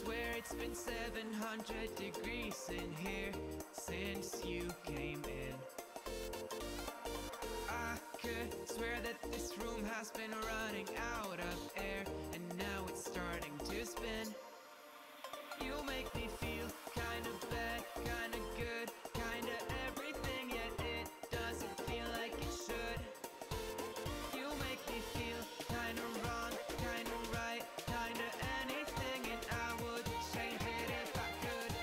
swear it's been 700 degrees in here since you came in. I could swear that this room has been running out of air, and now it's starting to spin. You make me feel kinda bad, kinda good, kinda everything, yet it doesn't feel like it should. You make me feel kinda wrong, kinda right, kinda anything, and I would change it if I could.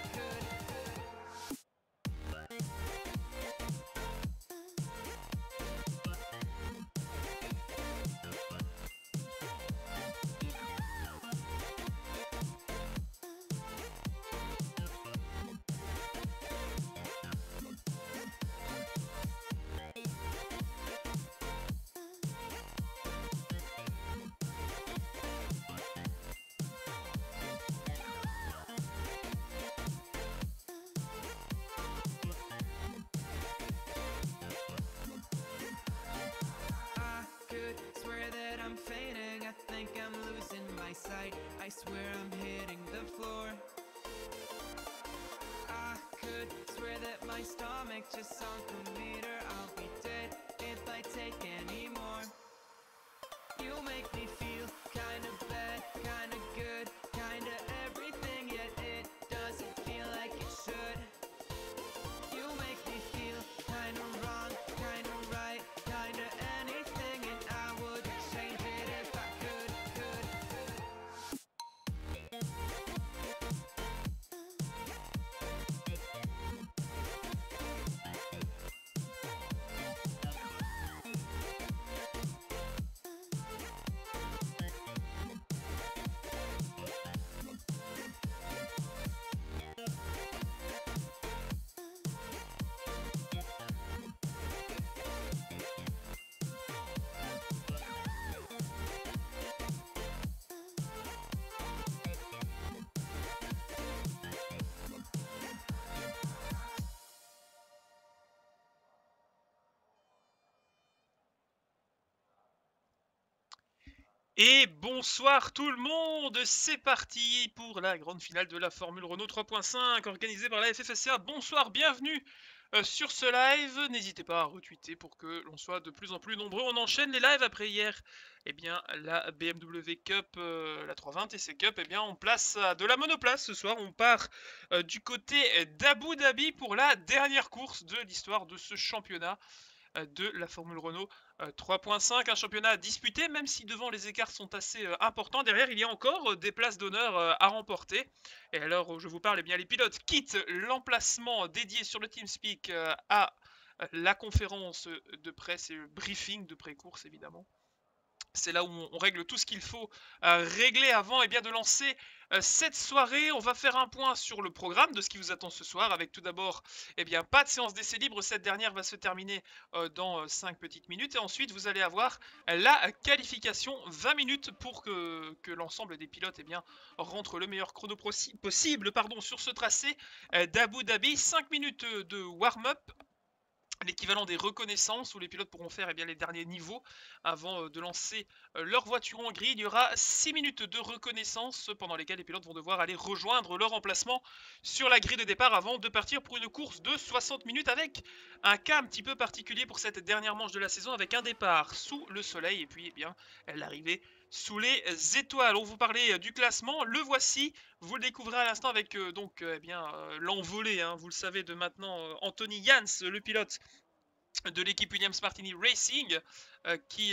I could swear that I'm fainting, I think I'm losing my sight, I swear I'm hitting the floor. I could swear that my stomach just sunk a meter, I'll be dead if I take any more. You make me feel kinda bad, kinda good, kinda everything, yet it doesn't feel like it should. You make me feel kinda wrong, kinda right, kinda anything, and I would change it if I could. Et bonsoir tout le monde, c'est parti pour la grande finale de la Formule Renault 3.5 organisée par la FFSA. Bonsoir, bienvenue sur ce live. N'hésitez pas à retweeter pour que l'on soit de plus en plus nombreux. On enchaîne les lives après hier. Eh bien, la BMW Cup, la 320 TC Cup, eh bien, on place de la monoplace ce soir. On part du côté d'Abu Dhabi pour la dernière course de l'histoire de ce championnat de la Formule Renault 3.5, un championnat disputé, même si devant les écarts sont assez importants. Derrière, il y a encore des places d'honneur à remporter. Et alors, je vous parle, eh bien, les pilotes quittent l'emplacement dédié sur le TeamSpeak à la conférence de presse et le briefing de pré-course, évidemment. C'est là où on règle tout ce qu'il faut régler avant eh bien, de lancer cette soirée. On va faire un point sur le programme de ce qui vous attend ce soir, avec tout d'abord eh bien, pas de séance d'essai libre. Cette dernière va se terminer dans 5 petites minutes. Et ensuite, vous allez avoir la qualification, 20 minutes pour que l'ensemble des pilotes eh bien, rentrent le meilleur chrono possible sur ce tracé d'Abu Dhabi. 5 minutes de warm-up, l'équivalent des reconnaissances où les pilotes pourront faire eh bien, les derniers niveaux avant de lancer leur voiture en grille. Il y aura 6 minutes de reconnaissance pendant lesquelles les pilotes vont devoir aller rejoindre leur emplacement sur la grille de départ avant de partir pour une course de 60 minutes avec un cas un petit peu particulier pour cette dernière manche de la saison, avec un départ sous le soleil et puis eh bien, l'arrivée sous les étoiles. On vous parlait du classement, le voici, vous le découvrez à l'instant avec l'envolée, vous le savez de maintenant, Anthony Jans, le pilote de l'équipe Williams Martini Racing, qui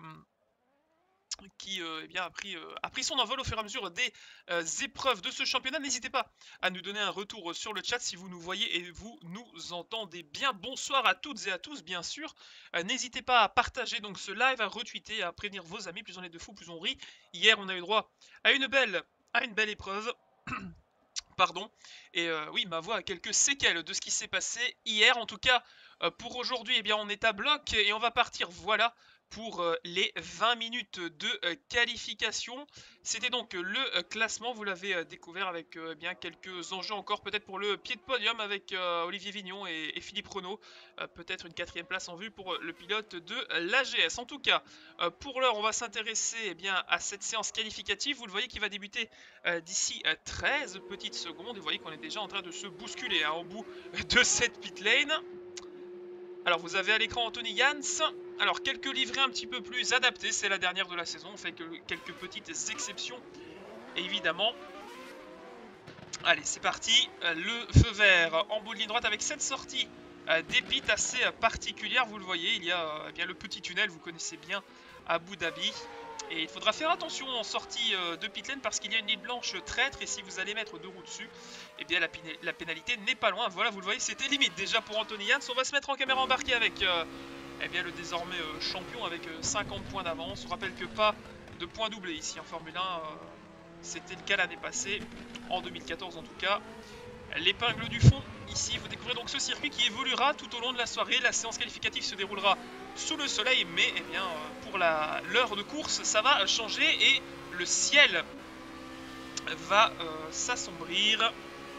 a pris son envol au fur et à mesure des épreuves de ce championnat. N'hésitez pas à nous donner un retour sur le chat si vous nous voyez et vous nous entendez bien. Bonsoir à toutes et à tous, bien sûr. N'hésitez pas à partager donc ce live, à retweeter, à prévenir vos amis. Plus on est de fous, plus on rit. Hier, on a eu droit à une belle épreuve. Pardon. Et oui, ma voix a quelques séquelles de ce qui s'est passé hier. En tout cas, pour aujourd'hui, eh bien, on est à bloc et on va partir, voilà, pour les 20 minutes de qualification. C'était donc le classement, vous l'avez découvert avec bien quelques enjeux encore, peut-être pour le pied de podium avec Olivier Vignon et Philippe Renaud, peut-être une 4e place en vue pour le pilote de l'AGS. En tout cas, pour l'heure, on va s'intéresser à cette séance qualificative. Vous le voyez qui va débuter d'ici 13 petites secondes, et vous voyez qu'on est déjà en train de se bousculer au bout de cette pit lane. Alors vous avez à l'écran Anthony Jans. Alors quelques livrées un petit peu plus adaptées, c'est la dernière de la saison, on fait quelques petites exceptions évidemment. Allez, c'est parti, le feu vert en bout de ligne droite avec cette sortie des pits assez particulière, vous le voyez, il y a bien le petit tunnel, vous connaissez bien Abu Dhabi. Et il faudra faire attention en sortie de pit lane parce qu'il y a une ligne blanche traître et si vous allez mettre 2 roues dessus, eh bien la pénalité n'est pas loin. Voilà, vous le voyez, c'était limite déjà pour Anthony Jans. On va se mettre en caméra embarquée avec eh bien, le désormais champion avec 50 points d'avance. On rappelle que pas de points doublés ici en Formule 1, c'était le cas l'année passée, en 2014 en tout cas. L'épingle du fond, ici, vous découvrez donc ce circuit qui évoluera tout au long de la soirée. La séance qualificative se déroulera sous le soleil, mais eh bien, pour l'heure de course, ça va changer et le ciel va s'assombrir.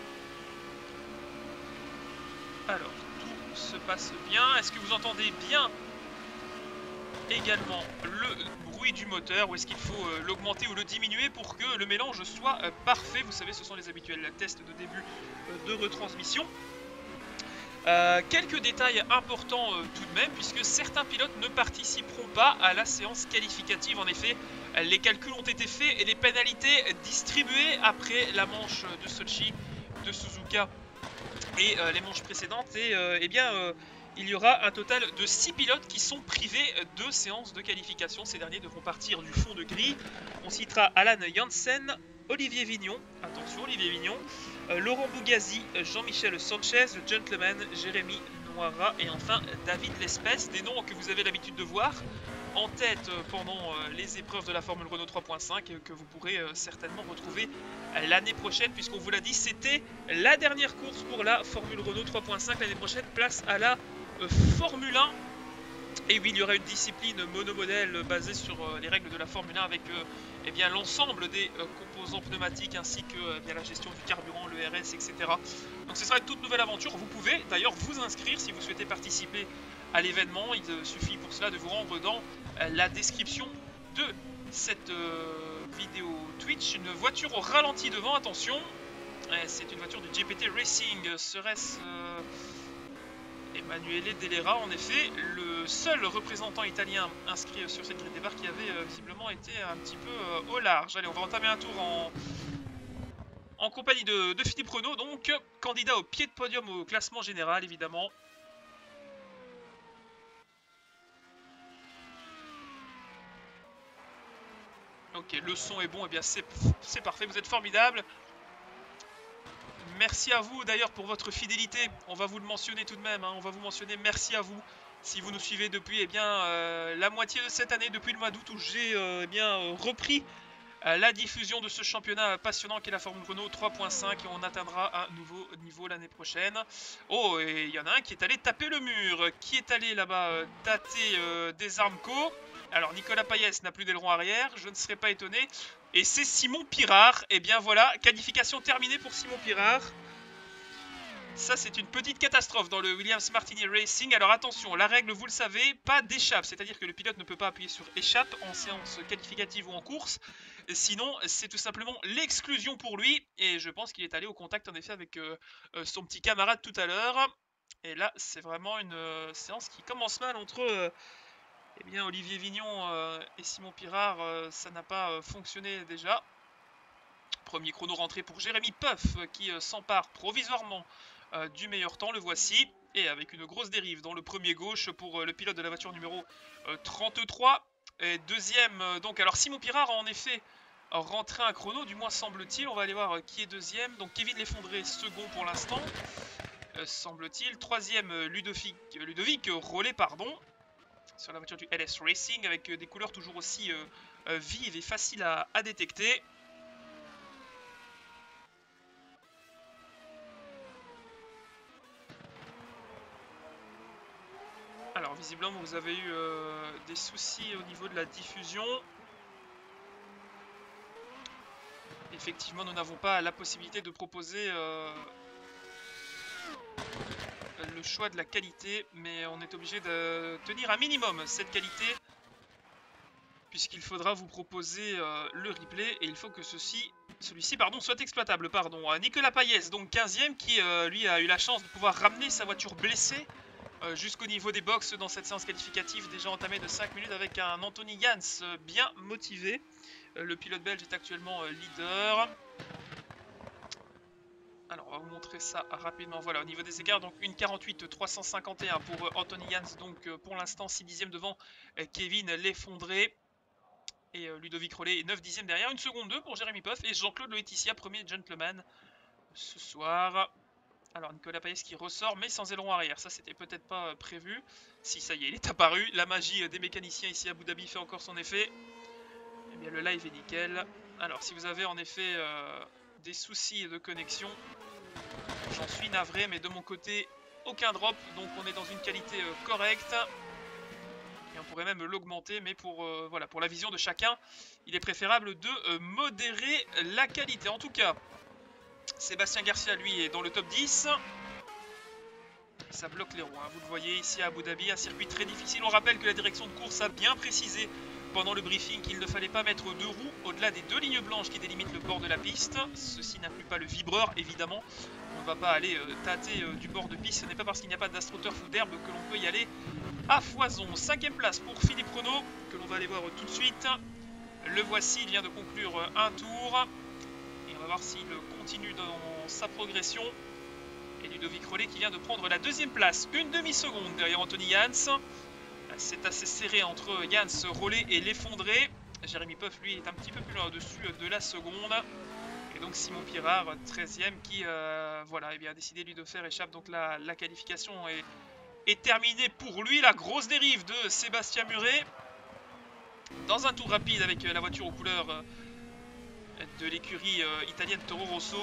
Alors, tout se passe bien. Est-ce que vous entendez bien également le bruit du moteur, ou est-ce qu'il faut l'augmenter ou le diminuer pour que le mélange soit parfait? Vous savez, ce sont les habituels tests de début de retransmission. Quelques détails importants tout de même, puisque certains pilotes ne participeront pas à la séance qualificative. En effet, les calculs ont été faits et les pénalités distribuées après la manche de Sochi, de Suzuka et les manches précédentes. Et eh bien, il y aura un total de 6 pilotes qui sont privés de séance de qualification. Ces derniers devront partir du fond de grille. On citera Alan Janssen, Olivier Vignon, attention Olivier Vignon, Laurent Bougazi, Jean-Michel Sanchez, le gentleman, Jérémy Noira et enfin David Lespèce, des noms que vous avez l'habitude de voir en tête pendant les épreuves de la Formule Renault 3.5 que vous pourrez certainement retrouver l'année prochaine, puisqu'on vous l'a dit, c'était la dernière course pour la Formule Renault 3.5. L'année prochaine, place à la Formule 1. Et oui, il y aura une discipline monomodèle basée sur les règles de la Formule 1 avec eh bien, l'ensemble des composants pneumatiques ainsi que eh bien, la gestion du carburant, le RS, etc. Donc ce sera une toute nouvelle aventure. Vous pouvez d'ailleurs vous inscrire si vous souhaitez participer à l'événement. Il suffit pour cela de vous rendre dans la description de cette vidéo Twitch. Une voiture au ralenti devant, attention. C'est une voiture du GPT Racing. Serait-ce... Emanuele Delera, en effet, le seul représentant italien inscrit sur cette grille de départ qui avait visiblement été un petit peu au large. Allez, on va entamer un tour en compagnie de Philippe Renaud, donc candidat au pied de podium au classement général, évidemment. Ok, le son est bon, et bien c'est parfait, vous êtes formidable. Merci à vous d'ailleurs pour votre fidélité, on va vous le mentionner tout de même, hein. On va vous mentionner merci à vous si vous nous suivez depuis eh bien, la moitié de cette année, depuis le mois d'août où j'ai eh bien, repris la diffusion de ce championnat passionnant qu'est la Formule Renault 3.5 et on atteindra un nouveau niveau l'année prochaine. Oh, et il y en a un qui est allé taper le mur, qui est allé là-bas tâter des Armco. Alors Nicolas Payès n'a plus d'aileron arrière, je ne serais pas étonné. Et c'est Simon Pirard. Et bien voilà, qualification terminée pour Simon Pirard. Ça, c'est une petite catastrophe dans le Williams Martini Racing. Alors attention, la règle, vous le savez, pas d'échappe. C'est-à-dire que le pilote ne peut pas appuyer sur échappe en séance qualificative ou en course. Sinon, c'est tout simplement l'exclusion pour lui. Et je pense qu'il est allé au contact, en effet, avec son petit camarade tout à l'heure. Et là, c'est vraiment une séance qui commence mal entre... eh bien, Olivier Vignon et Simon Pirard, ça n'a pas fonctionné déjà. Premier chrono rentré pour Jérémy Puff qui s'empare provisoirement du meilleur temps, le voici. Et avec une grosse dérive dans le premier gauche pour le pilote de la voiture numéro 33. Et deuxième, donc, alors Simon Pirard a en effet rentré un chrono, du moins semble-t-il. On va aller voir qui est deuxième. Donc Kevin Leffondré, second pour l'instant, semble-t-il. Troisième, Ludovic Rollet, pardon, sur la voiture du LS Racing, avec des couleurs toujours aussi vives et faciles à détecter. Alors Visiblement, vous avez eu des soucis au niveau de la diffusion. Effectivement, nous n'avons pas la possibilité de proposer le choix de la qualité, mais on est obligé de tenir un minimum cette qualité, puisqu'il faudra vous proposer le replay, et il faut que celui-ci soit exploitable. Nicolas Payès, donc 15e, qui lui a eu la chance de pouvoir ramener sa voiture blessée jusqu'au niveau des box dans cette séance qualificative déjà entamée de 5 minutes avec un Anthony Jans bien motivé. Le pilote belge est actuellement leader. Alors on va vous montrer ça rapidement. Voilà, au niveau des écarts, donc une 48-351 pour Anthony Jans, donc pour l'instant 6 dixièmes devant Kevin L'Effondré. Et Ludovic Rollet est 9 dixièmes derrière, une seconde 2 pour Jérémy Poff et Jean-Claude Loetitia, premier gentleman ce soir. Alors Nicolas Payès qui ressort mais sans aileron arrière, ça c'était peut-être pas prévu. Si, ça y est, il est apparu, la magie des mécaniciens ici à Abu Dhabi fait encore son effet. Eh bien le live est nickel. Alors si vous avez en effet des soucis de connexion, j'en suis navré, mais de mon côté aucun drop, donc on est dans une qualité correcte. Et on pourrait même l'augmenter, mais pour la vision de chacun, il est préférable de modérer la qualité. En tout cas, Sébastien Garcia, lui, est dans le top 10. Ça bloque les roues, hein. Vous le voyez ici à Abu Dhabi, un circuit très difficile. On rappelle que la direction de course a bien précisé pendant le briefing qu'il ne fallait pas mettre deux roues au-delà des deux lignes blanches qui délimitent le bord de la piste. Ceci n'inclut pas le vibreur, évidemment. On ne va pas aller tâter du bord de piste. Ce n'est pas parce qu'il n'y a pas d'astroturf ou d'herbe que l'on peut y aller à foison. 5e place pour Philippe Renaud, que l'on va aller voir tout de suite. Le voici, il vient de conclure un tour. Et on va voir s'il continue dans sa progression. Et Ludovic Rollet qui vient de prendre la 2e place. Une demi-seconde derrière Anthony Jans. C'est assez serré entre Jans, Rollet et L'Effondré. Jérémy Poff, lui, est un petit peu plus loin au-dessus de la seconde. Et donc Simon Pirard, 13e, qui a décidé lui de faire échappe. Donc la qualification est terminée pour lui. La grosse dérive de Sébastien Muret. Dans un tour rapide avec la voiture aux couleurs de l'écurie italienne Toro Rosso.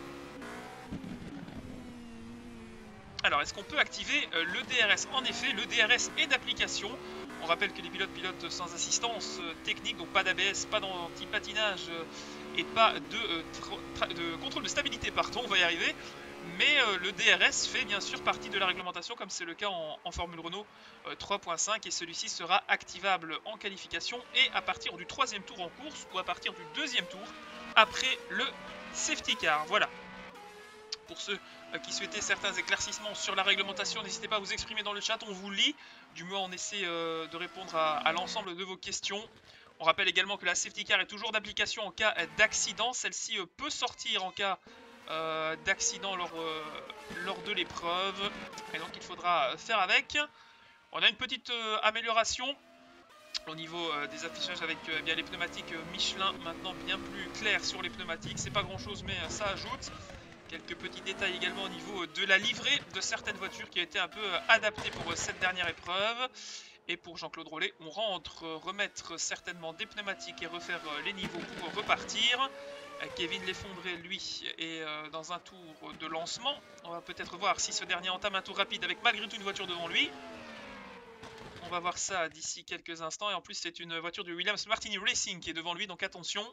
Alors, est-ce qu'on peut activer le DRS? En effet, le DRS est d'application. On rappelle que les pilotes pilotent sans assistance technique, donc pas d'ABS, pas d'anti-patinage et pas de contrôle de stabilité, pardon, on va y arriver. Mais le DRS fait bien sûr partie de la réglementation, comme c'est le cas en Formule Renault 3.5, et celui-ci sera activable en qualification et à partir du 3e tour en course ou à partir du 2e tour après le safety car. Voilà. Pour ceux qui souhaitaient certains éclaircissements sur la réglementation, n'hésitez pas à vous exprimer dans le chat, on vous lit. Du moins, on essaie de répondre à l'ensemble de vos questions. On rappelle également que la safety car est toujours d'application en cas d'accident. Celle-ci peut sortir en cas d'accident lors de l'épreuve. Et donc, il faudra faire avec. On a une petite amélioration au niveau des affichages avec bien les pneumatiques Michelin maintenant bien plus clairs sur les pneumatiques. C'est pas grand-chose, mais ça ajoute. Quelques petits détails également au niveau de la livrée de certaines voitures qui a été un peu adaptée pour cette dernière épreuve. Et pour Jean-Claude Rollet, on rentre remettre certainement des pneumatiques et refaire les niveaux pour repartir. Kevin L'Effondré, lui, est dans un tour de lancement. On va peut-être voir si ce dernier entame un tour rapide avec malgré tout une voiture devant lui. On va voir ça d'ici quelques instants. Et en plus, c'est une voiture du Williams Martini Racing qui est devant lui, donc attention.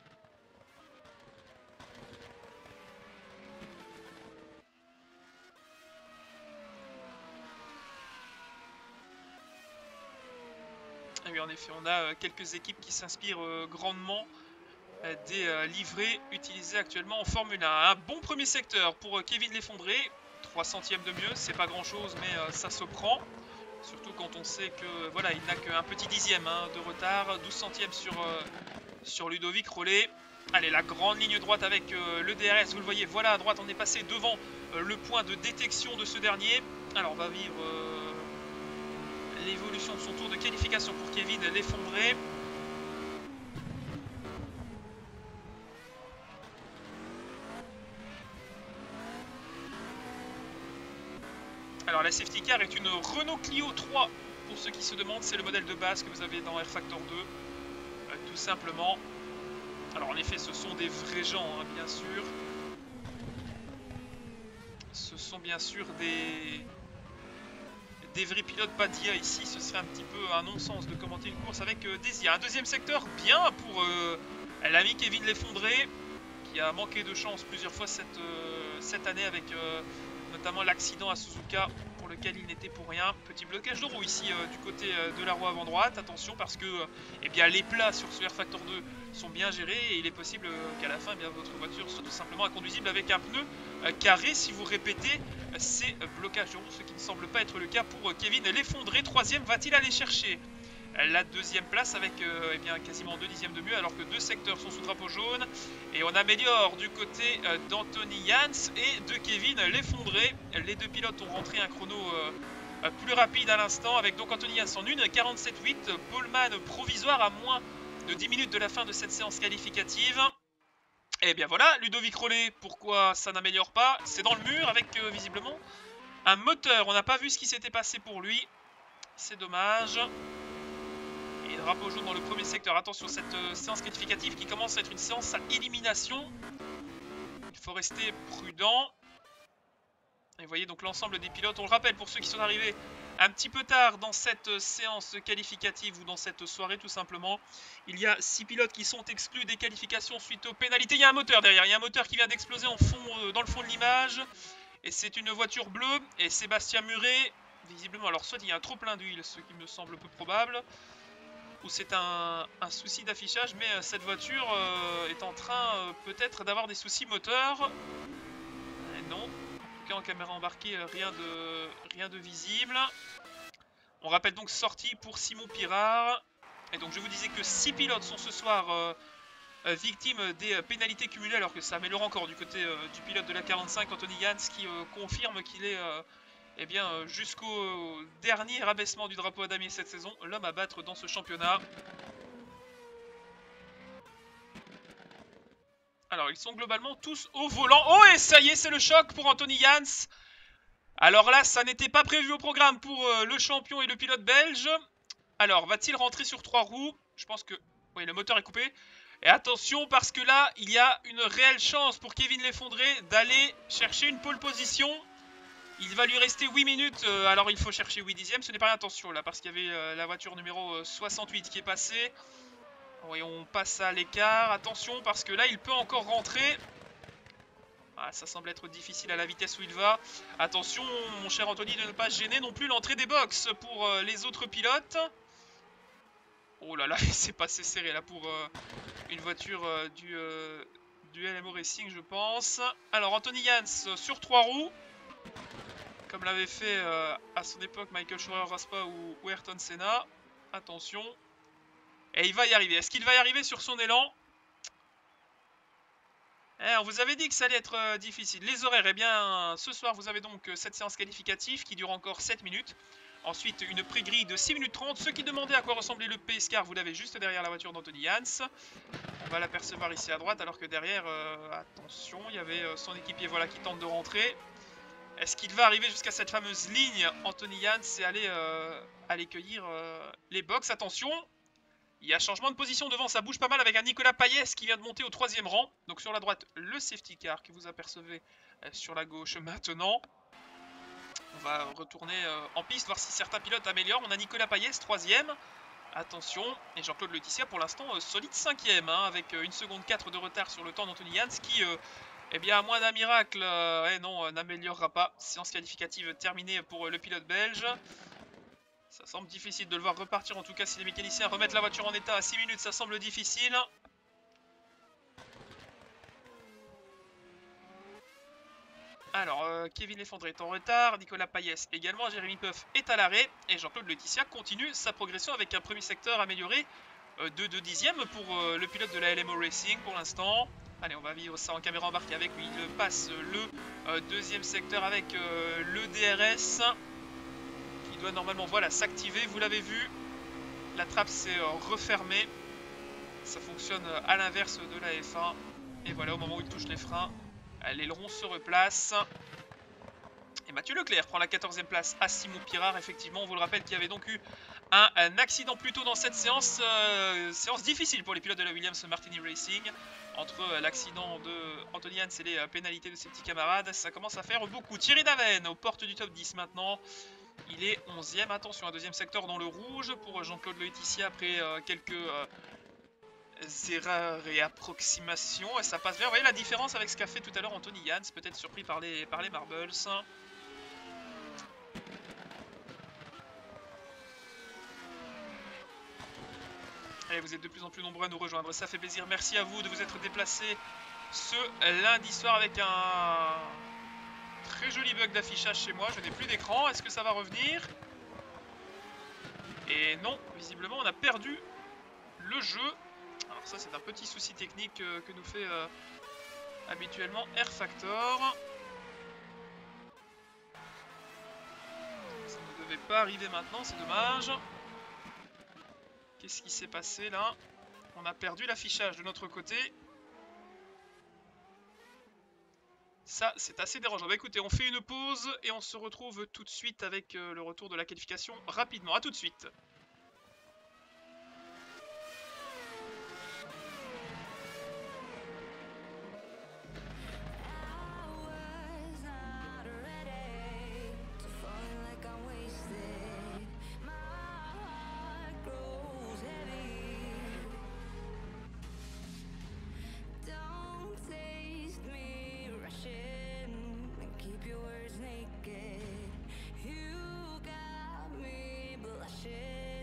Et oui, en effet, on a quelques équipes qui s'inspirent grandement des livrets utilisés actuellement en Formule 1. Un bon premier secteur pour Kevin L'Effondré. 3 centièmes de mieux, c'est pas grand chose, mais ça se prend. Surtout quand on sait que voilà, il n'a qu'un petit dixième de retard. 12 centièmes sur Ludovic Rollet. Allez, la grande ligne droite avec le DRS, vous le voyez, voilà à droite, on est passé devant le point de détection de ce dernier. Alors, on va vivre l'évolution de son tour de qualification pour Kevin L'Effondré. Alors la safety car est une Renault Clio 3, pour ceux qui se demandent, c'est le modèle de base que vous avez dans R Factor 2, tout simplement. Alors en effet, ce sont des vrais gens, bien sûr. Ce sont bien sûr des vrais pilotes, pas d'IA ici, ce serait un petit peu un non-sens de commenter une course avec des IA. Un deuxième secteur bien pour l'ami Kevin L'Effondré, qui a manqué de chance plusieurs fois cette année avec notamment l'accident à Suzuka pour lequel il n'était pour rien. Petit blocage de roue ici du côté de la roue avant droite. Attention parce que eh bien, les plats sur ce R-Factor 2 sont bien gérés et il est possible qu'à la fin eh bien, votre voiture soit tout simplement inconduisible avec un pneu carré si vous répétez ces blocages de roue, ce qui ne semble pas être le cas pour Kevin L'Effondré. Troisième, va-t-il aller chercher la deuxième place avec eh bien, quasiment 2 dixièmes de mieux alors que 2 secteurs sont sous drapeau jaune et on améliore du côté d'Anthony Jans et de Kevin L'Effondré. Les deux pilotes ont rentré un chrono plus rapide à l'instant avec donc Anthony Jans en 1:47.8, poleman provisoire à moins de 10 minutes de la fin de cette séance qualificative. Et bien voilà, Ludovic Rollet, pourquoi ça n'améliore pas? C'est dans le mur avec visiblement un moteur, on n'a pas vu ce qui s'était passé pour lui, c'est dommage. Et drapeau jaune dans le premier secteur. Attention, cette séance qualificative qui commence à être une séance à élimination. Il faut rester prudent. Et vous voyez donc l'ensemble des pilotes. On le rappelle pour ceux qui sont arrivés un petit peu tard dans cette séance qualificative ou dans cette soirée tout simplement. Il y a 6 pilotes qui sont exclus des qualifications suite aux pénalités. Il y a un moteur derrière. Il y a un moteur qui vient d'exploser en fond, dans le fond de l'image. Et c'est une voiture bleue. Et Sébastien Muret, visiblement, alors soit il y a un trop plein d'huile, ce qui me semble peu probable. Ou c'est un souci d'affichage, mais cette voiture est en train peut-être d'avoir des soucis moteurs. Et non, en tout cas en caméra embarquée, rien de visible. On rappelle donc sortie pour Simon Pirard. Et donc je vous disais que 6 pilotes sont ce soir victimes des pénalités cumulées, alors que ça améliore encore du côté du pilote de la 45, Anthony Jans, qui confirme qu'il est... eh bien, jusqu'au dernier abaissement du drapeau à damier cette saison, l'homme à battre dans ce championnat. Alors, ils sont globalement tous au volant. Oh, et ça y est, c'est le choc pour Anthony Jans. Alors là, ça n'était pas prévu au programme pour le champion et le pilote belge. Alors, va-t-il rentrer sur 3 roues? Je pense que... Oui, le moteur est coupé. Et attention, parce que là, il y a une réelle chance pour Kevin L'Effondré d'aller chercher une pole position. Il va lui rester 8 minutes, alors il faut chercher 8 dixièmes, ce n'est pas l'intention là, parce qu'il y avait la voiture numéro 68 qui est passée. Oui, on passe à l'écart, attention, parce que là il peut encore rentrer. Ah, ça semble être difficile à la vitesse où il va. Attention, mon cher Anthony, de ne pas gêner non plus l'entrée des box pour les autres pilotes. Oh là là, c'est passé serré là pour une voiture du LMO Racing, je pense. Alors, Anthony Jans sur 3 roues. Comme l'avait fait à son époque Michael Schumacher-Raspa ou Ayrton Senna. Attention. Et il va y arriver. Est-ce qu'il va y arriver sur son élan? On vous avait dit que ça allait être difficile. Les horaires, eh bien, ce soir, vous avez donc cette séance qualificative qui dure encore 7 minutes. Ensuite, une pré-grille de 6 minutes 30. Ceux qui demandaient à quoi ressemblait le PS car, vous l'avez juste derrière la voiture d'Anthony Jans. On va l'apercevoir ici à droite, alors que derrière, attention, il y avait son équipier voilà, qui tente de rentrer. Est-ce qu'il va arriver jusqu'à cette fameuse ligne, Anthony Jans, et aller cueillir les box? Attention, il y a changement de position devant, ça bouge pas mal avec un Nicolas Payès qui vient de monter au 3e rang. Donc sur la droite, le safety car que vous apercevez sur la gauche maintenant. On va retourner en piste, voir si certains pilotes améliorent. On a Nicolas Payès, 3e. Attention, et Jean-Claude Letitia pour l'instant solide 5e, hein, avec 1 seconde 4 de retard sur le temps d'Anthony Jans qui... eh bien, à moins d'un miracle, non, n'améliorera pas. Séance qualificative terminée pour le pilote belge. Ça semble difficile de le voir repartir, en tout cas si les mécaniciens remettent la voiture en état à 6 minutes, ça semble difficile. Alors, Kevin L'Effondré est en retard, Nicolas Payès également, Jérémy Peuf est à l'arrêt, et Jean-Claude Letitia continue sa progression avec un premier secteur amélioré de 2 dixièmes pour le pilote de la LMO Racing pour l'instant. Allez, on va vivre ça en caméra embarquée avec lui. Il passe le 2e secteur avec le DRS qui doit normalement voilà, s'activer. Vous l'avez vu, la trappe s'est refermée. Ça fonctionne à l'inverse de la F1. Et voilà, au moment où il touche les freins, l'aileron se replace. Et Mathieu Leclerc prend la 14e place à Simon Pirard. Effectivement, on vous le rappelle qu'il y avait donc eu un accident plus tôt dans cette séance. Séance difficile pour les pilotes de la Williams Martini Racing. Entre l'accident de Anthony Jans et les pénalités de ses petits camarades, ça commence à faire beaucoup. Thierry Daven aux portes du top 10 maintenant. Il est 11e. Attention, un deuxième secteur dans le rouge pour Jean-Claude Laetitia après quelques erreurs et approximations. Et ça passe bien. Vous voyez la différence avec ce qu'a fait tout à l'heure Anthony Jans, peut-être surpris par les marbles. Allez, vous êtes de plus en plus nombreux à nous rejoindre, ça fait plaisir. Merci à vous de vous être déplacés ce lundi soir avec un très joli bug d'affichage chez moi. Je n'ai plus d'écran, est-ce que ça va revenir? Et non, visiblement on a perdu le jeu. Alors ça c'est un petit souci technique que nous fait habituellement R-Factor. Ça ne devait pas arriver maintenant, c'est dommage. Qu'est-ce qui s'est passé là? On a perdu l'affichage de notre côté. Ça, c'est assez dérangeant. Bah écoutez, on fait une pause et on se retrouve tout de suite avec le retour de la qualification rapidement. A tout de suite. Your words naked, you got me blushing.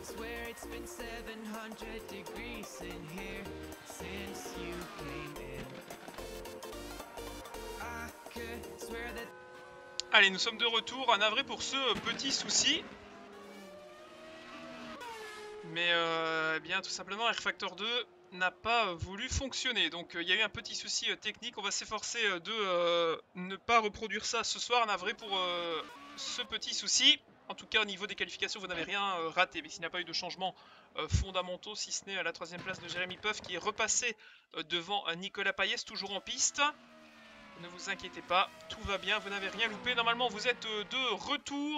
Swear it's been 700 degrees in here since you came in. I could swear that. Allez, nous sommes de retour, navré pour ce petit souci. Mais eh bien tout simplement R Factor 2 n'a pas voulu fonctionner. Donc il y a eu un petit souci technique. On va s'efforcer de ne pas reproduire ça ce soir, navré pour ce petit souci. En tout cas au niveau des qualifications vous n'avez rien raté. Mais s'il n'y a pas eu de changements fondamentaux, si ce n'est la 3ème place de Jérémy Puff qui est repassé devant Nicolas Payès, toujours en piste. Ne vous inquiétez pas, tout va bien, vous n'avez rien loupé. Normalement vous êtes de retour.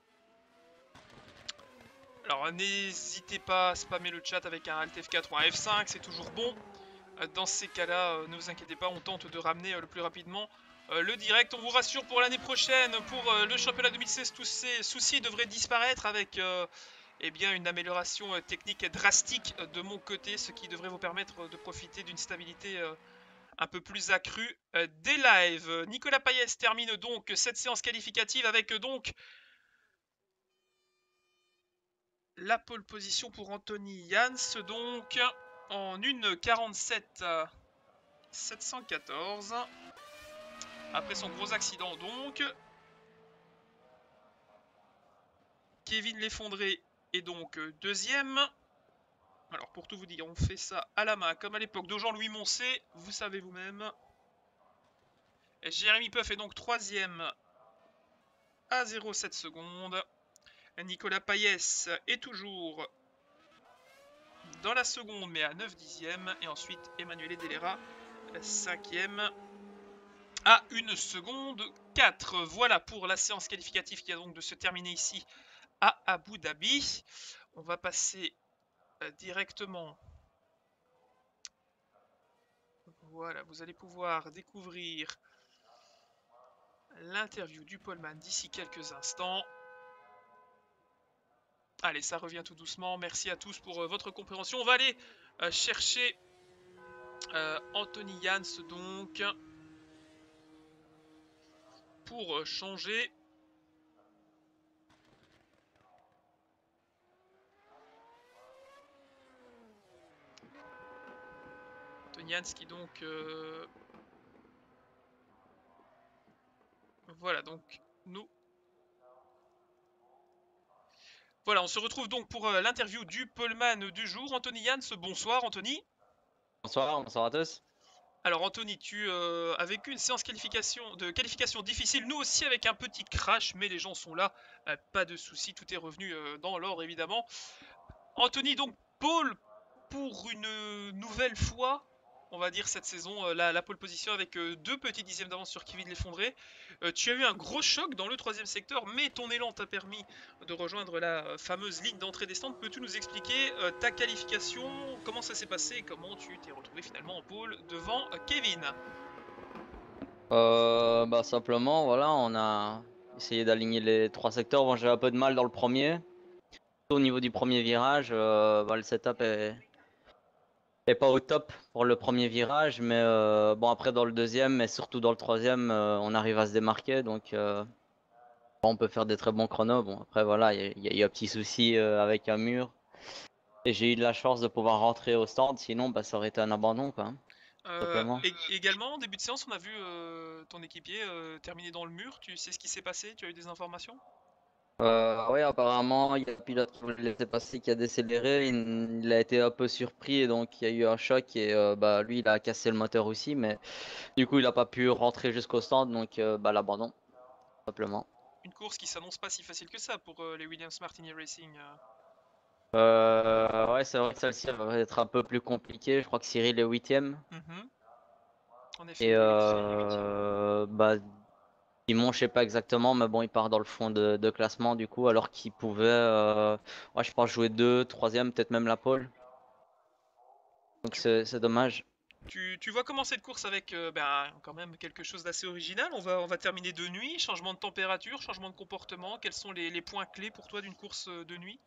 Alors n'hésitez pas à spammer le chat avec un Alt F4 ou un F5, c'est toujours bon. Dans ces cas-là, ne vous inquiétez pas, on tente de ramener le plus rapidement le direct. On vous rassure pour l'année prochaine, pour le championnat 2016, tous ces soucis devraient disparaître avec eh bien, une amélioration technique drastique de mon côté, ce qui devrait vous permettre de profiter d'une stabilité un peu plus accrue des lives. Nicolas Payès termine donc cette séance qualificative avec donc la pole position pour Anthony Jans, donc en 1:47 714. Après son gros accident donc. Kevin L'Effondré est donc deuxième. Alors pour tout vous dire, on fait ça à la main comme à l'époque de Jean-Louis Moncé, vous savez vous-même. Jérémy Puff est donc troisième à 0,7 secondes. Nicolas Payès est toujours dans la seconde mais à 9 dixièmes. Et ensuite Emmanuel Delera, 5e à 1 seconde 4. Voilà pour la séance qualificative qui a donc de se terminer ici à Abu Dhabi. On va passer directement. Voilà, vous allez pouvoir découvrir l'interview du poleman d'ici quelques instants. Allez, ça revient tout doucement. Merci à tous pour votre compréhension. On va aller chercher Anthony Jans donc pour changer. Anthony Jans qui donc voilà, donc nous voilà, on se retrouve donc pour l'interview du poleman du jour. Anthony Jans, bonsoir Anthony. Bonsoir, bonsoir à tous. Alors Anthony, tu as vécu une séance de qualification difficile, nous aussi avec un petit crash, mais les gens sont là, pas de soucis, tout est revenu dans l'ordre évidemment. Anthony, donc pole pour une nouvelle fois, on va dire cette saison, la pole position avec 2 petits dixièmes d'avance sur Kevin L'Effondré. Tu as eu un gros choc dans le 3ème secteur, mais ton élan t'a permis de rejoindre la fameuse ligne d'entrée des stands. Peux-tu nous expliquer ta qualification, comment ça s'est passé et comment tu t'es retrouvé finalement en pole devant Kevin? Simplement, voilà, on a essayé d'aligner les 3 secteurs. Bon, j'ai un peu de mal dans le premier. Au niveau du premier virage, le setup est pas au top pour le premier virage, mais bon, après dans le deuxième et surtout dans le troisième, on arrive à se démarquer, donc on peut faire des très bons chronos. Bon, après voilà, il y a eu un petit souci avec un mur et j'ai eu de la chance de pouvoir rentrer au stand, sinon bah, ça aurait été un abandon quoi. Simplement. Également, en début de séance, on a vu ton équipier terminer dans le mur. Tu sais ce qui s'est passé? Tu as eu des informations? Oui, apparemment, il y a le pilote qui voulait laisser passer qui a décéléré. Il a été un peu surpris et donc il y a eu un choc et lui il a cassé le moteur aussi, mais du coup il n'a pas pu rentrer jusqu'au stand donc l'abandon, simplement. Une course qui s'annonce pas si facile que ça pour les Williams Martini Racing. Ouais, c'est vrai que celle-ci elle va être un peu plus compliquée. Je crois que Cyril est 8ème. En effet, Et il est 8e. Simon, je sais pas exactement, mais bon, il part dans le fond de classement du coup, alors qu'il pouvait, ouais, je pense, jouer 2, 3ème, peut-être même la pole. Donc c'est dommage. Tu vois comment cette course avec quand même quelque chose d'assez original. On va terminer de nuit, changement de température, changement de comportement. Quels sont les points clés pour toi d'une course de nuit?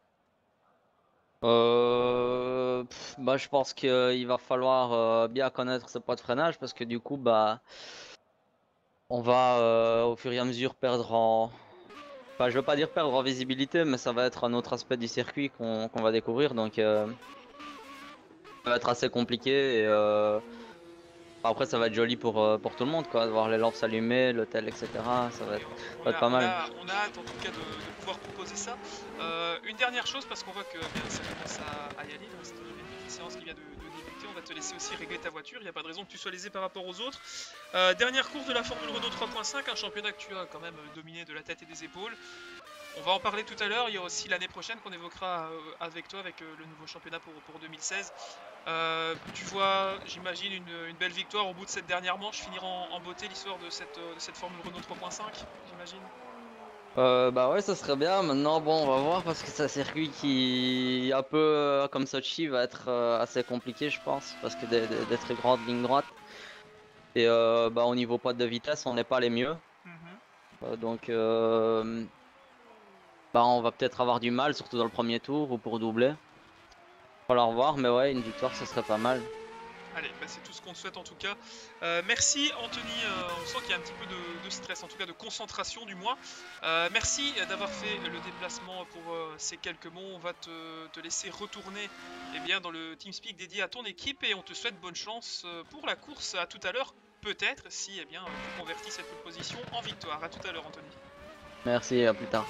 Je pense qu'il va falloir bien connaître ce poids de freinage parce que du coup, on va au fur et à mesure perdre Enfin, je veux pas dire perdre en visibilité, mais ça va être un autre aspect du circuit qu'on va découvrir, donc ça va être assez compliqué. Et après, ça va être joli pour tout le monde, quoi, de voir les lampes s'allumer, l'hôtel, etc. Ça va Et être, ça va être pas on mal. a, on a hâte en tout cas de pouvoir proposer ça. Une dernière chose, parce qu'on voit que bien, ça commence à y aller, hein, c'est une petite séance qui vient de débuter, on va te laisser aussi régler ta voiture, il n'y a pas de raison que tu sois lésé par rapport aux autres. Dernière course de la Formule Renault 3.5, un championnat que tu as quand même dominé de la tête et des épaules. On va en parler tout à l'heure, il y a aussi l'année prochaine qu'on évoquera avec toi, avec le nouveau championnat pour 2016. Tu vois, j'imagine, une belle victoire au bout de cette dernière manche, finir en beauté l'histoire de cette Formule Renault 3.5, j'imagine. Bah ouais, ça serait bien. Maintenant, bon, on va voir parce que c'est un circuit qui, un peu comme Sochi, va être assez compliqué, je pense, parce que des très grandes lignes droites. Et bah, au niveau poids de vitesse, on n'est pas les mieux. Donc, bah, on va peut-être avoir du mal, surtout dans le premier tour ou pour doubler. Falloir voir, mais ouais, une victoire, ce serait pas mal. Allez, bah c'est tout ce qu'on te souhaite en tout cas. Merci Anthony, on sent qu'il y a un petit peu de stress, en tout cas de concentration du moins. Merci d'avoir fait le déplacement pour ces quelques mots. On va te laisser retourner eh bien, dans le TeamSpeak dédié à ton équipe et on te souhaite bonne chance pour la course. À tout à l'heure, peut-être, si eh bien, tu convertis cette position en victoire. À tout à l'heure Anthony. Merci, à plus tard.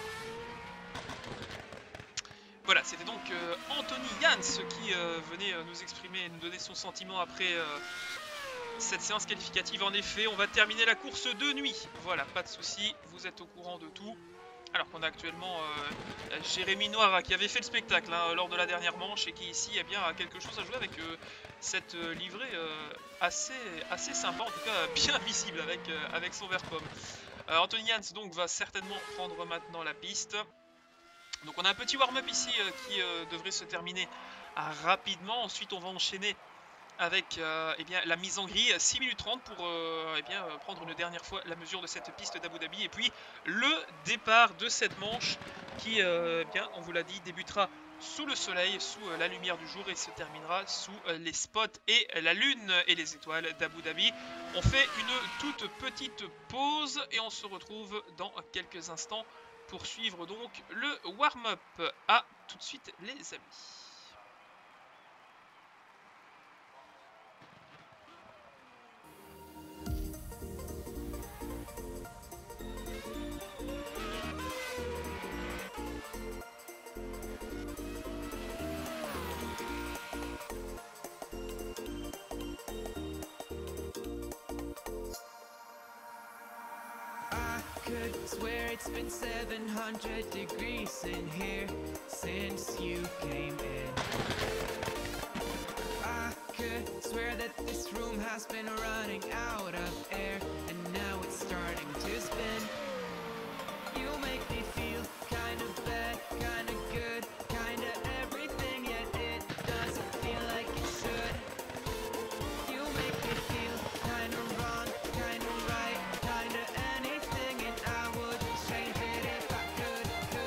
Voilà, c'était donc Anthony Jans qui venait nous exprimer et nous donner son sentiment après cette séance qualificative. En effet, on va terminer la course de nuit. Voilà, pas de souci, vous êtes au courant de tout. Alors qu'on a actuellement Jérémy Noir qui avait fait le spectacle hein, lors de la dernière manche et qui ici eh bien, a quelque chose à jouer avec cette livrée assez sympa, en tout cas bien visible avec son vert pomme. Anthony Jans donc va certainement prendre maintenant la piste. Donc on a un petit warm-up ici qui devrait se terminer rapidement. Ensuite on va enchaîner avec eh bien, la mise en grille 6 minutes 30 pour eh bien, prendre une dernière fois la mesure de cette piste d'Abu Dhabi. Et puis le départ de cette manche qui, bien, on vous l'a dit, débutera sous le soleil, sous la lumière du jour et se terminera sous les spots et la lune et les étoiles d'Abu Dhabi. On fait une toute petite pause et on se retrouve dans quelques instants pour suivre donc le warm-up. À tout de suite les amis. Could swear it's been 700 degrees in here since you came in. I could swear that this room has been running out of air and now it's starting to spin. You make me feel kind of bad, kind of good, kind of everything, yet it doesn't feel like it should. You make me feel kind of wrong, kind of right, kind of anything, and I would change it if I could.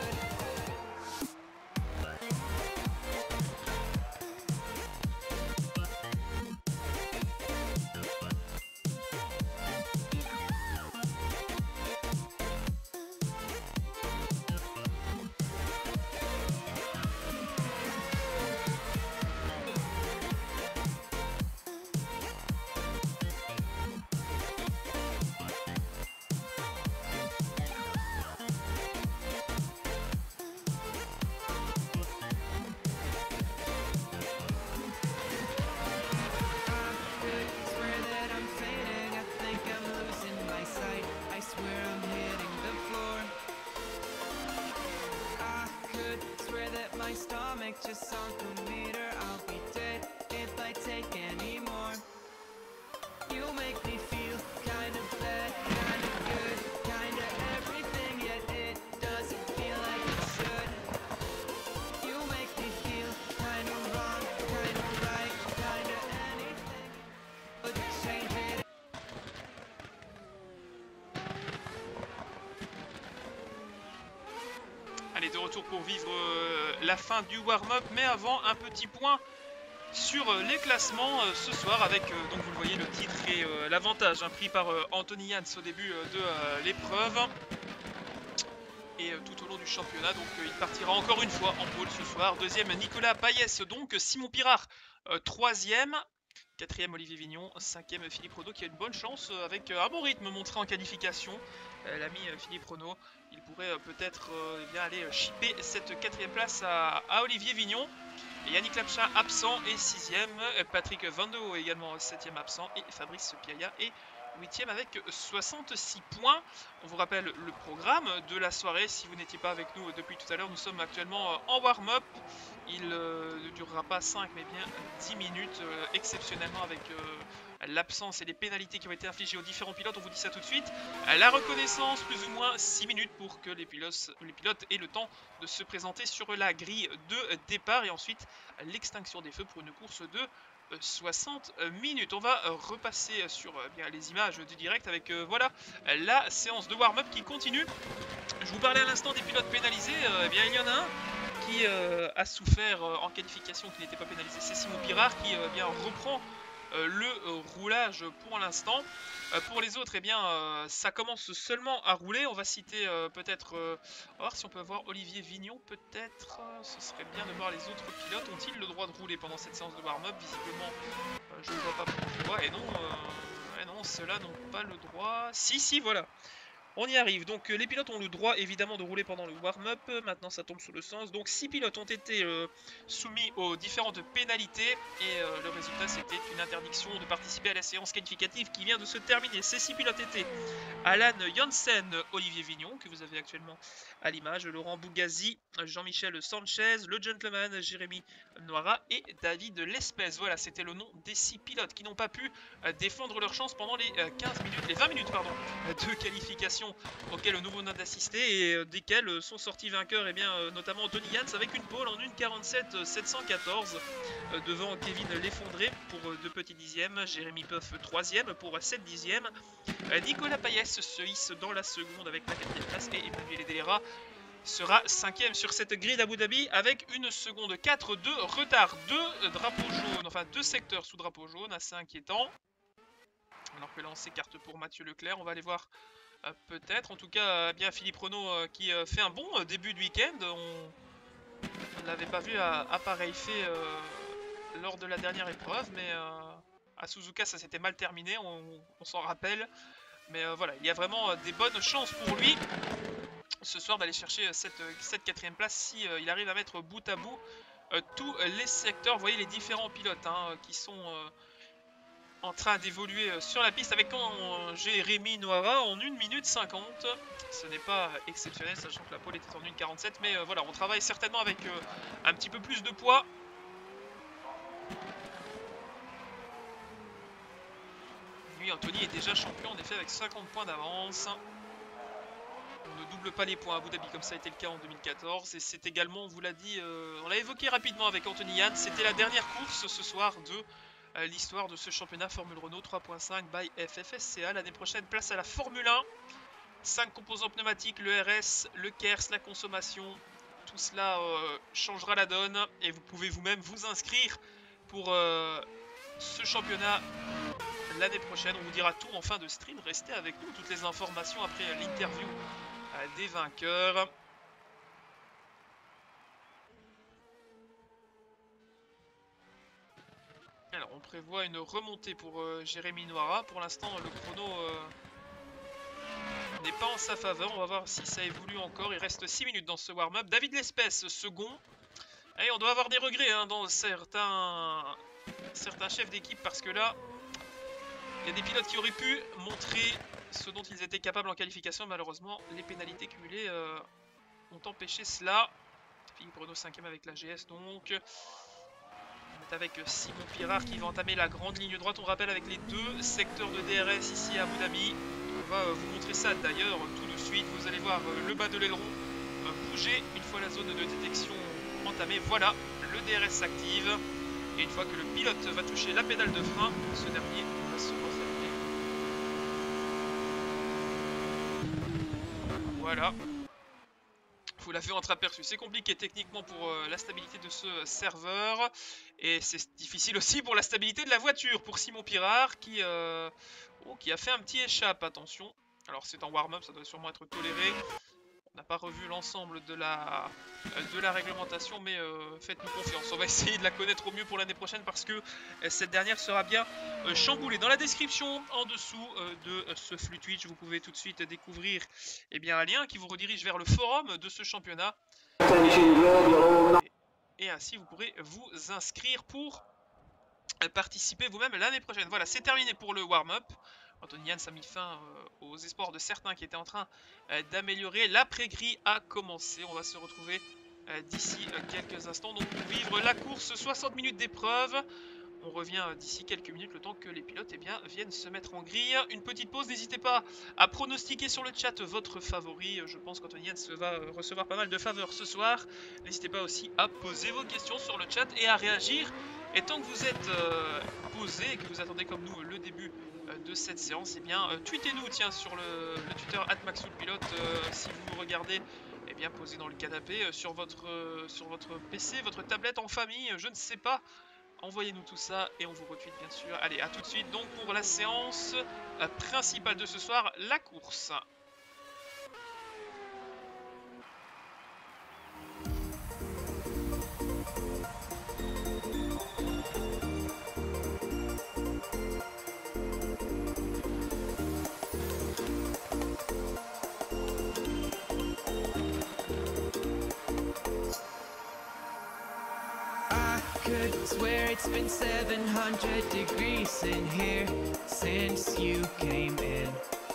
Swear that I'm fading, I think I'm losing my sight. I swear I'm hitting the floor. I could swear that my stomach just sunk a meter. I'll be dead if I take any more. You make me feel kind of bad, kind of good, kind of everything, yet it doesn't feel like it should. You make me feel kind of wrong, kind of right, kind of anything. Would change it. Allez, de retour pour vivre la fin du warm-up, mais avant un petit point sur les classements ce soir avec, donc vous le voyez, le titre et l'avantage pris par Anthony Jans au début de l'épreuve. et tout au long du championnat. Donc il partira encore une fois en pole ce soir. Deuxième Nicolas Payès, donc Simon Pirard troisième. Quatrième Olivier Vignon, cinquième Philippe Renaud qui a une bonne chance avec un bon rythme montré en qualification. L'ami Philippe Renaud, il pourrait peut-être bien aller chipper cette quatrième place à Olivier Vignon. Et Yannick Lapchat absent et sixième, Patrick Vandeo également septième absent et Fabrice Piailla est 8e avec 66 points. On vous rappelle le programme de la soirée. Si vous n'étiez pas avec nous depuis tout à l'heure, nous sommes actuellement en warm-up. Il ne durera pas 5 mais bien 10 minutes exceptionnellement avec l'absence et les pénalités qui ont été infligées aux différents pilotes. On vous dit ça tout de suite. La reconnaissance, plus ou moins 6 minutes pour que les pilotes aient le temps de se présenter sur la grille de départ. Et ensuite l'extinction des feux pour une course de 60 minutes. On va repasser sur bien les images du direct avec voilà la séance de warm-up qui continue. Je vous parlais à l'instant des pilotes pénalisés. Eh bien il y en a un qui a souffert en qualification, qui n'était pas pénalisé, c'est Simon Pirard qui bien reprend le roulage pour l'instant. Pour les autres, eh bien, ça commence seulement à rouler. On va citer peut-être, on va voir si on peut voir Olivier Vignon, peut-être. Ce serait bien de voir les autres pilotes. Ont-ils le droit de rouler pendant cette séance de warm-up? Visiblement, je ne vois pas pour le droit. Et non, ceux-là n'ont pas le droit. Si, voilà. On y arrive, donc les pilotes ont le droit évidemment de rouler pendant le warm-up, maintenant ça tombe sous le sens. Donc 6 pilotes ont été soumis aux différentes pénalités et le résultat c'était une interdiction de participer à la séance qualificative qui vient de se terminer. Ces 6 pilotes étaient Alan Janssen, Olivier Vignon, que vous avez actuellement à l'image, Laurent Bougazi, Jean-Michel Sanchez, le gentleman Jérémy Noira et David Lespès. Voilà, c'était le nom des 6 pilotes qui n'ont pas pu défendre leur chance pendant les 20 minutes de qualification auxquels nous venons d'assister et desquels sont sortis vainqueurs, et bien notamment Tony Jans avec une pole en 1:47.714 devant Kevin L'Effondré pour 2 petits dixièmes, Jérémy Peuf 3e pour 7 dixièmes, Nicolas Payès se hisse dans la seconde avec la 4e place et Emmanuel Edelera sera 5e sur cette grille d'Abu Dhabi avec 1 seconde 4 de retard. 2 drapeaux jaunes, enfin 2 secteurs sous drapeau jaune, assez inquiétant. Alors que là on s'écarte pour Mathieu Leclerc, on va aller voir peut-être, en tout cas bien Philippe Renaud qui fait un bon début de week-end. On ne l'avait pas vu à pareil fait lors de la dernière épreuve, mais à Suzuka ça s'était mal terminé, on s'en rappelle. Mais voilà, il y a vraiment des bonnes chances pour lui ce soir d'aller chercher cette 4e place si il arrive à mettre bout à bout tous les secteurs. Vous voyez les différents pilotes qui sont en train d'évoluer sur la piste avec Jérémy Noira en 1:50. Ce n'est pas exceptionnel, sachant que la pole était en 1:47, mais voilà, on travaille certainement avec un petit peu plus de poids. Lui, Anthony est déjà champion en effet avec 50 points d'avance. On ne double pas les points à Abu Dhabi comme ça a été le cas en 2014. Et c'est également, on vous l'a dit, on l'a évoqué rapidement avec Anthony Jans, c'était la dernière course ce soir de l'histoire de ce championnat Formule Renault 3.5 by FFSCA. L'année prochaine, place à la Formule 1. 5 composants pneumatiques, le RS, le KERS, la consommation. Tout cela changera la donne et vous pouvez vous-même vous inscrire pour ce championnat l'année prochaine. On vous dira tout en fin de stream. Restez avec nous, toutes les informations après l'interview des vainqueurs. Alors on prévoit une remontée pour Jérémy Noira. Pour l'instant le chrono n'est pas en sa faveur. On va voir si ça évolue encore. Il reste 6 minutes dans ce warm-up. David Lespès second. Et on doit avoir des regrets dans certains chefs d'équipe, parce que là il y a des pilotes qui auraient pu montrer ce dont ils étaient capables en qualification. Malheureusement les pénalités cumulées ont empêché cela. Philippe Renaud 5e avec la GS donc. On est avec Simon Pirard qui va entamer la grande ligne droite. On rappelle avec les 2 secteurs de DRS ici à Abu Dhabi. On va vous montrer ça d'ailleurs tout de suite. Vous allez voir le bas de l'aileron bouger une fois la zone de détection entamée. Voilà, le DRS s'active. Et une fois que le pilote va toucher la pédale de frein, ce dernier va se refermer. Voilà. Vous l'avez entreaperçu, c'est compliqué techniquement pour la stabilité de ce serveur. Et c'est difficile aussi pour la stabilité de la voiture, pour Simon Pirard qui a fait un petit échappe, attention. Alors c'est en warm-up, ça doit sûrement être toléré. On n'a pas revu l'ensemble de la réglementation, mais faites-nous confiance. On va essayer de la connaître au mieux pour l'année prochaine parce que cette dernière sera bien chamboulée. Dans la description, en dessous de ce flux Twitch, vous pouvez tout de suite découvrir un lien qui vous redirige vers le forum de ce championnat. Et ainsi, vous pourrez vous inscrire pour participer vous-même l'année prochaine. Voilà, c'est terminé pour le warm-up. Anthony Jans a mis fin aux espoirs de certains qui étaient en train d'améliorer. L'après-gris a commencé. On va se retrouver d'ici quelques instants donc pour vivre la course. 60 minutes d'épreuve. On revient d'ici quelques minutes, le temps que les pilotes viennent se mettre en grille. Une petite pause, n'hésitez pas à pronostiquer sur le chat votre favori. Je pense qu'Anthony Jans va recevoir pas mal de faveurs ce soir. N'hésitez pas aussi à poser vos questions sur le chat et à réagir. Et tant que vous êtes posé et que vous attendez comme nous le début de cette séance, tweetez-nous sur le Twitter @maxoulpilote si vous regardez. Posez dans le canapé sur votre PC, votre tablette en famille, je ne sais pas. Envoyez-nous tout ça et on vous retweet bien sûr. Allez, à tout de suite donc pour la séance principale de ce soir, la course. Could swear it's been 700 degrees in here since you came in.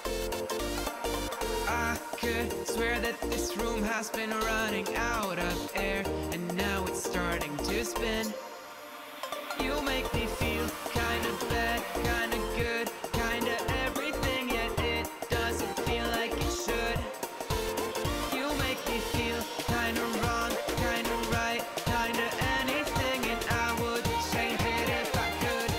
I could swear that this room has been running out of air and now it's starting to spin. You make me feel kind of bad, kind of good, kind of everything, yet it doesn't feel like it should. You make me feel kind of wrong, kind of right, kind of anything, and I would change it if I could.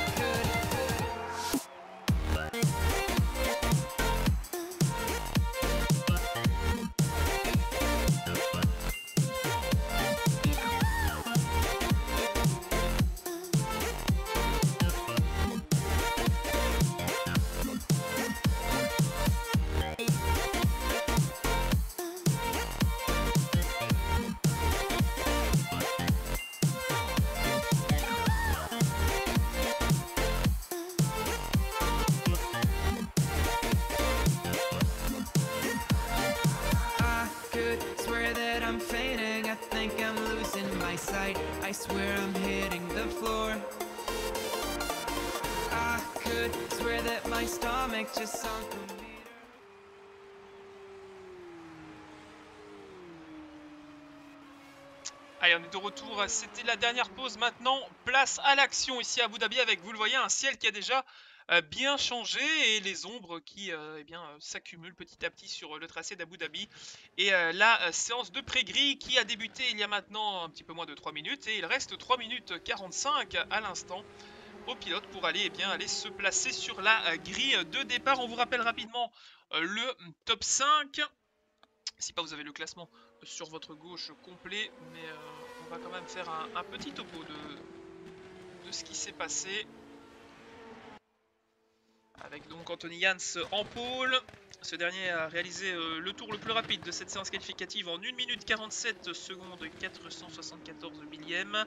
I swear I'm hitting the floor. I could swear that my stomach just sunk a meter. Allez, on est de retour, c'était la dernière pause. Maintenant, place à l'action ici à Abu Dhabi avec, vous le voyez, un ciel qui a déjà bien changé et les ombres qui s'accumulent petit à petit sur le tracé d'Abu Dhabi. Et la séance de pré-grille qui a débuté il y a maintenant un petit peu moins de 3 minutes et il reste 3 minutes 45 à l'instant aux pilotes pour aller se placer sur la grille de départ. On vous rappelle rapidement le top 5. Si pas vous avez le classement sur votre gauche complet, mais on va quand même faire un petit topo de ce qui s'est passé. Avec donc Anthony Jans en pôle. Ce dernier a réalisé le tour le plus rapide de cette séance qualificative en 1 minute 47 secondes 474 millièmes.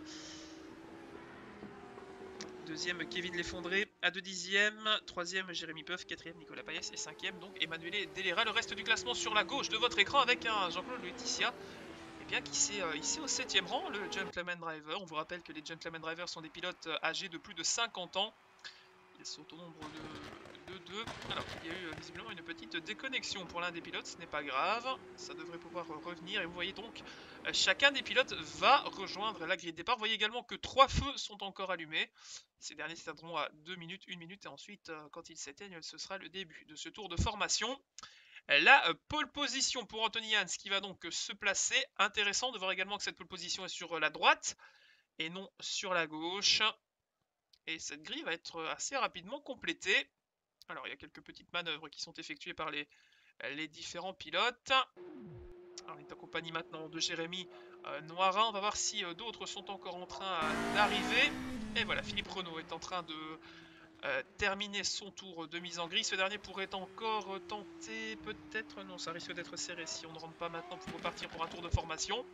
Deuxième, Kevin L'Effondré à 2 dixièmes. Troisième, Jérémy Peuf. Quatrième, Nicolas Payès. Et cinquième, donc Emanuele Delera. Le reste du classement sur la gauche de votre écran avec un Jean-Claude Laetitia qui s'est hissé au 7e rang, le Gentleman Driver. On vous rappelle que les Gentleman Drivers sont des pilotes âgés de plus de 50 ans. Ils sont au nombre de 2. Alors, il y a eu visiblement une petite déconnexion pour l'un des pilotes, ce n'est pas grave. Ça devrait pouvoir revenir. Et vous voyez donc, chacun des pilotes va rejoindre la grille de départ. Vous voyez également que 3 feux sont encore allumés. Ces derniers s'éteindront à 2 minutes, 1 minute. Et ensuite, quand ils s'éteignent, ce sera le début de ce tour de formation. La pole position pour Anthony Jans qui va donc se placer. Intéressant de voir également que cette pole position est sur la droite et non sur la gauche. Et cette grille va être assez rapidement complétée. Alors il y a quelques petites manœuvres qui sont effectuées par les différents pilotes. Alors, on est en compagnie maintenant de Jérémy Noirin. On va voir si d'autres sont encore en train d'arriver. Et voilà, Philippe Renaud est en train terminer son tour de mise en grille. Ce dernier pourrait encore tenter, peut-être, non, ça risque d'être serré si on ne rentre pas maintenant pour repartir pour un tour de formation.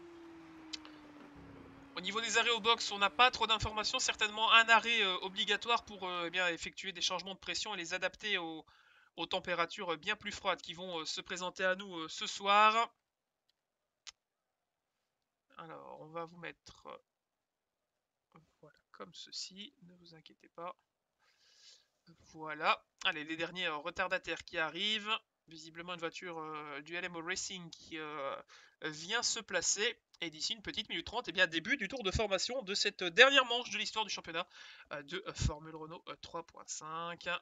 Au niveau des arrêts au box, on n'a pas trop d'informations, certainement un arrêt obligatoire pour eh bien, effectuer des changements de pression et les adapter aux températures bien plus froides qui vont se présenter à nous ce soir. Alors, on va vous mettre voilà, comme ceci, ne vous inquiétez pas. Voilà, allez, les derniers retardataires qui arrivent. Visiblement une voiture du LMO Racing qui vient se placer. Et d'ici une petite minute 30, et bien début du tour de formation de cette dernière manche de l'histoire du championnat de Formule Renault 3.5.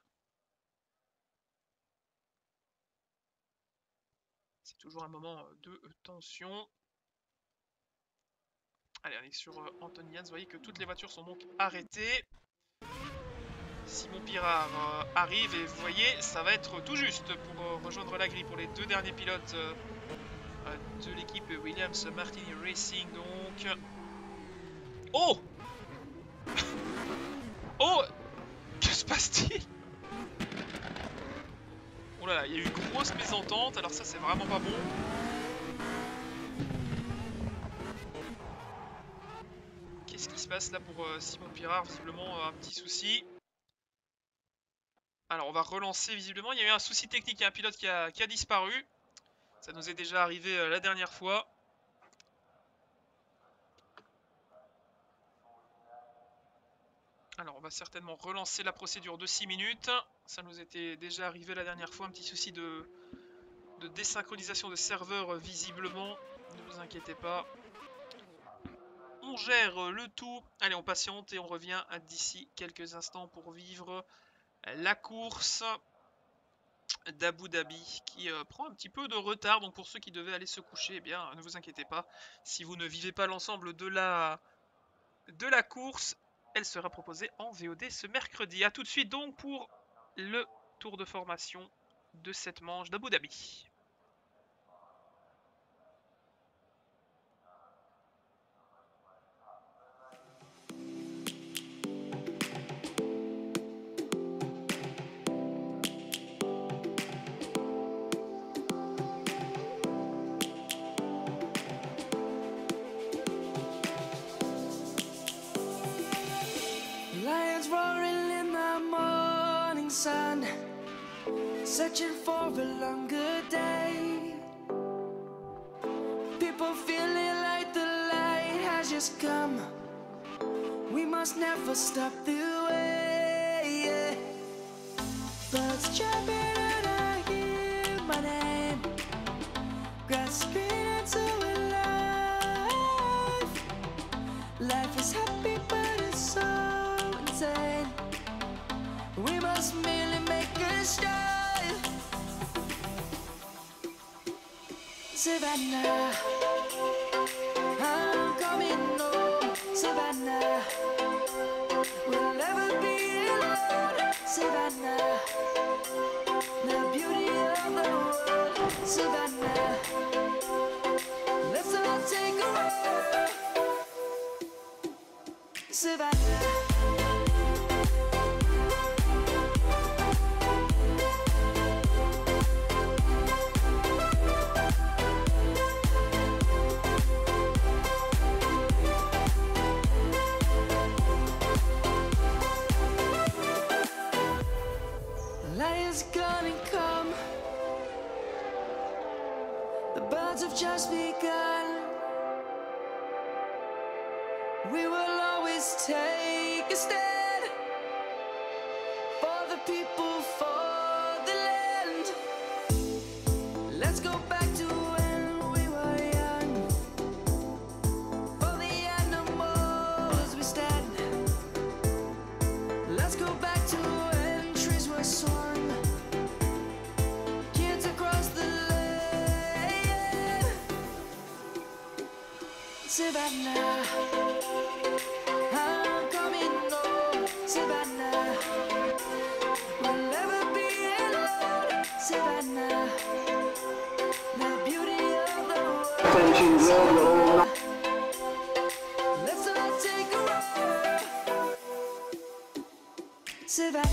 C'est toujours un moment de tension. Allez, on est sur Anthony Jans. Vous voyez que toutes les voitures sont donc arrêtées. Simon Pirard arrive et vous voyez, ça va être tout juste pour rejoindre la grille pour les deux derniers pilotes de l'équipe Williams Martini Racing. Donc, oh oh, que se passe-t-il? Oh là là, il y a eu une grosse mésentente, alors ça c'est vraiment pas bon. Qu'est-ce qui se passe là pour Simon Pirard? Visiblement un petit souci. Alors on va relancer visiblement, il y a eu un souci technique, il y a un pilote qui a disparu. Ça nous est déjà arrivé la dernière fois. Alors on va certainement relancer la procédure de 6 minutes. Ça nous était déjà arrivé la dernière fois, un petit souci de désynchronisation de serveur visiblement. Ne vous inquiétez pas. On gère le tout. Allez, on patiente et on revient d'ici quelques instants pour vivre la course d'Abu Dhabi qui prend un petit peu de retard. Donc pour ceux qui devaient aller se coucher, eh bien ne vous inquiétez pas. Si vous ne vivez pas l'ensemble de la course, elle sera proposée en VOD ce mercredi. A tout de suite donc pour le tour de formation de cette manche d'Abu Dhabi. Lions roaring in the morning sun, searching for a longer day. People feeling like the light has just come. We must never stop the way. Birds chirping and I hear my name, grasping into life. Life is happy but it's so insane. We must merely make a start. Savannah, I'm coming home. Savannah, we'll never be alone. Savannah, the beauty of the world. Savannah, let's all take a walk. Savannah. Lions gonna come. The birds have just begun. We will always take a stand for the people, for the land. Let's go back to when we were young. For the animals we stand. Let's go back to when trees were swung. Kids across the land. Savannah, I'm coming home. Savannah, we'll never be alone. Savannah, the beauty of the world. Let's all take a walk. Savannah.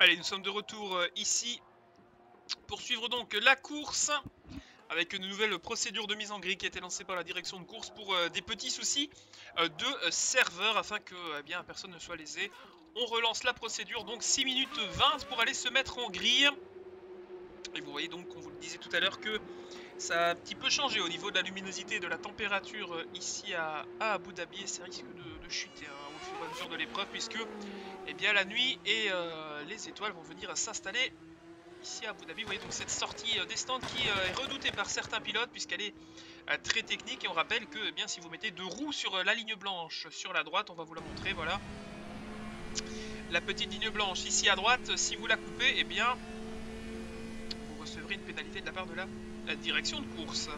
Allez, nous sommes de retour ici pour suivre donc la course avec une nouvelle procédure de mise en grille qui a été lancée par la direction de course pour des petits soucis de serveur afin que eh bien, personne ne soit lésé. On relance la procédure, donc 6 minutes 20 pour aller se mettre en grille. Et vous voyez donc, on vous le disait tout à l'heure, que ça a un petit peu changé au niveau de la luminosité et de la température ici à Abu Dhabi. Et ça risque de chuter au fur et à mesure de l'épreuve puisque eh bien, la nuit et les étoiles vont venir s'installer ici à Abu Dhabi. Vous voyez donc cette sortie des stands qui est redoutée par certains pilotes puisqu'elle est très technique. Et on rappelle que eh bien, si vous mettez 2 roues sur la ligne blanche sur la droite, on va vous la montrer, voilà. La petite ligne blanche ici à droite, si vous la coupez, eh bien, vous recevrez une pénalité de la part de la direction de course.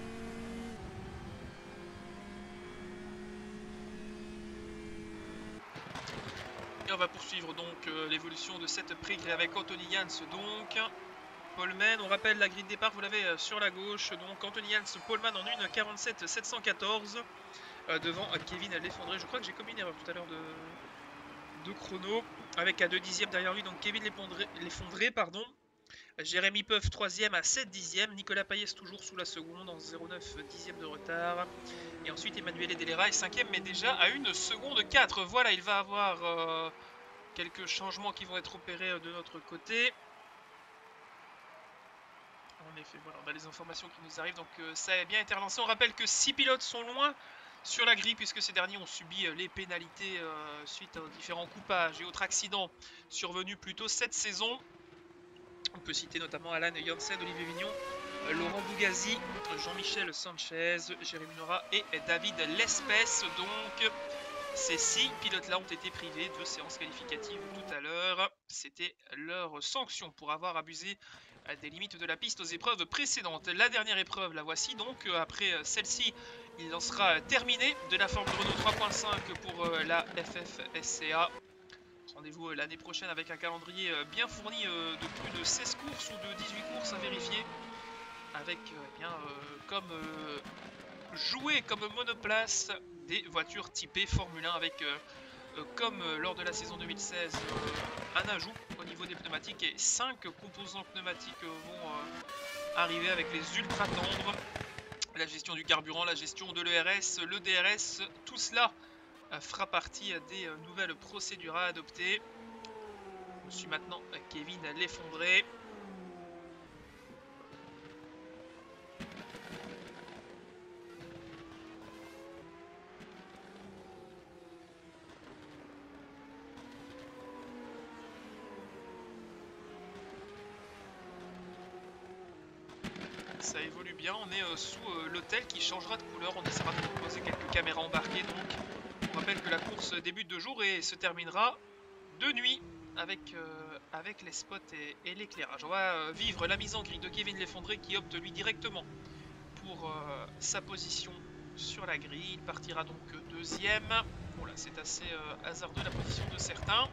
Et on va poursuivre donc l'évolution de cette pré-grille avec Anthony Jans donc. Poleman, on rappelle la grille de départ, vous l'avez sur la gauche, donc Anthony Jans, Poleman en 1:47.714 devant Kevin Lefondré. Je crois que j'ai commis une erreur tout à l'heure de chrono, avec à 2 dixièmes derrière lui, donc Kevin Lefondré, pardon. Jérémy Peuf 3ème à 7 dixièmes, Nicolas Payès toujours sous la seconde en 0,9 dixième de retard. Et ensuite Emmanuel Delera est 5ème mais déjà à 1 seconde 4. Voilà, il va avoir quelques changements qui vont être opérés de notre côté. En effet, voilà, on a les informations qui nous arrivent, donc ça a bien été relancé. On rappelle que 6 pilotes sont loin sur la grille puisque ces derniers ont subi les pénalités suite aux différents coupages et autres accidents survenus plus tôt cette saison. On peut citer notamment Alan Janssen, Olivier Vignon, Laurent Bougazi, Jean-Michel Sanchez, Jérémy Nora et David Lespès. Donc ces 6 pilotes-là ont été privés de séances qualificatives tout à l'heure. C'était leur sanction pour avoir abusé des limites de la piste aux épreuves précédentes. La dernière épreuve, la voici donc. Après celle-ci, il en sera terminé de la Formule Renault 3.5 pour la FFSCA. Rendez-vous l'année prochaine avec un calendrier bien fourni de plus de 16 courses ou de 18 courses à vérifier. Avec comme jouer comme monoplace des voitures typées Formule 1 avec comme lors de la saison 2016 un ajout au niveau des pneumatiques et 5 composants pneumatiques vont arriver avec les ultra tendres, la gestion du carburant, la gestion de l'ERS, le DRS, tout cela fera partie des nouvelles procédures à adopter. Je suis maintenant Kevin Lefondré. Ça évolue bien, on est sous l'hôtel qui changera de couleur, on essaiera de proposer quelques caméras embarquées donc. On rappelle que la course débute de jour et se terminera de nuit avec les spots et l'éclairage. On va vivre la mise en grille de Kevin Lefondré qui opte lui directement pour sa position sur la grille. Il partira donc deuxième. Bon là c'est assez hasardeux la position de certains.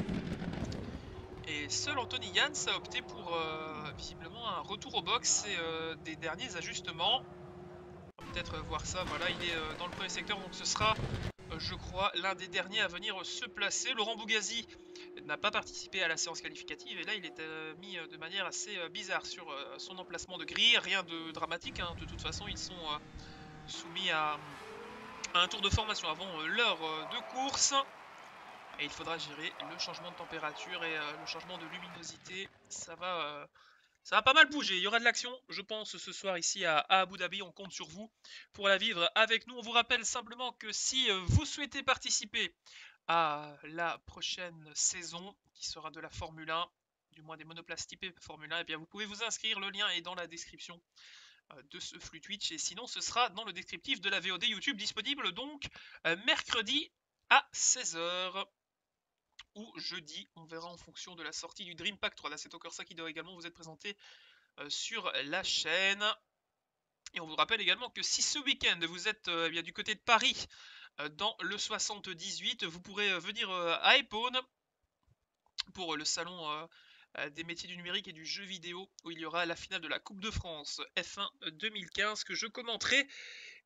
Et seul Anthony Jans a opté pour visiblement un retour au box et des derniers ajustements. On va peut-être voir ça, voilà, il est dans le premier secteur, donc ce sera, je crois, l'un des derniers à venir se placer. Laurent Bougazi n'a pas participé à la séance qualificative et là il est mis de manière assez bizarre sur son emplacement de grille. Rien de dramatique, hein. De toute façon ils sont soumis à un tour de formation avant l'heure de course. Et il faudra gérer le changement de température et le changement de luminosité. Ça va pas mal bouger. Il y aura de l'action, je pense, ce soir ici à Abu Dhabi. On compte sur vous pour la vivre avec nous. On vous rappelle simplement que si vous souhaitez participer à la prochaine saison, qui sera de la Formule 1, du moins des monoplaces typées Formule 1, et bien vous pouvez vous inscrire. Le lien est dans la description de ce flux Twitch. Et sinon, ce sera dans le descriptif de la VOD YouTube, disponible donc mercredi à 16 h. Ou jeudi, on verra en fonction de la sortie du Dream Pack 3. Là, c'est encore ça qui doit également vous être présenté sur la chaîne. Et on vous rappelle également que si ce week-end vous êtes bien du côté de Paris, dans le 78, vous pourrez venir à Epone pour le salon des métiers du numérique et du jeu vidéo, où il y aura la finale de la Coupe de France F1 2015 que je commenterai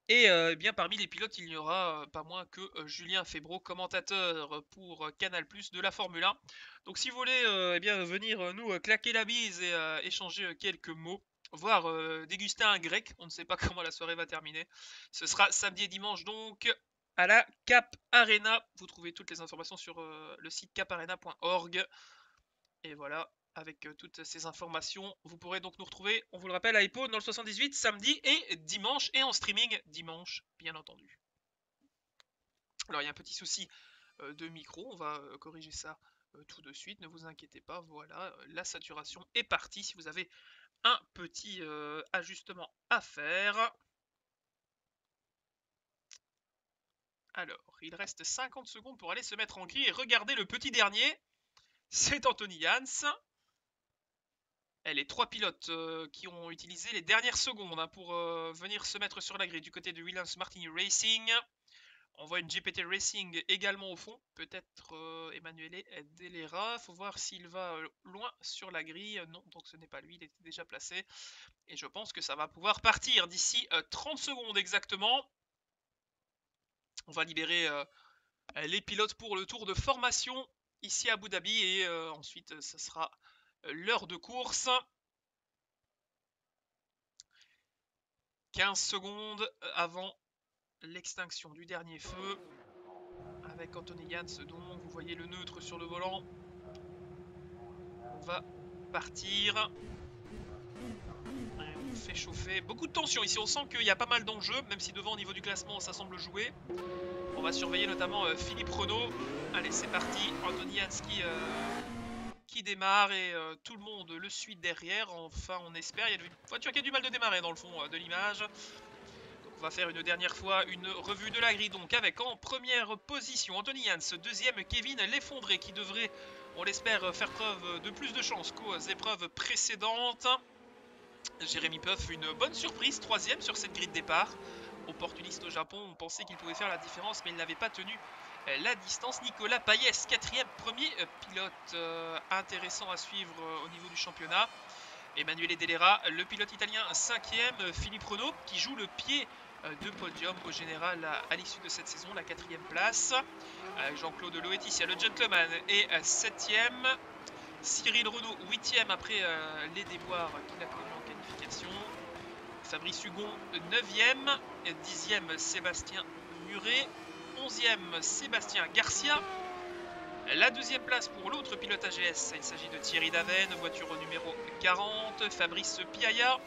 Et eh bien parmi les pilotes, il n'y aura pas moins que Julien Febvreau, commentateur pour Canal+ de la Formule 1. Donc si vous voulez eh bien venir nous claquer la bise et échanger quelques mots, voire déguster un grec, on ne sait pas comment la soirée va terminer. Ce sera samedi et dimanche donc à la Cap Arena. Vous trouvez toutes les informations sur le site caparena.org. Et voilà, avec toutes ces informations, vous pourrez donc nous retrouver, on vous le rappelle, à Eppo dans le 78, samedi et dimanche, et en streaming dimanche, bien entendu. Alors il y a un petit souci de micro, on va corriger ça tout de suite, ne vous inquiétez pas, voilà, la saturation est partie. Si vous avez un petit ajustement à faire. Alors, il reste 50 secondes pour aller se mettre en grille et regardez le petit dernier, c'est Anthony Jans. Les trois pilotes qui ont utilisé les dernières secondes hein, pour venir se mettre sur la grille du côté de Williams Martini Racing. On voit une GPT Racing également au fond, peut-être Emanuele Delera. Faut voir s'il va loin sur la grille. Non, donc ce n'est pas lui, il était déjà placé. Et je pense que ça va pouvoir partir d'ici 30 secondes exactement. On va libérer les pilotes pour le tour de formation ici à Abu Dhabi. Et ensuite, ce sera l'heure de course. 15 secondes avant l'extinction du dernier feu. Avec Anthony Jans, donc vous voyez le neutre sur le volant. On va partir. On fait chauffer. Beaucoup de tension ici, on sent qu'il y a pas mal d'enjeux, même si devant au niveau du classement ça semble jouer. On va surveiller notamment Philippe Renaud. Allez, c'est parti. Anthony Jans qui démarre et tout le monde le suit derrière. Enfin, on espère. Il y a une voiture qui a du mal de démarrer dans le fond de l'image. Donc, on va faire une dernière fois une revue de la grille. Donc, avec en première position Anthony Jans, deuxième Kevin L'Effondré qui devrait, on l'espère, faire preuve de plus de chance qu'aux épreuves précédentes. Jérémy Puff, une bonne surprise, troisième sur cette grille de départ. Opportuniste au Japon, on pensait qu'il pouvait faire la différence, mais il n'avait pas tenu la distance. Nicolas Payès, quatrième, premier pilote intéressant à suivre au niveau du championnat. Emanuele Delera, le pilote italien, cinquième. Philippe Renaud, qui joue le pied de podium au général à l'issue de cette saison, la quatrième place. Jean-Claude Loetitia, le gentleman, est septième. Cyril Renaud, huitième après les déboires qu'il a connus en qualification. Fabrice Hugon, 9e, 10e Sébastien Muret, 11e Sébastien Garcia. La deuxième place pour l'autre pilote AGS, il s'agit de Thierry Daven, voiture numéro 40, Fabrice Piaya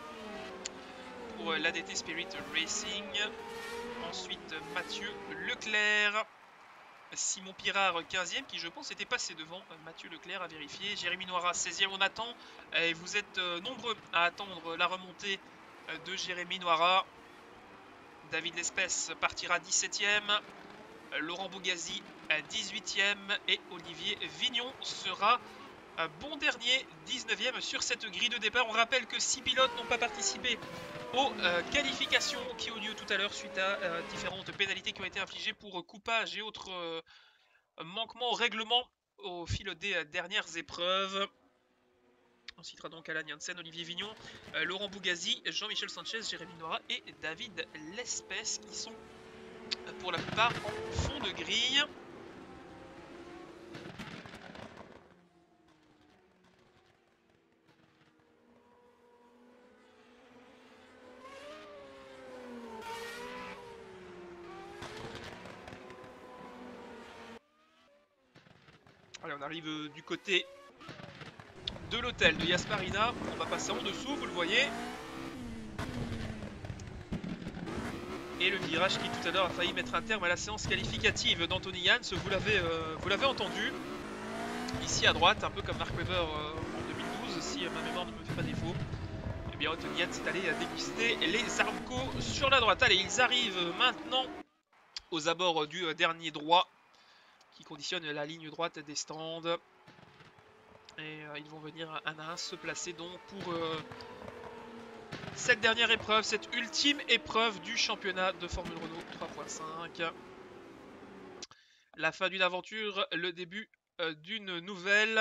pour l'ADT Spirit Racing. Ensuite Mathieu Leclerc, Simon Pirard 15e qui je pense était passé devant Mathieu Leclerc à vérifier. Jérémy Noirat 16e, on attend et vous êtes nombreux à attendre la remontée de Jérémy Noirat. David Lespès partira 17e, Laurent Bougazi 18e et Olivier Vignon sera bon dernier 19e sur cette grille de départ. On rappelle que 6 pilotes n'ont pas participé aux qualifications qui ont lieu tout à l'heure suite à différentes pénalités qui ont été infligées pour coupage et autres manquements au règlement au fil des dernières épreuves. On citera donc Alan Janssen, Olivier Vignon, Laurent Bougazi, Jean-Michel Sanchez, Jérémy Noirat et David Lespès qui sont pour la plupart en fond de grille. Allez, on arrive du côté de l'hôtel de Yas Marina. On va passer en dessous, vous le voyez. Et le virage qui tout à l'heure a failli mettre un terme à la séance qualificative d'Anthony Jans, vous l'avez entendu. Ici à droite, un peu comme Mark Webber en 2012, si ma mémoire ne me fait pas défaut. Eh bien Anthony Jans est allé déguster les Aramco sur la droite. Allez, ils arrivent maintenant aux abords du dernier droit qui conditionne la ligne droite des stands. Et ils vont venir un à un se placer donc pour cette dernière épreuve, cette ultime épreuve du championnat de Formule Renault 3.5. La fin d'une aventure, le début d'une nouvelle.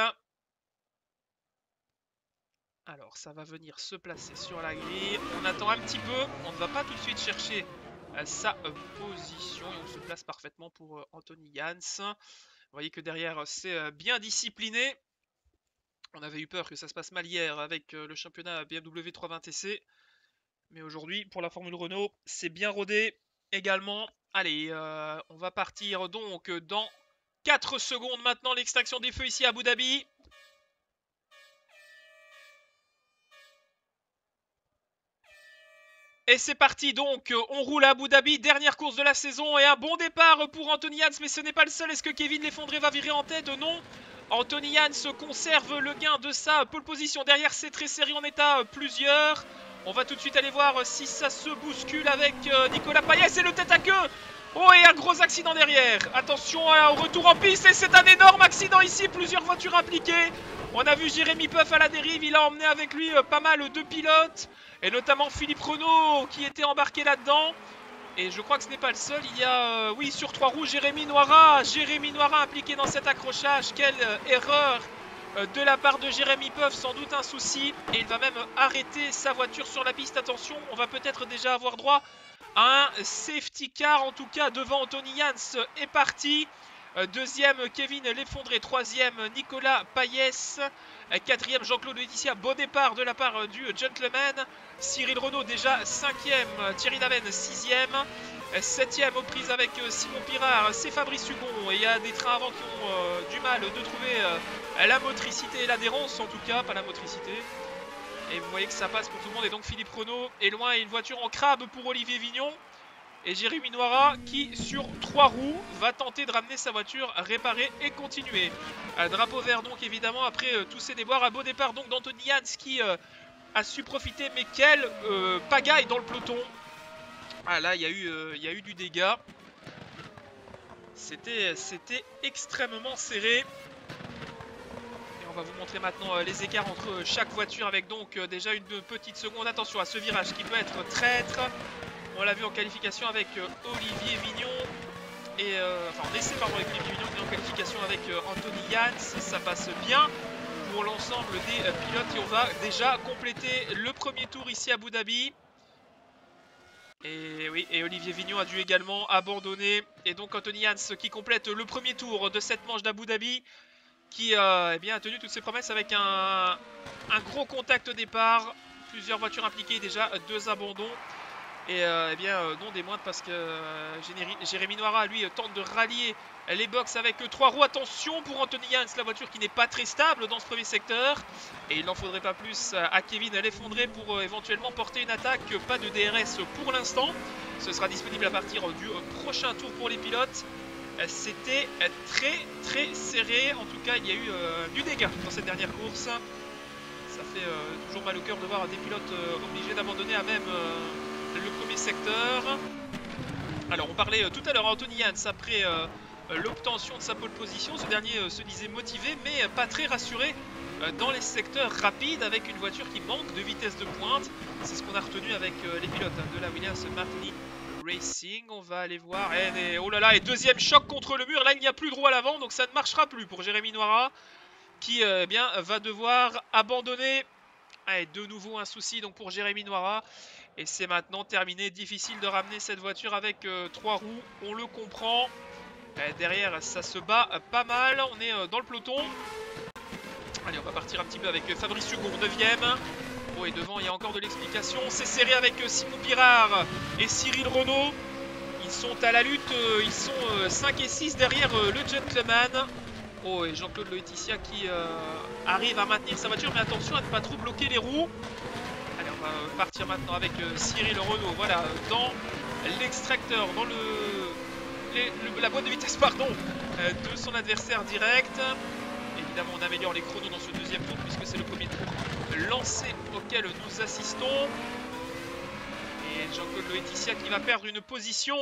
Alors ça va venir se placer sur la grille. On attend un petit peu, on ne va pas tout de suite chercher sa position et on se place parfaitement pour Anthony Jans. Vous voyez que derrière c'est bien discipliné. On avait eu peur que ça se passe mal hier avec le championnat BMW 320TC. Mais aujourd'hui, pour la Formule Renault, c'est bien rodé également. Allez, on va partir donc dans 4 secondes maintenant. L'extinction des feux ici à Abu Dhabi. Et c'est parti donc, on roule à Abu Dhabi, dernière course de la saison et un bon départ pour Anthony Jans, mais ce n'est pas le seul. Est-ce que Kevin L'Effondré va virer en tête? Non. Anthony Jans conserve le gain de sa pole position. Derrière, c'est très serré, on est à plusieurs. On va tout de suite aller voir si ça se bouscule avec Nicolas Payès et le tête à queue. Oh, et un gros accident derrière. Attention au retour en piste et c'est un énorme accident ici, plusieurs voitures impliquées. On a vu Jérémy Puff à la dérive, il a emmené avec lui pas mal de pilotes. Et notamment Philippe Renaud qui était embarqué là-dedans. Et je crois que ce n'est pas le seul. Il y a, oui, sur 3 roues, Jérémy Noira. Jérémy Noira impliqué dans cet accrochage. Quelle erreur de la part de Jérémy Puff. Sans doute un souci. Et il va même arrêter sa voiture sur la piste. Attention, on va peut-être déjà avoir droit à un safety car. En tout cas, devant Anthony Jans est parti. Deuxième, Kevin L'Effondré. Troisième, Nicolas Payès. Quatrième, Jean-Claude Laetitia. Beau départ de la part du gentleman. Cyril Renaud déjà 5e. Thierry Daven 6e. 7e aux prises avec Simon Pirard. C'est Fabrice Hugon. Et il y a des trains avant qui ont du mal de trouver la motricité et l'adhérence. En tout cas, pas la motricité. Et vous voyez que ça passe pour tout le monde. Et donc Philippe Renaud est loin. Et une voiture en crabe pour Olivier Vignon. Et Jérémy Noira qui sur 3 roues va tenter de ramener sa voiture réparée et continuer. Drapeau vert donc évidemment après tous ces déboires. Un beau départ donc d'Anthony Jans qui a su profiter, mais quelle pagaille dans le peloton. Ah là il y a eu du dégât. C'était extrêmement serré. Et on va vous montrer maintenant les écarts entre chaque voiture avec donc déjà une petite seconde. Attention à ce virage qui peut être traître. On l'a vu en qualification avec Olivier Vignon. Et, enfin en essai pardon avec Olivier Vignon et en qualification avec Anthony Jans. Ça passe bien pour l'ensemble des pilotes. Et on va déjà compléter le premier tour ici à Abu Dhabi. Et oui, et Olivier Vignon a dû également abandonner. Et donc Anthony Jans qui complète le premier tour de cette manche d'Abu Dhabi. Qui eh bien, a tenu toutes ses promesses avec un gros contact au départ. Plusieurs voitures impliquées, déjà 2 abandons. Et eh bien non des moindres parce que Jérémy Noira lui tente de rallier les box avec 3 roues. Attention pour Anthony Jans, la voiture qui n'est pas très stable dans ce premier secteur. Et il n'en faudrait pas plus à Kevin L'Effondré pour éventuellement porter une attaque. Pas de DRS pour l'instant. Ce sera disponible à partir du prochain tour pour les pilotes. C'était très serré. En tout cas il y a eu du dégât dans cette dernière course. Ça fait toujours mal au cœur de voir des pilotes obligés d'abandonner à même le premier secteur. Alors on parlait tout à l'heure à Anthony Jans après l'obtention de sa pole position. Ce dernier se disait motivé mais pas très rassuré dans les secteurs rapides avec une voiture qui manque de vitesse de pointe. C'est ce qu'on a retenu avec les pilotes de la Williams Martini Racing. On va aller voir. Et, oh là là, et deuxième choc contre le mur. Là il n'y a plus de roue à l'avant donc ça ne marchera plus pour Jérémy Noira qui bien va devoir abandonner. Allez, de nouveau un souci donc pour Jérémy Noira. Et c'est maintenant terminé. Difficile de ramener cette voiture avec 3 roues. On le comprend. Derrière, ça se bat pas mal. On est dans le peloton. Allez, on va partir un petit peu avec Fabrice Hugon, 9e. Oh, et devant, il y a encore de l'explication. C'est serré avec Simon Pirard et Cyril Renaud. Ils sont à la lutte. Ils sont 5 et 6 derrière le gentleman. Oh, et Jean-Claude Laetitia qui arrive à maintenir sa voiture. Mais attention à ne pas trop bloquer les roues. Allez, on va partir maintenant avec Cyril Renaud. Voilà, dans l'extracteur, dans la boîte de vitesse pardon, de son adversaire direct. Évidemment, on améliore les chronos dans ce deuxième tour puisque c'est le premier tour lancé auquel nous assistons. Et Jean-Claude Laetitia qui va perdre une position.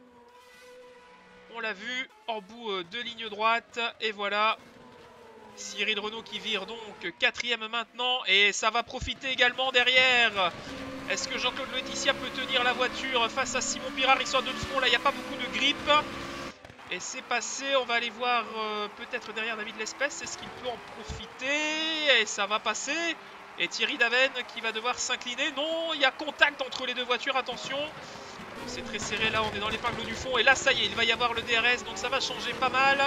On l'a vu en bout de ligne droite. Et voilà. Cyril Renaud qui vire donc 4e maintenant. Et ça va profiter également derrière. Est-ce que Jean-Claude Laetitia peut tenir la voiture face à Simon Pirard? Histoire de front, là il n'y a pas beaucoup de grip. Et c'est passé. On va aller voir peut-être derrière David Lespèce. Est-ce qu'il peut en profiter? Et ça va passer. Et Thierry Daven qui va devoir s'incliner. Non, il y a contact entre les deux voitures. Attention. c'est très serré là, on est dans l'épingle du fond. Et là, ça y est, il va y avoir le DRS, donc ça va changer pas mal.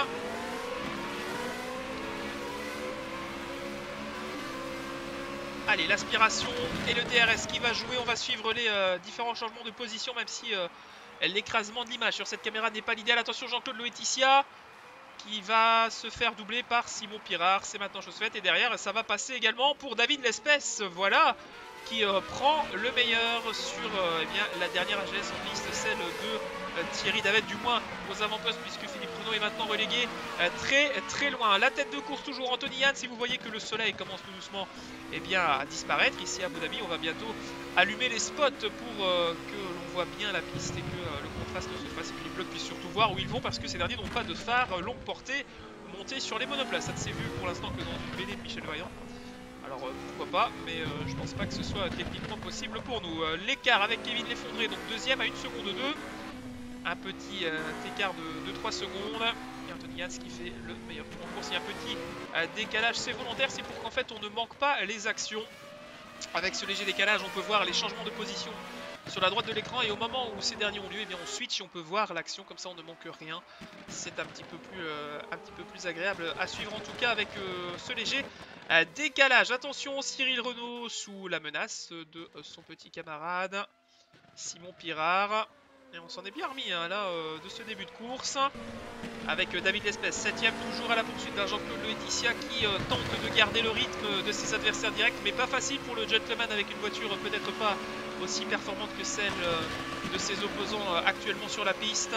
Allez, l'aspiration et le DRS qui va jouer. On va suivre les différents changements de position, même si l'écrasement de l'image sur cette caméra n'est pas l'idéal. Attention, Jean-Claude Loetitia qui va se faire doubler par Simon Pirard. C'est maintenant chose faite. Et derrière, ça va passer également pour David Lespès. Voilà, qui prend le meilleur sur eh bien, la dernière AGS en liste, celle de Thierry Davet, du moins aux avant-postes, puisque Philippe Renaud est maintenant relégué très loin. La tête de course toujours Anthony Yann. Si vous voyez que le soleil commence tout doucement eh bien, à disparaître ici à Abu Dhabi, on va bientôt allumer les spots pour que l'on voit bien la piste et que le contraste se fasse et que les pilotes puissent surtout voir où ils vont, parce que ces derniers n'ont pas de phare longue portée monté sur les monoplaces. Ça ne s'est vu pour l'instant que dans une BD de Michel Vaillant. Alors pourquoi pas, mais je pense pas que ce soit techniquement possible pour nous. L'écart avec Kevin Leffondré, donc deuxième à 1 seconde 2. Un petit écart de 3 secondes. Et Anthony Hans qui fait le meilleur tour en course. Il y a un petit décalage, c'est volontaire, c'est pour qu'en fait on ne manque pas les actions. Avec ce léger décalage, on peut voir les changements de position sur la droite de l'écran, et au moment où ces derniers ont lieu, eh bien on switch et on peut voir l'action, comme ça on ne manque rien. C'est un petit peu plus agréable à suivre en tout cas avec ce léger décalage. Attention, Cyril Renaud sous la menace de son petit camarade Simon Pirard. Et on s'en est bien remis hein, là de ce début de course. Avec David Lespès, 7ème, toujours à la poursuite d'un Jean-Claude Loetitia qui tente de garder le rythme de ses adversaires directs. Mais pas facile pour le gentleman avec une voiture peut-être pas aussi performante que celle de ses opposants actuellement sur la piste.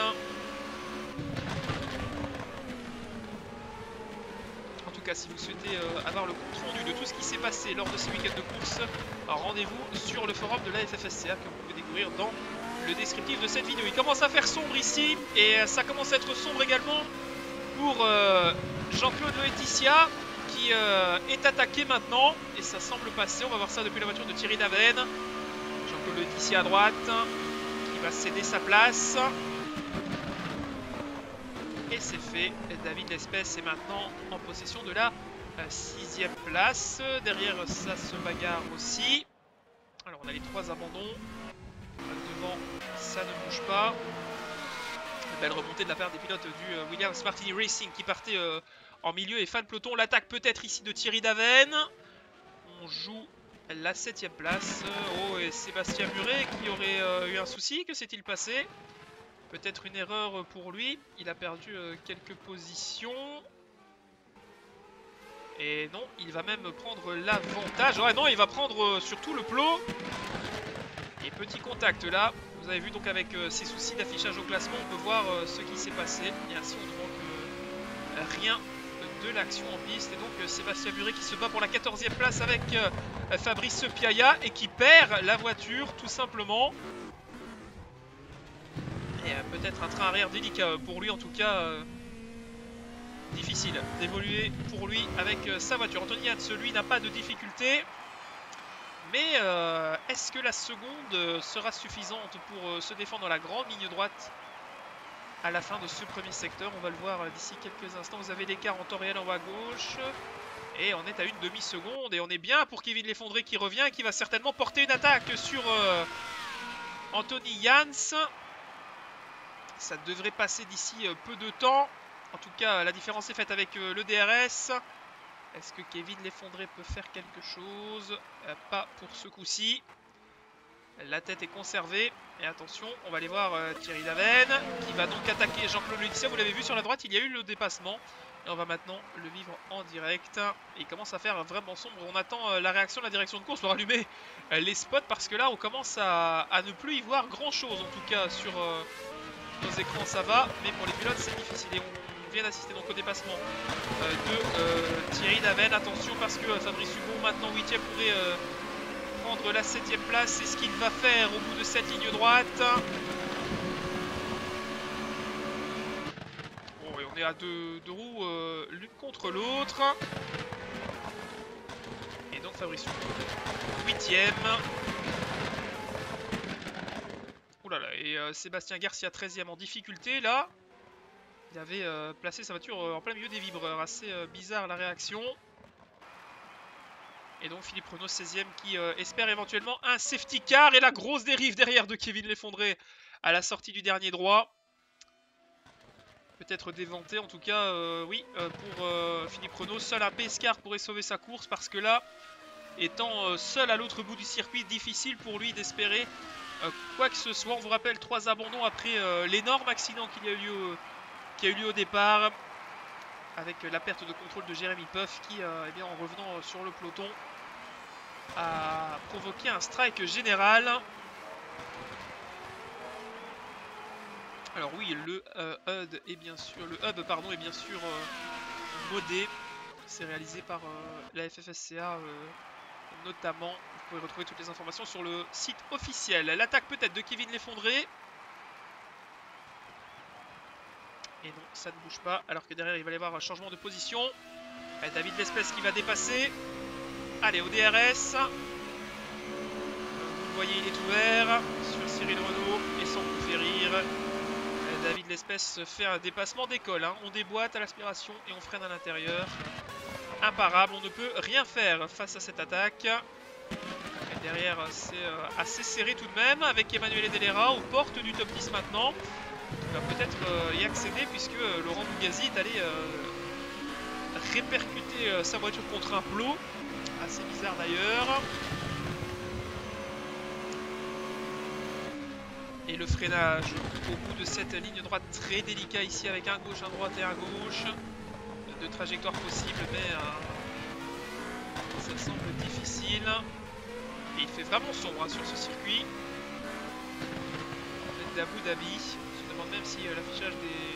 En tout cas, si vous souhaitez avoir le compte rendu de tout ce qui s'est passé lors de ces week-ends de course, rendez-vous sur le forum de la FFSCA que vous pouvez découvrir dans le descriptif de cette vidéo. Il commence à faire sombre ici et ça commence à être sombre également pour Jean-Claude Loetitia qui est attaqué maintenant et ça semble passer. On va voir ça depuis la voiture de Thierry Daven. Jean-Claude Loetitia à droite qui va céder sa place et c'est fait. David Lespès est maintenant en possession de la 6ème place. Derrière ça se bagarre aussi. Alors on a les 3 abandons. Devant, ça ne bouge pas. Une belle remontée de la part des pilotes du Williams Martini Racing qui partait en milieu et fin de peloton. L'attaque peut-être ici de Thierry Daven. On joue la 7ème place. Oh, et Sébastien Muret qui aurait eu un souci. Que s'est-il passé? Peut-être une erreur pour lui. Il a perdu quelques positions. Et non, il va même prendre l'avantage. Ouais, non, il va prendre surtout le plot. Et petit contact là, vous avez vu donc avec ces soucis d'affichage au classement, on peut voir ce qui s'est passé. Et ainsi on ne manque rien de l'action en piste. Et donc Sébastien Muret qui se bat pour la 14e place avec Fabrice Piaia et qui perd la voiture tout simplement. Et peut-être un train arrière délicat pour lui, en tout cas difficile d'évoluer pour lui avec sa voiture. Anthony Hans, lui, n'a pas de difficulté. Mais est-ce que la seconde sera suffisante pour se défendre dans la grande ligne droite à la fin de ce premier secteur? On va le voir d'ici quelques instants. Vous avez l'écart en temps réel en haut à gauche. Et on est à une demi-seconde. Et on est bien pour Kevin Leffondré qui revient et qui va certainement porter une attaque sur Anthony Jans. Ça devrait passer d'ici peu de temps. En tout cas, la différence est faite avec le DRS. Est-ce que Kevin Leffondré peut faire quelque chose? Pas pour ce coup-ci. La tête est conservée. Et attention, on va aller voir Thierry Daven qui va donc attaquer Jean-Claude Loetitia. Vous l'avez vu sur la droite, il y a eu le dépassement. Et on va maintenant le vivre en direct. Et il commence à faire vraiment sombre. On attend la réaction de la direction de course pour allumer les spots. Parce que là, on commence à ne plus y voir grand-chose. En tout cas, sur nos écrans, ça va. Mais pour les pilotes, c'est difficile. Et on vient d'assister donc au dépassement de Thierry Daven. Attention parce que Fabrice Hugon, maintenant 8ème, pourrait prendre la 7ème place. C'est ce qu'il va faire au bout de cette ligne droite. Bon, et on est à deux roues l'une contre l'autre. Et donc Fabrice Hugon, 8ème. Oh là là, et Sébastien Garcia 13ème en difficulté là. Il avait placé sa voiture en plein milieu des vibreurs. Assez bizarre la réaction. Et donc Philippe Renaud 16ème qui espère éventuellement un safety car. Et la grosse dérive derrière de Kevin Leffondré à la sortie du dernier droit. Peut-être déventé en tout cas, oui, pour Philippe Renaud. Seul un Pescar pourrait sauver sa course parce que là, étant seul à l'autre bout du circuit, difficile pour lui d'espérer quoi que ce soit. On vous rappelle 3 abandons après l'énorme accident qui a eu lieu au départ. Avec la perte de contrôle de Jérémy Puff qui, eh bien, en revenant sur le peloton, a provoqué un strike général. Alors oui, le hub est bien sûr, modé. C'est réalisé par la FFSCA notamment. Vous pouvez retrouver toutes les informations sur le site officiel. L'attaque peut-être de Kevin L'Effondré. Et non, ça ne bouge pas. Alors que derrière, il va y avoir un changement de position. David L'Espèce qui va dépasser. Allez, au DRS. Vous voyez, il est ouvert sur Cyril Renaud. Et sans vous faire rire, David L'Espèce fait un dépassement d'école. Hein. On déboîte à l'aspiration et on freine à l'intérieur. Imparable, on ne peut rien faire face à cette attaque. Et derrière, c'est assez serré tout de même avec Emanuele Delera aux portes du top 10 maintenant. Il va peut-être y accéder puisque Laurent Bougazi est allé répercuter sa voiture contre un plot. Assez bizarre d'ailleurs. Et le freinage au bout de cette ligne droite très délicat ici avec un gauche, un droite et un gauche. De trajectoire possible mais ça semble difficile. Et il fait vraiment sombre hein, sur ce circuit. D'Abu Dhabi. Même si l'affichage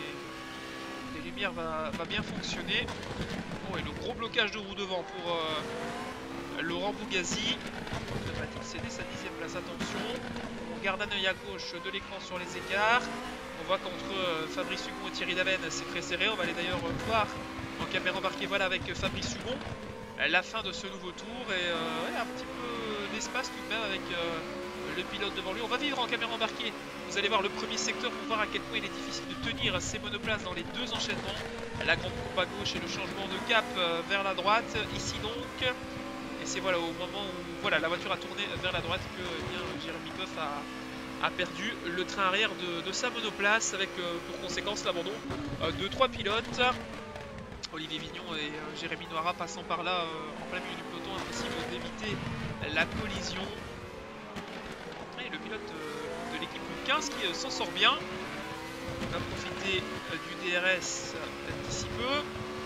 des lumières va bien fonctionner. Oh, et le gros blocage de roue devant pour Laurent Bougazi. Va-t-il céder sa 10e place? Attention. On garde un œil à gauche de l'écran sur les écarts. On voit qu'entre Fabrice Hugon et Thierry Daven, c'est très serré. On va aller d'ailleurs voir en caméra embarquée, voilà, avec Fabrice Hugon. La fin de ce nouveau tour et ouais, un petit peu d'espace tout de même avec le pilote devant lui. On va vivre en caméra embarquée. Vous allez voir le premier secteur pour voir à quel point il est difficile de tenir ses monoplaces dans les deux enchaînements. La grande coupe à gauche et le changement de cap vers la droite. Ici donc. Et c'est voilà au moment où voilà, la voiture a tourné vers la droite que eh bien, Jérémy Puff a perdu le train arrière de sa monoplace avec pour conséquence l'abandon de 3 pilotes. Olivier Vignon et Jérémy Noira passant par là en plein milieu du peloton. Impossible d'éviter la collision. Et le pilote de l'équipe 15 qui s'en sort bien. On va profiter du DRS d'ici peu.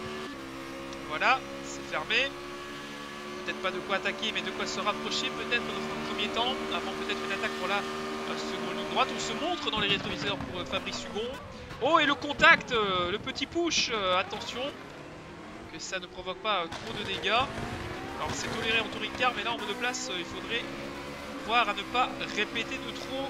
Voilà, c'est fermé. Peut-être pas de quoi attaquer, mais de quoi se rapprocher peut-être dans un premier temps, avant peut-être une attaque pour la seconde ligne droite. On se montre dans les rétroviseurs pour Fabrice Hugon. Oh, et le contact, le petit push, attention, que ça ne provoque pas trop de dégâts. Alors c'est toléré en touring car, mais là en monoplace, il faudrait voir à ne pas répéter de trop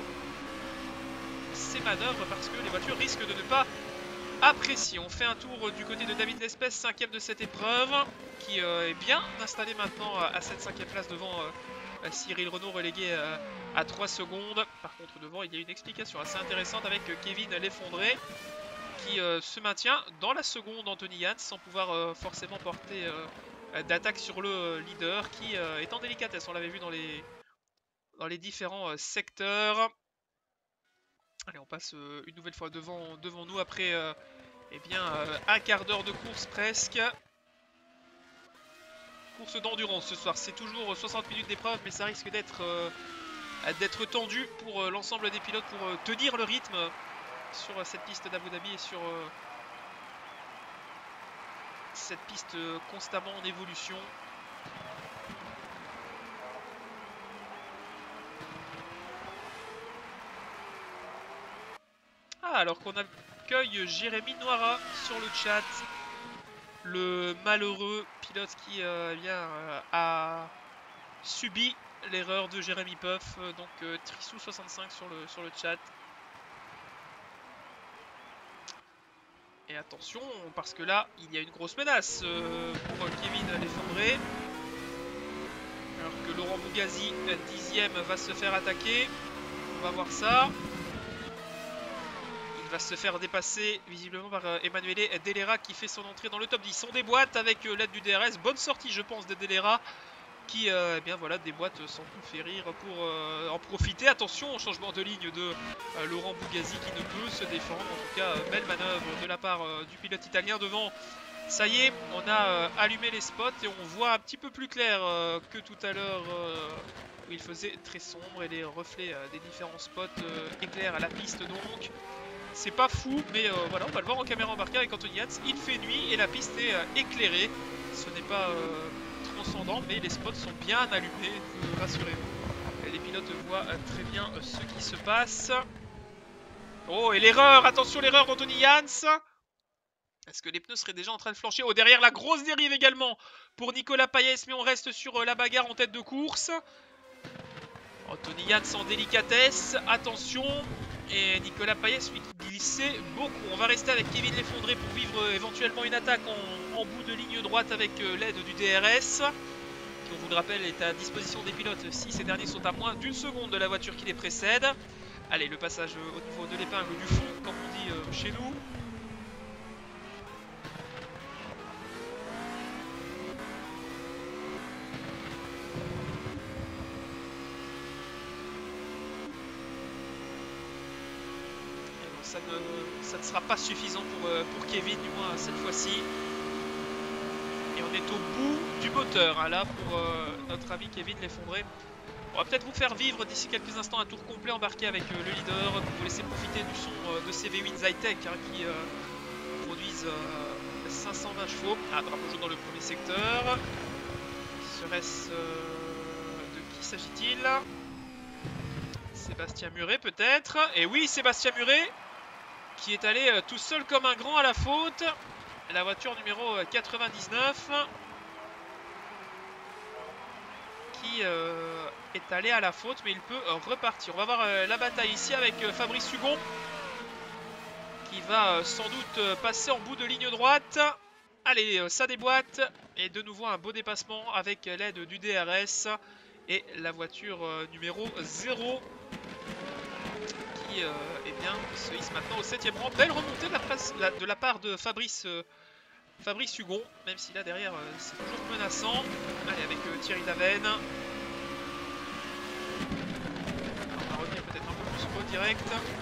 ces manœuvres parce que les voitures risquent de ne pas apprécier. On fait un tour du côté de David L'Espèce, 5e de cette épreuve, qui est bien installé maintenant à cette 5e place devant Cyril Renaud relégué à 3 secondes. Par contre devant il y a une explication assez intéressante avec Kevin L'Effondré qui se maintient dans la seconde Anthony Yann sans pouvoir forcément porter d'attaque sur le leader qui est en délicatesse. On l'avait vu dans les différents secteurs. Allez, on passe une nouvelle fois devant nous après eh bien, un quart d'heure de course presque. Course d'endurance ce soir, c'est toujours 60 minutes d'épreuve, mais ça risque d'être tendu pour l'ensemble des pilotes pour tenir le rythme sur cette piste d'Abu Dhabi et sur cette piste constamment en évolution. Ah, alors qu'on accueille Jérémy Noira sur le chat, le malheureux pilote qui a subi l'erreur de Jérémy Puff, donc Trissou65 sur le chat. Et attention, parce que là, il y a une grosse menace pour Kevin L'Effondré. Alors que Laurent Bougazi, 10e, va se faire attaquer. On va voir ça. Il va se faire dépasser visiblement par Emanuele Delera qui fait son entrée dans le top 10. On déboîte avec l'aide du DRS. Bonne sortie, je pense, de Delera qui eh bien voilà, déboîte sans coup férir pour en profiter. Attention au changement de ligne de Laurent Bugazzi qui ne peut se défendre. En tout cas, belle manœuvre de la part du pilote italien devant. Ça y est, on a allumé les spots et on voit un petit peu plus clair que tout à l'heure où il faisait très sombre et les reflets des différents spots éclairent la piste donc. C'est pas fou, mais voilà, on va le voir en caméra embarquée avec Anthony Hans. Il fait nuit et la piste est éclairée. Ce n'est pas transcendant, mais les spots sont bien allumés, rassurez-vous. Les pilotes voient très bien ce qui se passe. Oh, et l'erreur! Attention, l'erreur d'Anthony Hans! Est-ce que les pneus seraient déjà en train de flancher? Oh, derrière la grosse dérive également pour Nicolas Paes, mais on reste sur la bagarre en tête de course. Anthony Hans en délicatesse, attention. Et Nicolas Paes, lui, qui glissait beaucoup. On va rester avec Kevin Leffondré pour vivre éventuellement une attaque en bout de ligne droite avec l'aide du DRS. Qui, on vous le rappelle, est à disposition des pilotes si ces derniers sont à moins d'une seconde de la voiture qui les précède. Allez, le passage au niveau de l'épingle du fond, comme on dit chez nous. Ça ne sera pas suffisant pour Kevin, du moins cette fois-ci. Et on est au bout du moteur, hein, là, pour notre ami Kevin Leffondré. On va peut-être vous faire vivre d'ici quelques instants un tour complet embarqué avec le leader, pour vous laisser profiter du son de ces V8 Zytec hein, qui produisent 520 chevaux. Ah, drapeau jaune dans le premier secteur. Serait-ce de qui s'agit-il? Sébastien Muret peut-être. Et oui, Sébastien Muret qui est allé tout seul comme un grand à la faute. La voiture numéro 99 qui est allé à la faute, mais il peut repartir. On va voir la bataille ici avec Fabrice Hugon qui va sans doute passer en bout de ligne droite. Allez, ça déboîte et de nouveau un beau dépassement avec l'aide du DRS et la voiture numéro 0 qui eh bien, se hisse maintenant au 7e rang. Belle remontée de la part de Fabrice Hugon, même si là derrière c'est toujours menaçant. Allez, avec Thierry Daven. On va revenir peut-être un peu plus au direct.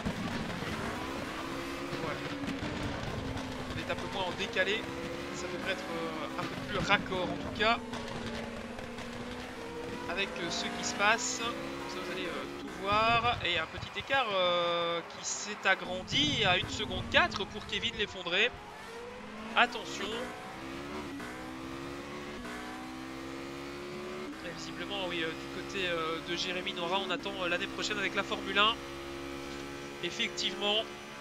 Voilà. On est un peu moins en décalé. Ça devrait être un peu plus raccord en tout cas. Avec ce qui se passe. Ça, vous allez tout voir. Et un petit écart qui s'est agrandi à 1 seconde 4 pour Kevin Leffondré. Attention. Et visiblement, oui, du côté de Jérémy Nora, on attend l'année prochaine avec la Formule 1. Effectivement.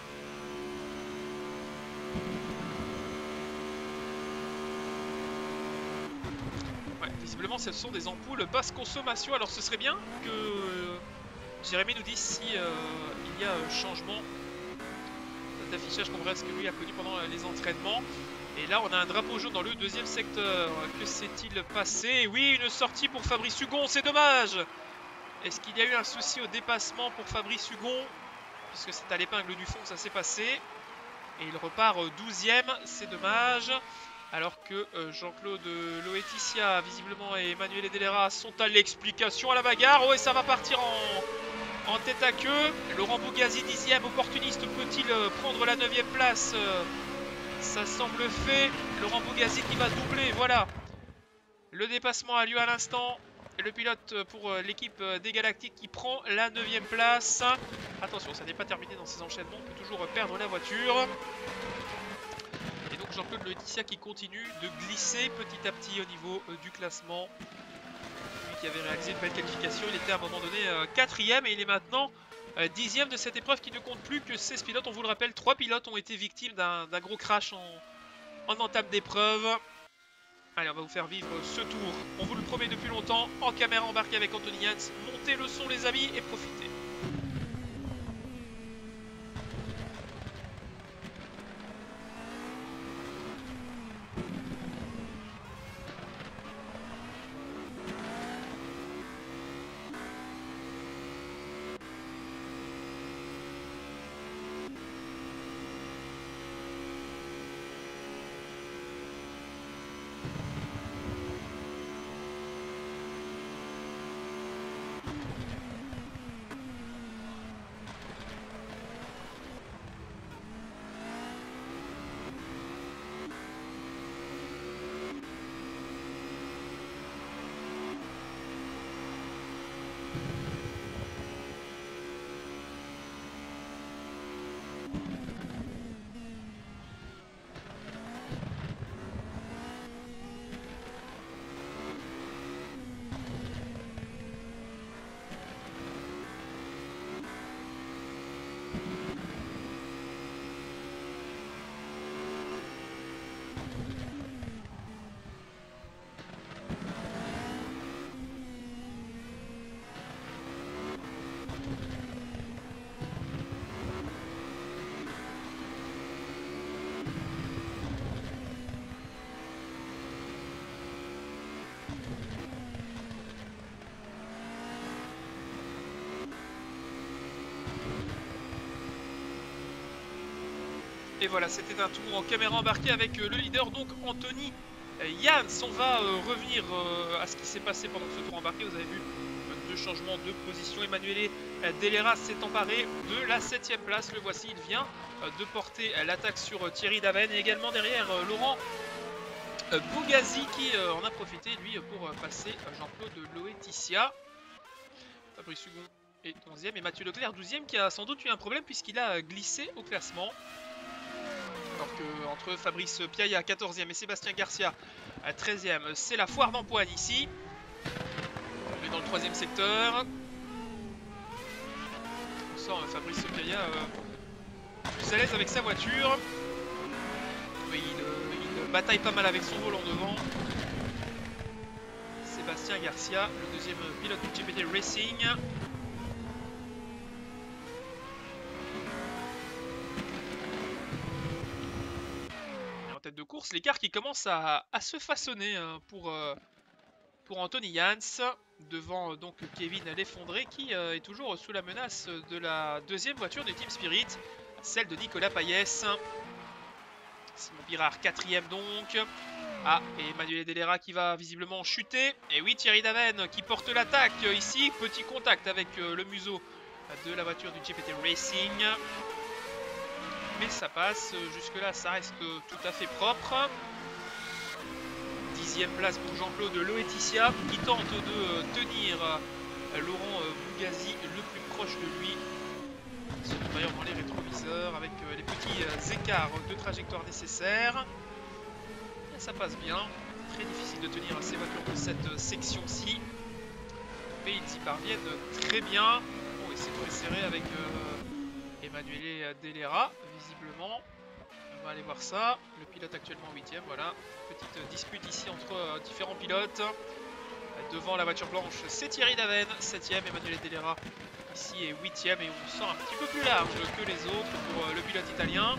Ouais, visiblement, ce sont des ampoules basse consommation. Alors, ce serait bien que Jérémy nous dise si il y a changement d'affichage comparé à ce que lui a connu pendant les entraînements. Et là, on a un drapeau jaune dans le 2e secteur. Que s'est-il passé? Oui, une sortie pour Fabrice Hugon, c'est dommage. Est-ce qu'il y a eu un souci au dépassement pour Fabrice Hugon? Puisque c'est à l'épingle du fond que ça s'est passé. Et il repart 12e, c'est dommage. Alors que Jean-Claude Loetitia, visiblement, et Emmanuel Edelera sont à l'explication à la bagarre. Oh, et ça va partir en tête à queue. Laurent Bugazzi 10e, opportuniste, peut-il prendre la 9e place? Ça semble fait. Laurent Bugazzi qui va doubler, voilà. Le dépassement a lieu à l'instant. Le pilote pour l'équipe des Galactiques qui prend la 9e place. Attention, ça n'est pas terminé dans ces enchaînements. On peut toujours perdre la voiture. Et donc Jean-Claude Loetitia qui continue de glisser petit à petit au niveau du classement. Lui qui avait réalisé une belle qualification. Il était à un moment donné 4e et il est maintenant 10e de cette épreuve qui ne compte plus que 16 pilotes. On vous le rappelle, 3 pilotes ont été victimes d'un gros crash en entame d'épreuve. Allez, on va vous faire vivre ce tour. On vous le promet depuis longtemps, en caméra embarquée avec Anthony Hans. Montez le son les amis et profitez. Et voilà, c'était un tour en caméra embarquée avec le leader, donc Anthony Jans. On va revenir à ce qui s'est passé pendant ce tour embarqué. Vous avez vu deux changements de position. Emanuele Delera s'est emparé de la 7ème place. Le voici, il vient de porter l'attaque sur Thierry Daven. Et également derrière Laurent Bougazi qui en a profité, lui, pour passer Jean-Claude Loetitia. Fabrice Hugon est 11e et Mathieu Leclerc 12e, qui a sans doute eu un problème puisqu'il a glissé au classement. Alors que entre Fabrice Piailla 14e et Sébastien Garcia 13e, c'est la foire d'empoigne ici. On est dans le 3e secteur. On sent Fabrice Piailla plus à l'aise avec sa voiture. Oui, il bataille pas mal avec son volant devant. Sébastien Garcia, le deuxième pilote du GPT Racing. Et en tête de course, l'écart qui commence à se façonner pour Anthony Jans. Devant donc Kevin L'Effondré qui est toujours sous la menace de la deuxième voiture du Team Spirit, celle de Nicolas Payès. Simon Pirard 4e donc. Ah, et Emanuele Delera qui va visiblement chuter. Et oui, Thierry Daven qui porte l'attaque ici. Petit contact avec le museau de la voiture du GPT Racing. Mais ça passe. Jusque-là, ça reste tout à fait propre. 10e place pour Jean-Claude Loetitia qui tente de tenir Laurent Bougazi le plus proche de lui. Se trouve d'ailleurs dans les rétroviseurs avec les petits écarts de trajectoire nécessaires. Et ça passe bien. Très difficile de tenir ces voitures de cette section-ci. Mais ils y parviennent très bien. Bon, et c'est très serré avec Emanuele Delera, visiblement. On va aller voir ça. Le pilote actuellement 8e, voilà. Petite dispute ici entre différents pilotes. Devant la voiture blanche, c'est Thierry Daven, 7e, Emanuele Delera ici est 8e et on sent un petit peu plus large que les autres pour le pilote italien.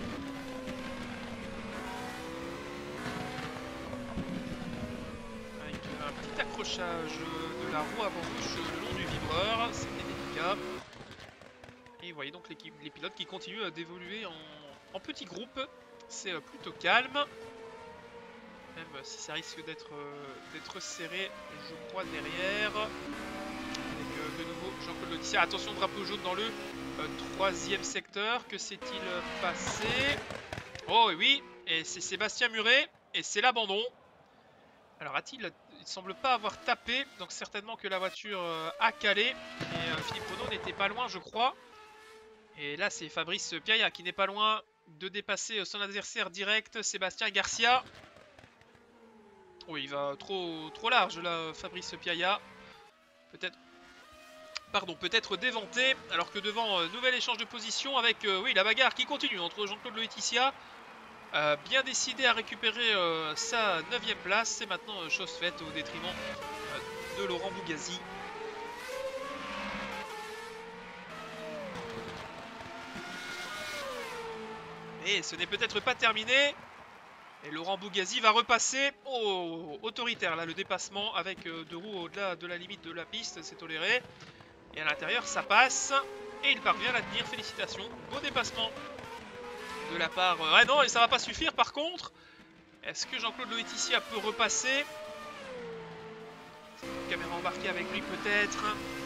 Avec un petit accrochage de la roue avant gauche le long du vibreur, c'était délicat. Et vous voyez donc les pilotes qui continuent d'évoluer en petits groupes, c'est plutôt calme. Même si ça risque d'être serré, je crois, derrière. Avec de nouveau Jean-Claude Loetitia. Attention, drapeau jaune dans le 3e secteur. Que s'est-il passé? Oh oui, et c'est Sébastien Muret. Et c'est l'abandon. Alors il ne semble pas avoir tapé. Donc certainement que la voiture a calé. Et Philippe Renaud n'était pas loin, je crois. Et là, c'est Fabrice Piailla qui n'est pas loin de dépasser son adversaire direct, Sébastien Garcia. Oui, il va trop large là, Fabrice Piailla. Peut-être déventé. Alors que devant, nouvel échange de position avec oui, la bagarre qui continue entre Jean-Claude Loetitia. Bien décidé à récupérer sa 9e place. C'est maintenant chose faite au détriment de Laurent Bougazi. Et ce n'est peut-être pas terminé. Et Laurent Bougazi va repasser. Oh, autoritaire là, le dépassement avec deux roues au-delà de la limite de la piste, c'est toléré. Et à l'intérieur, ça passe. Et il parvient à la tenir. Félicitations. Beau dépassement de la part. Ah non, et ça va pas suffire par contre. Est-ce que Jean-Claude Loetitia peut repasser? Caméra embarquée avec lui peut-être.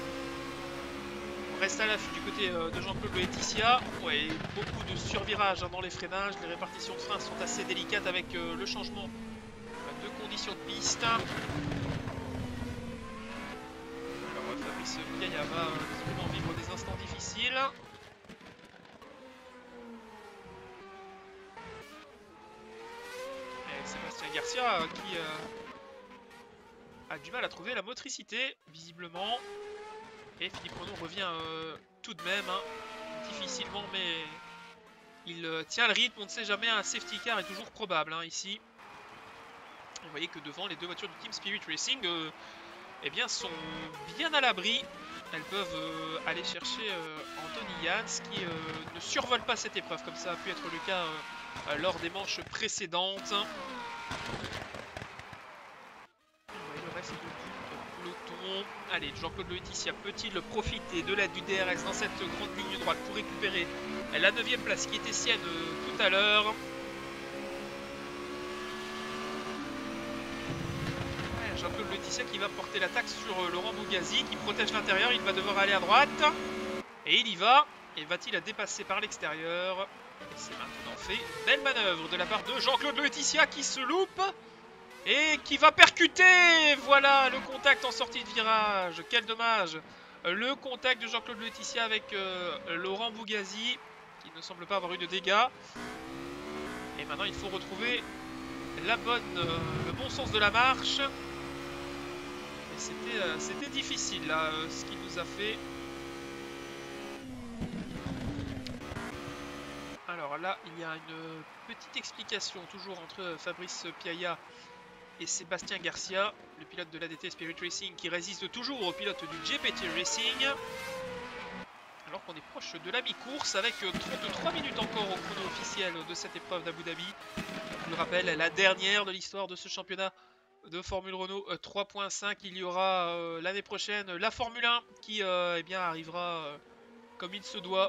On reste à l'affût du côté de Jean-Claude Loetitia. Ouais, beaucoup de survirages dans les freinages. Les répartitions de freins sont assez délicates avec le changement de conditions de piste. Alors Fabrice Piailla va visiblement vivre des instants difficiles. Et Sébastien Garcia qui a du mal à trouver la motricité, visiblement. Et Philippe Renaud revient tout de même, hein, difficilement, mais il tient le rythme. On ne sait jamais, un safety car est toujours probable hein, ici. Vous voyez que devant, les deux voitures du Team Spirit Racing eh bien, sont bien à l'abri. Elles peuvent aller chercher Anthony Jans qui ne survole pas cette épreuve, comme ça a pu être le cas lors des manches précédentes. Vous voyez le reste du peloton. Allez, Jean-Claude Laetitia peut-il profiter de l'aide du DRS dans cette grande ligne droite pour récupérer la 9e place qui était sienne tout à l'heure. Jean-Claude Laetitia qui va porter l'attaque sur Laurent Bougazi qui protège l'intérieur. Il va devoir aller à droite. Et il y va. Et va-t-il la dépasser par l'extérieur? Et c'est maintenant fait. Belle manœuvre de la part de Jean-Claude Laetitia qui se loupe. Et qui va percuter. Voilà le contact en sortie de virage. Quel dommage. Le contact de Jean-Claude Laetitia avec Laurent Bougazi qui ne semble pas avoir eu de dégâts. Et maintenant il faut retrouver le bon sens de la marche. C'était difficile là, ce qu'il nous a fait. Alors là, il y a une petite explication toujours entre Fabrice Piailla et Sébastien Garcia, le pilote de l'ADT Spirit Racing qui résiste toujours au pilote du GPT Racing. Alors qu'on est proche de la mi-course avec 33 minutes encore au chrono officiel de cette épreuve d'Abu Dhabi. Je le rappelle, la dernière de l'histoire de ce championnat de Formule Renault 3.5. Il y aura l'année prochaine la Formule 1 qui eh bien, arrivera comme il se doit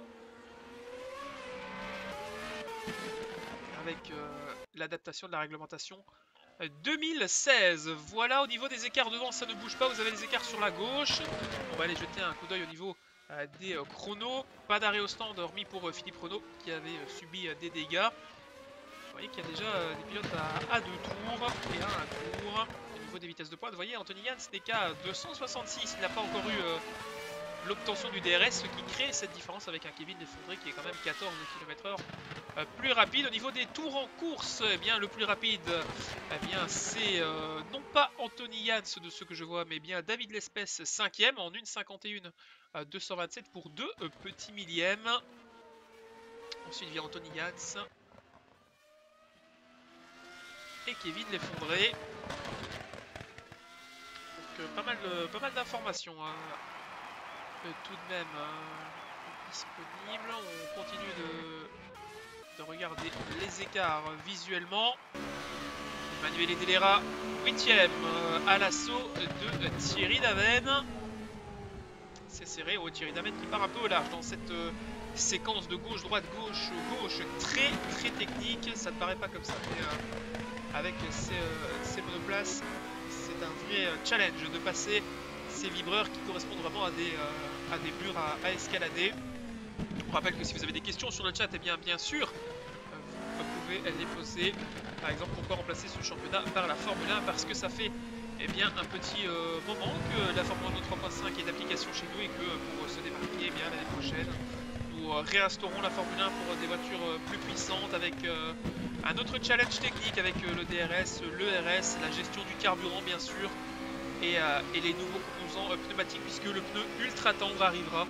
avec l'adaptation de la réglementation 2016. Voilà, au niveau des écarts devant, ça ne bouge pas. Vous avez les écarts sur la gauche. On va aller jeter un coup d'œil au niveau des chronos. Pas d'arrêt au stand hormis pour Philippe Renaud qui avait subi des dégâts. Vous voyez qu'il y a déjà des pilotes à 2 tours et à 1 tour. Au niveau des vitesses de pointe, vous voyez, Anthony Jans n'est qu'à 266. Il n'a pas encore eu l'obtention du DRS, ce qui crée cette différence avec un Kevin Desfondré qui est quand même 14 km/h plus rapide. Au niveau des tours en course, eh bien, le plus rapide, eh bien, c'est non pas Anthony Jans de ce que je vois, mais bien David Lespès, 5e en 1,51 227 pour 2 petits millièmes. Ensuite vient Anthony Jans. Et Kevin L'Effondré. Donc pas mal d'informations tout de même disponibles. On continue de regarder les écarts visuellement. Emmanuel Delera, 8e à l'assaut de Thierry Daven. C'est serré, Thierry Daven qui part un peu au large dans cette séquence de gauche, droite, gauche, gauche, très technique. Ça ne paraît pas comme ça, mais avec ces monoplaces, c'est un vrai challenge de passer ces vibreurs qui correspondent vraiment à des murs à escalader. On rappelle que si vous avez des questions sur le chat, eh bien sûr, vous pouvez les poser. Par exemple, pourquoi remplacer ce championnat par la Formule 1? Parce que ça fait eh bien, un petit moment que la Formule 1 3.5 est d'application chez nous et que pour se démarquer, eh bien l'année prochaine, nous réinstaurons la Formule 1 pour des voitures plus puissantes avec un autre challenge technique avec le DRS, l'ERS, la gestion du carburant bien sûr et les nouveaux composants pneumatiques puisque le pneu ultra tendre arrivera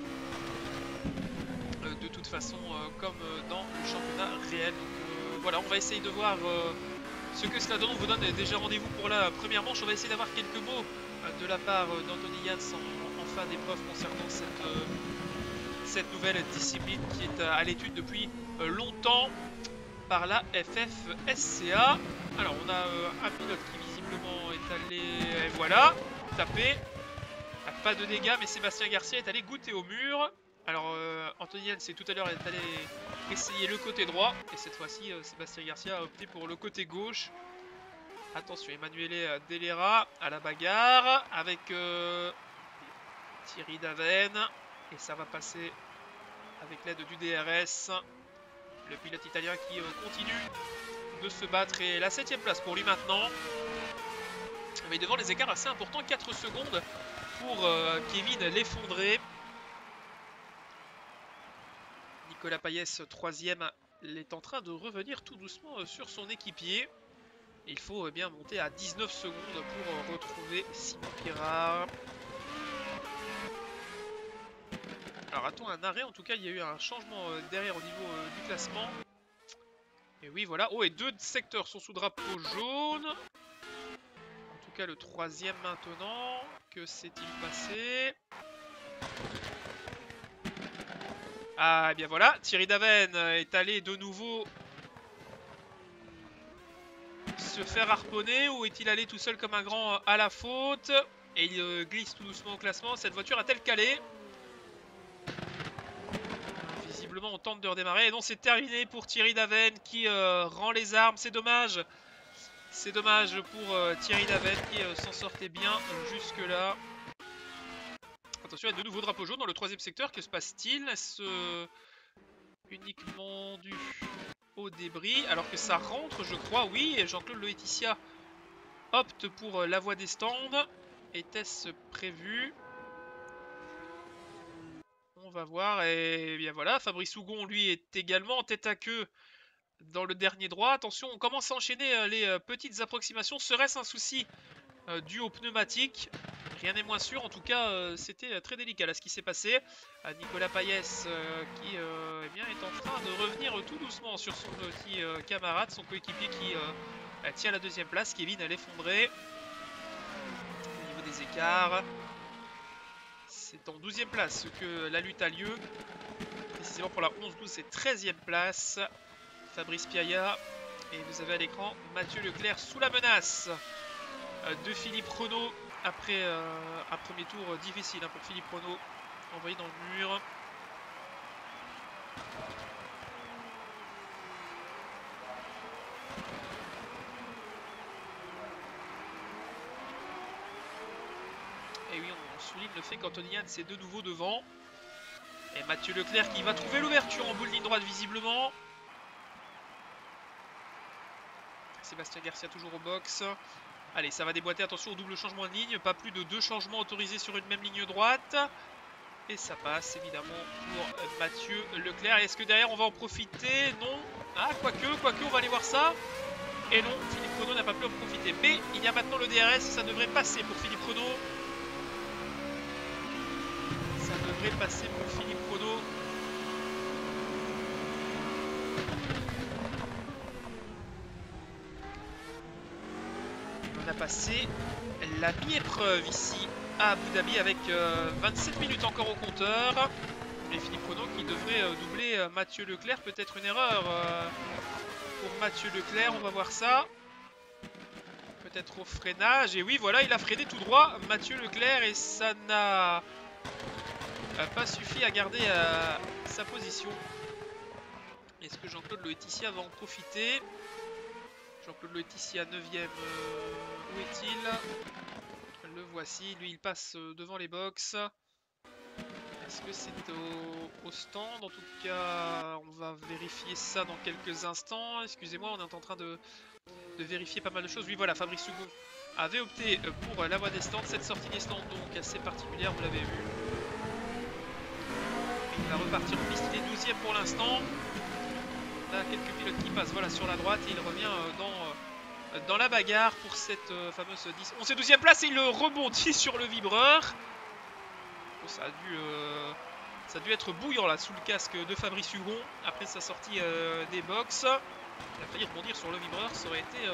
de toute façon comme dans le championnat réel. Donc voilà, on va essayer de voir ce que cela donne. On vous donne déjà rendez-vous pour la première manche. On va essayer d'avoir quelques mots de la part d'Anthony Jans en fin d'épreuve concernant cette nouvelle discipline qui est à l'étude depuis longtemps par la FFSCA. Alors on a un pilote qui visiblement est allé, et voilà, tapé. Pas de dégâts, mais Sébastien Garcia est allé goûter au mur. Alors Anthony Jans tout à l'heure est allé essayer le côté droit. Et cette fois-ci, Sébastien Garcia a opté pour le côté gauche. Attention, Emmanuel Delera à la bagarre avec Thierry Daven. Et ça va passer avec l'aide du DRS. Le pilote italien qui continue de se battre. Et la 7e place pour lui maintenant. Mais devant les écarts assez importants, 4 secondes pour Kevin L'Effondré. Nicolas Payès, 3e, est en train de revenir tout doucement sur son équipier. Il faut bien monter à 19 secondes pour retrouver Simon Pirard. Alors a-t-on un arrêt? En tout cas, il y a eu un changement derrière au niveau du classement. Et oui, voilà. Oh, et 2 secteurs sont sous drapeau jaune. En tout cas, le 3e maintenant. Que s'est-il passé? Ah, et bien voilà. Thierry Daven est allé de nouveau se faire harponner ou est-il allé tout seul comme un grand à la faute? Et il glisse tout doucement au classement. Cette voiture a-t-elle calé? Visiblement on tente de redémarrer. Et non, c'est terminé pour Thierry Daven qui rend les armes. C'est dommage. C'est dommage pour Thierry Daven qui s'en sortait bien jusque là. Attention, il y a de nouveaux drapeaux jaunes dans le 3e secteur. Que se passe-t-il? Est-ce uniquement dû au débris? Alors que ça rentre, je crois. Oui, et Jean-Claude Loetitia opte pour la voie des stands. Était-ce prévu? On va voir. Et bien voilà, Fabrice Hougon, lui, est également en tête à queue dans le dernier droit. Attention, on commence à enchaîner les petites approximations. Serait-ce un souci dû aux pneumatiques? Rien n'est moins sûr. En tout cas, c'était très délicat là ce qui s'est passé. Nicolas Payès qui eh bien, est en train de revenir tout doucement sur son petit camarade, son coéquipier qui tient la 2e place. Kevin à l'effondré. Au niveau des écarts, c'est en 12e place que la lutte a lieu. Précisément pour la 11-12 et 13e place. Fabrice Piailla. Et vous avez à l'écran Mathieu Leclerc sous la menace de Philippe Renaud. Après un premier tour difficile pour Philippe Renaud, envoyé dans le mur. Et oui, on souligne le fait qu'Anthony Yann c'est de nouveau devant. Et Mathieu Leclerc qui va trouver l'ouverture en bout de ligne droite visiblement. Sébastien Garcia toujours au box. Allez, ça va déboîter, attention au double changement de ligne. Pas plus de 2 changements autorisés sur une même ligne droite. Et ça passe évidemment pour Mathieu Leclerc. Est-ce que derrière on va en profiter? Non. Ah, quoique, on va aller voir ça. Et non, Philippe Renaud n'a pas pu en profiter. Mais il y a maintenant le DRS, ça devrait passer pour Philippe Renaud. Ça devrait passer pour Philippe Renaud. On a passé la mi-épreuve ici à Abu Dhabi avec 27 minutes encore au compteur. Et Philippe Renaud qui devrait doubler Mathieu Leclerc. Peut-être une erreur pour Mathieu Leclerc, on va voir ça. Peut-être au freinage. Et oui, voilà, il a freiné tout droit Mathieu Leclerc et ça n'a pas suffi à garder sa position. Est-ce que Jean-Claude Loetitia va en profiter? Jean-Claude Loetitia 9e, où est-il? Le voici, lui il passe devant les box. Est-ce que c'est au stand? En tout cas, on va vérifier ça dans quelques instants. Excusez-moi, on est en train de vérifier pas mal de choses. Oui, voilà, Fabrice Hougon avait opté pour la voie des stands. Cette sortie des stands donc assez particulière, vous l'avez vu. Il va repartir en piste, il est 12e pour l'instant. On a quelques pilotes qui passent voilà, sur la droite et il revient dans la bagarre pour cette fameuse 10. 11 et 12e place et il rebondit sur le vibreur. Oh, ça a dû être bouillant là sous le casque de Fabrice Hougon après sa sortie des box. Il a failli rebondir sur le vibreur, ça aurait été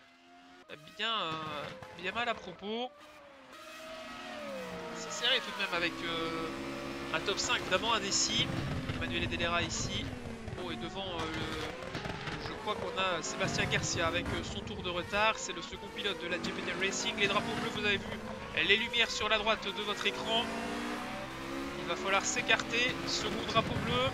bien mal à propos. C'est serré tout de même avec un top 5 d'avant Indécis. Emmanuel Delera ici. Oh, et devant je crois qu'on a Sébastien Garcia avec son tour de retard. C'est le second pilote de la GPT Racing. Les drapeaux bleus, vous avez vu les lumières sur la droite de votre écran. Il va falloir s'écarter. Second drapeau bleu.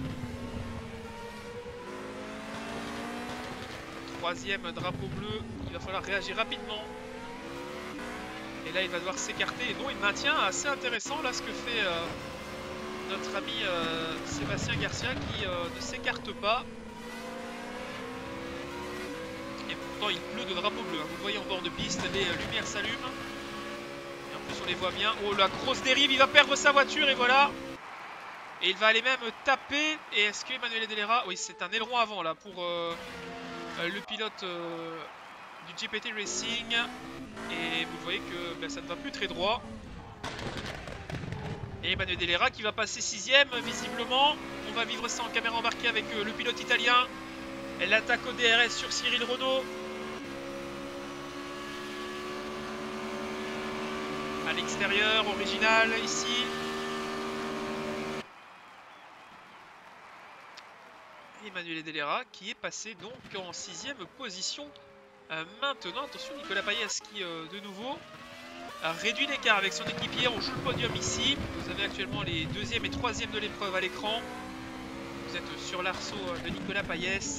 Troisième drapeau bleu. Il va falloir réagir rapidement. Et là, il va devoir s'écarter. Et non, il maintient assez intéressant là ce que fait notre ami Sébastien Garcia qui ne s'écarte pas. Et pourtant, il pleut de drapeaux bleus. Hein. Vous le voyez en bord de piste, les lumières s'allument. Et en plus, on les voit bien. Oh, la grosse dérive, il va perdre sa voiture et voilà. Et il va aller même taper. Et est-ce que Emmanuel Delera... Oui, c'est un aileron avant là pour le pilote du GPT Racing. Et vous voyez que ça ne va plus très droit. Et Emmanuel Delera qui va passer 6ème visiblement. On va vivre ça en caméra embarquée avec le pilote italien. Elle attaque au DRS sur Cyril Renaud. À l'extérieur, original ici. Emmanuel Delera qui est passé donc en 6ème position. Maintenant, attention, Nicolas Payès qui de nouveau réduit l'écart avec son équipier. On joue le podium ici. Vous avez actuellement les 2e et 3e de l'épreuve à l'écran. Vous êtes sur l'arceau de Nicolas Payès.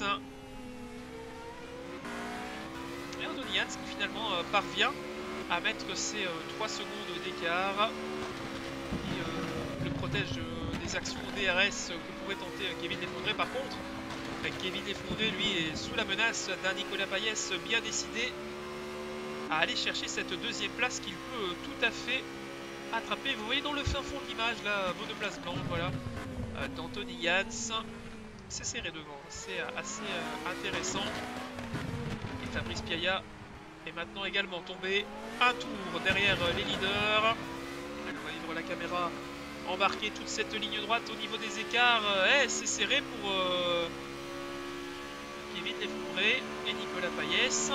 Et Anthony Jans qui finalement parvient à mettre ses 3 secondes d'écart. Qui le protège des actions DRS que pourrait tenter Kevin Lefondré. Par contre, Kevin Lefondré, lui, est sous la menace d'un Nicolas Payès bien décidé à aller chercher cette 2e place qu'il peut tout à fait attraper. Vous voyez dans le fin fond de l'image, la monoplace blanche, voilà, d'Anthony Jans. C'est serré devant, c'est assez intéressant. Et Fabrice Piailla est maintenant également tombé un tour derrière les leaders. On va vivre la caméra embarquer toute cette ligne droite au niveau des écarts. C'est serré pour Kevin Lefondré et Nicolas Payès.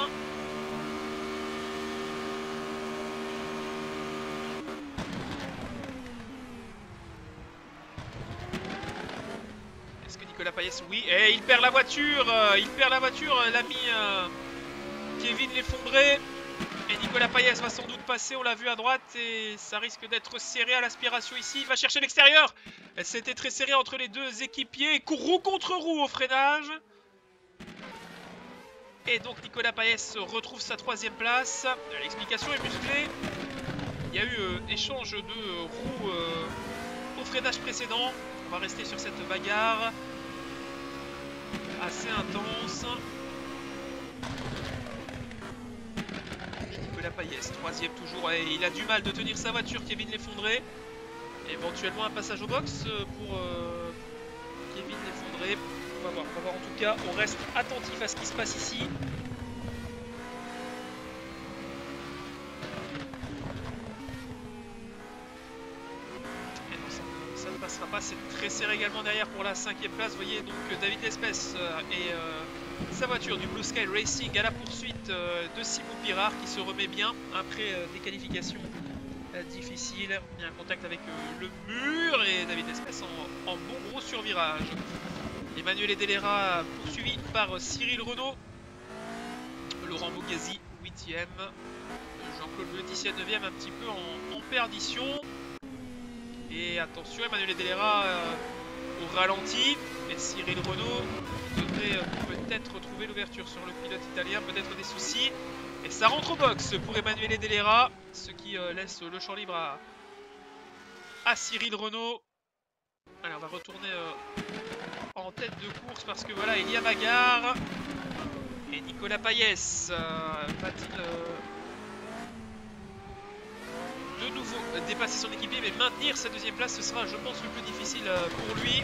Est-ce que Nicolas Payès, oui, et il perd la voiture, l'ami Kevin Lefondré. Et Nicolas Payès va sans doute passer, on l'a vu à droite, et ça risque d'être serré à l'aspiration ici. Il va chercher l'extérieur. C'était très serré entre les deux équipiers. Roue contre roue au freinage. Et donc Nicolas Payès retrouve sa 3e place. L'explication est musclée. Il y a eu échange de roues au freinage précédent. On va rester sur cette bagarre assez intense. Nicolas Payès, 3e toujours, et il a du mal de tenir sa voiture, Kevin Lefondré. Éventuellement un passage au box pour Kevin Lefondré. On va voir en tout cas, on reste attentif à ce qui se passe ici. Et non, ça ne passera pas, c'est très serré également derrière pour la 5e place. Vous voyez donc David Lespès et sa voiture du Blue Sky Racing à la poursuite de Simon Pirard qui se remet bien après des qualifications difficiles. Il y a un contact avec le mur et David Lespès en bon gros survirage. Emmanuel Edelera poursuivi par Cyril Renaud. Laurent Bogasi 8e. Jean-Claude Le Tissier 9e, un petit peu en perdition. Et attention, Emmanuel Edelera au ralenti. Et Cyril Renaud devrait peut-être retrouver l'ouverture sur le pilote italien, peut-être des soucis. Et ça rentre au box pour Emmanuel Edelera, ce qui laisse le champ libre à Cyril Renaud. Allez, on va retourner en tête de course parce que voilà, il y a bagarre. Et Nicolas Payès va-t-il de nouveau dépasser son équipier, mais maintenir sa 2e place, ce sera, je pense, le plus difficile pour lui.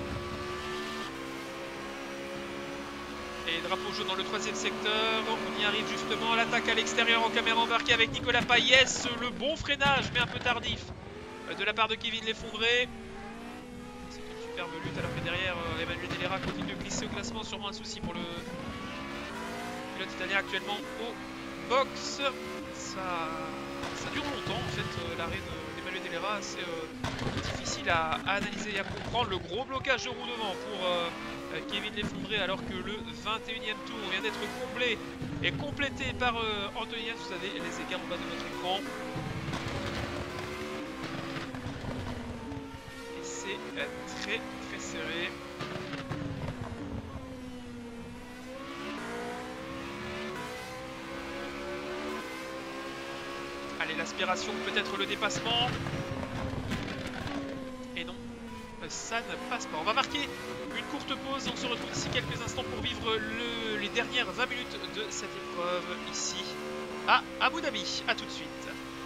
Et drapeau jaune dans le 3e secteur, on y arrive justement à l'attaque à l'extérieur en caméra embarquée avec Nicolas Payès. Le bon freinage, mais un peu tardif, de la part de Kevin Lefondré. C'est une superbe lutte alors que derrière Emmanuel Edelera continue de glisser au classement. Sûrement un souci pour le pilote italien actuellement au box. Ça dure longtemps en fait, l'arrêt d'Emmanuel Edelera. C'est difficile à analyser et à comprendre. Le gros blocage de roue devant pour Kevin Lefondré alors que le 21e tour vient d'être comblé et complété par Anthony Jans. Vous savez, les écarts en bas de votre écran. Et c'est très très serré. Allez, l'aspiration, peut-être le dépassement. Et non, ça ne passe pas. On va marquer une courte pause et on se retrouve d'ici quelques instants pour vivre les dernières 20 minutes de cette épreuve ici à Abu Dhabi. A tout de suite.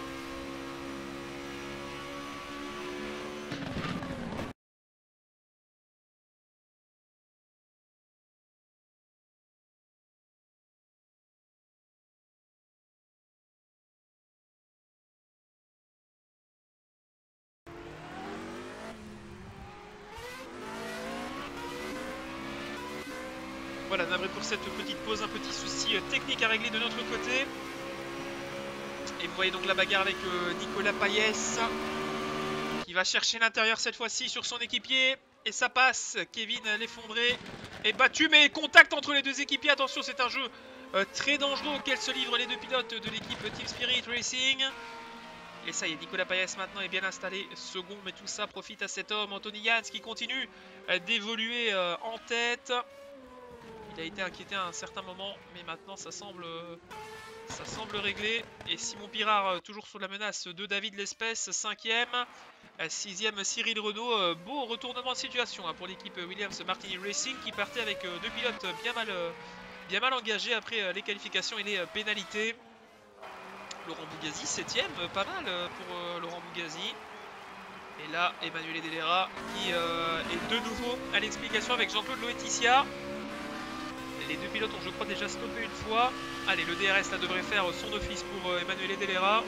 Voilà, navré pour cette petite pause, un petit souci technique à régler de notre côté. Et vous voyez donc la bagarre avec Nicolas Payès qui va chercher l'intérieur cette fois-ci sur son équipier. Et ça passe, Kevin Lefondré est battu, mais contact entre les deux équipiers. Attention, c'est un jeu très dangereux auquel se livrent les deux pilotes de l'équipe Team Spirit Racing. Et ça y est, Nicolas Payès maintenant est bien installé second, mais tout ça profite à cet homme, Anthony Jans, qui continue d'évoluer en tête. Il a été inquiété à un certain moment, mais maintenant ça semble réglé. Et Simon Pirard toujours sous la menace de David Lespèce, 5e. 6e Cyril Renaud. Beau retournement de situation pour l'équipe Williams Martini Racing qui partait avec deux pilotes bien mal engagés après les qualifications et les pénalités. Laurent Bougazi 7e, pas mal pour Laurent Bougazi. Et là Emmanuel Delera qui est de nouveau à l'explication avec Jean-Claude Loetitia. Les deux pilotes ont je crois déjà stoppé une fois. Allez, le DRS là devrait faire son office pour Emmanuel Delera.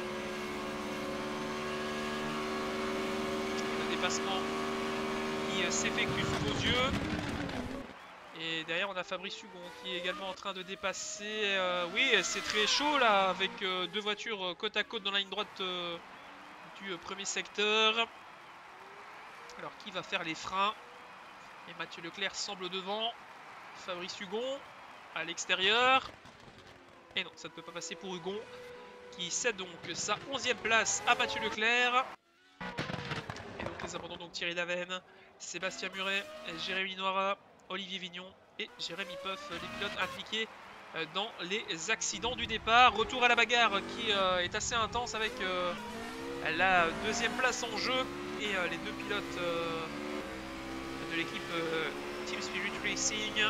Le dépassement qui s'effectue sous vos yeux. Et derrière on a Fabrice Hugon qui est également en train de dépasser. Oui, c'est très chaud là avec deux voitures côte à côte dans la ligne droite du premier secteur. Alors qui va faire les freins? Et Mathieu Leclerc semble devant. Fabrice Hugon à l'extérieur. Et non, ça ne peut pas passer pour Hugon qui cède donc sa 11e place à Mathieu Leclerc. Et donc les abandons, donc Thierry Daven, Sébastien Muret, Jérémy Noira, Olivier Vignon et Jérémy Peuf, les pilotes impliqués dans les accidents du départ. Retour à la bagarre qui est assez intense avec la 2e place en jeu et les deux pilotes de l'équipe Team Spirit Racing.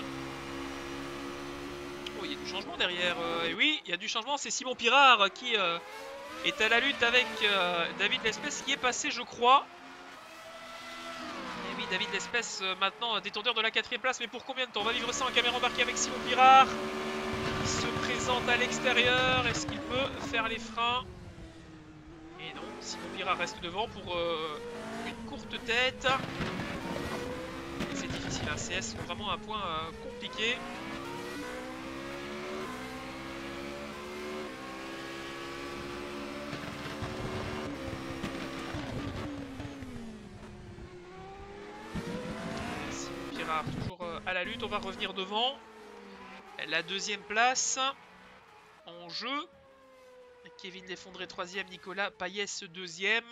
Oh, il y a du changement derrière. Et oui, il y a du changement. C'est Simon Pirard qui est à la lutte avec David Lespèce qui est passé, je crois. Et oui, David Lespèce maintenant détenteur de la 4e place. Mais pour combien de temps? On va vivre ça en caméra embarquée avec Simon Pirard. Il se présente à l'extérieur. Est-ce qu'il peut faire les freins? Et non, Simon Pirard reste devant pour une courte tête. Et c'est difficile, hein. CS sont vraiment un point compliqué. Simon Pirard toujours à la lutte, on va revenir devant. La 2e place en jeu. Kevin Leffondré 3e, Nicolas Payès 2e.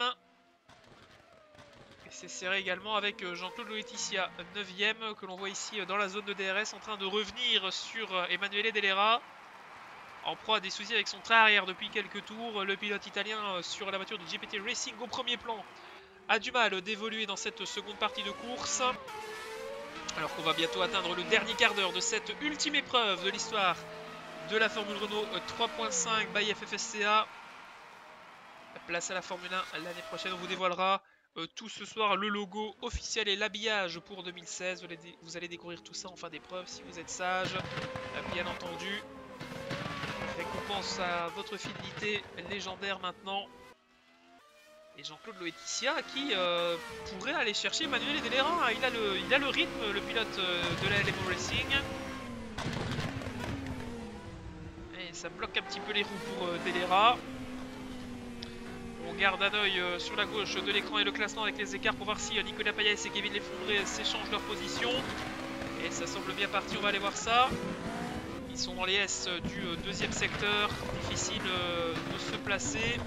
Et c'est serré également avec Jean-Claude Loetitia 9e que l'on voit ici dans la zone de DRS en train de revenir sur Emmanuel Delera. En proie à des soucis avec son train arrière depuis quelques tours. Le pilote italien sur la voiture de GPT Racing au premier plan a du mal d'évoluer dans cette seconde partie de course. Alors qu'on va bientôt atteindre le dernier quart d'heure de cette ultime épreuve de l'histoire de la Formule Renault 3.5 by FFSCA. Place à la Formule 1 l'année prochaine, on vous dévoilera tout ce soir le logo officiel et l'habillage pour 2016. Vous allez découvrir tout ça en fin d'épreuve si vous êtes sage, bien entendu. Récompense à votre fidélité légendaire maintenant. Et Jean-Claude Loetitia qui pourrait aller chercher Emmanuel Delera. Il a le rythme, le pilote de la LMO Racing. Et ça bloque un petit peu les roues pour Delera. On garde un œil sur la gauche de l'écran et le classement avec les écarts pour voir si Nicolas Payès et Kevin Leffondré s'échangent leur position. Et ça semble bien parti, on va aller voir ça. Ils sont dans les S du 2e secteur. Difficile de se placer.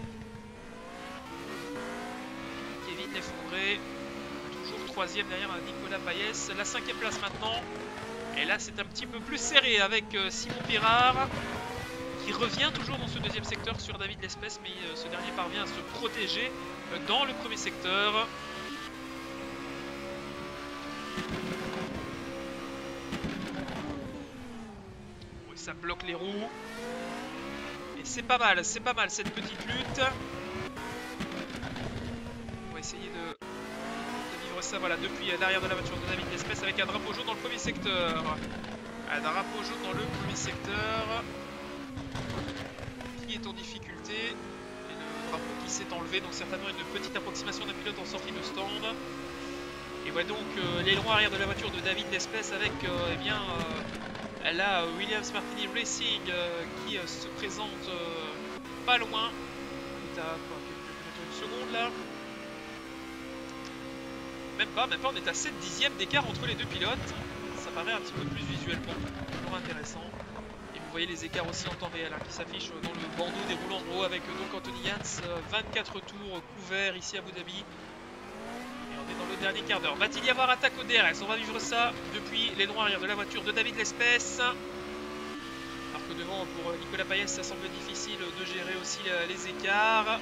Kevin Leffondré, toujours 3e derrière Nicolas Payès. La 5e place maintenant. Et là c'est un petit peu plus serré avec Simon Pirard qui revient toujours dans ce 2e secteur sur David Lespèce, mais ce dernier parvient à se protéger dans le premier secteur. Oui, ça bloque les roues. Et c'est pas mal cette petite lutte. On va essayer de vivre ça voilà, depuis l'arrière de la voiture de David Lespèce avec un drapeau jaune dans le premier secteur. Un drapeau jaune dans le premier secteur. Qui est en difficulté. Et le drapeau qui s'est enlevé, donc certainement une petite approximation d'un pilote en sortie de stand. Et voilà donc l'aileron arrière de la voiture de David Lespèce avec eh bien, la Williams Martini Racing qui se présente pas loin. On est à quoi, quelques secondes là. Même pas, on est à 7 dixièmes d'écart entre les deux pilotes. Ça paraît un petit peu plus visuellement toujours intéressant. Et Vous voyez les écarts aussi en temps réel hein, qui s'affichent dans le bandeau déroulant en haut avec donc Anthony Jans, 24 tours couverts ici à Abu Dhabi. Et on est dans le dernier quart d'heure. Va-t-il y avoir attaque au DRS? On va vivre ça depuis les droits arrière de la voiture de David Lespès. Alors que devant pour Nicolas Payet ça semble difficile de gérer aussi les écarts.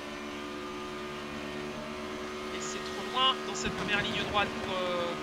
Et c'est trop loin dans cette première ligne droite pour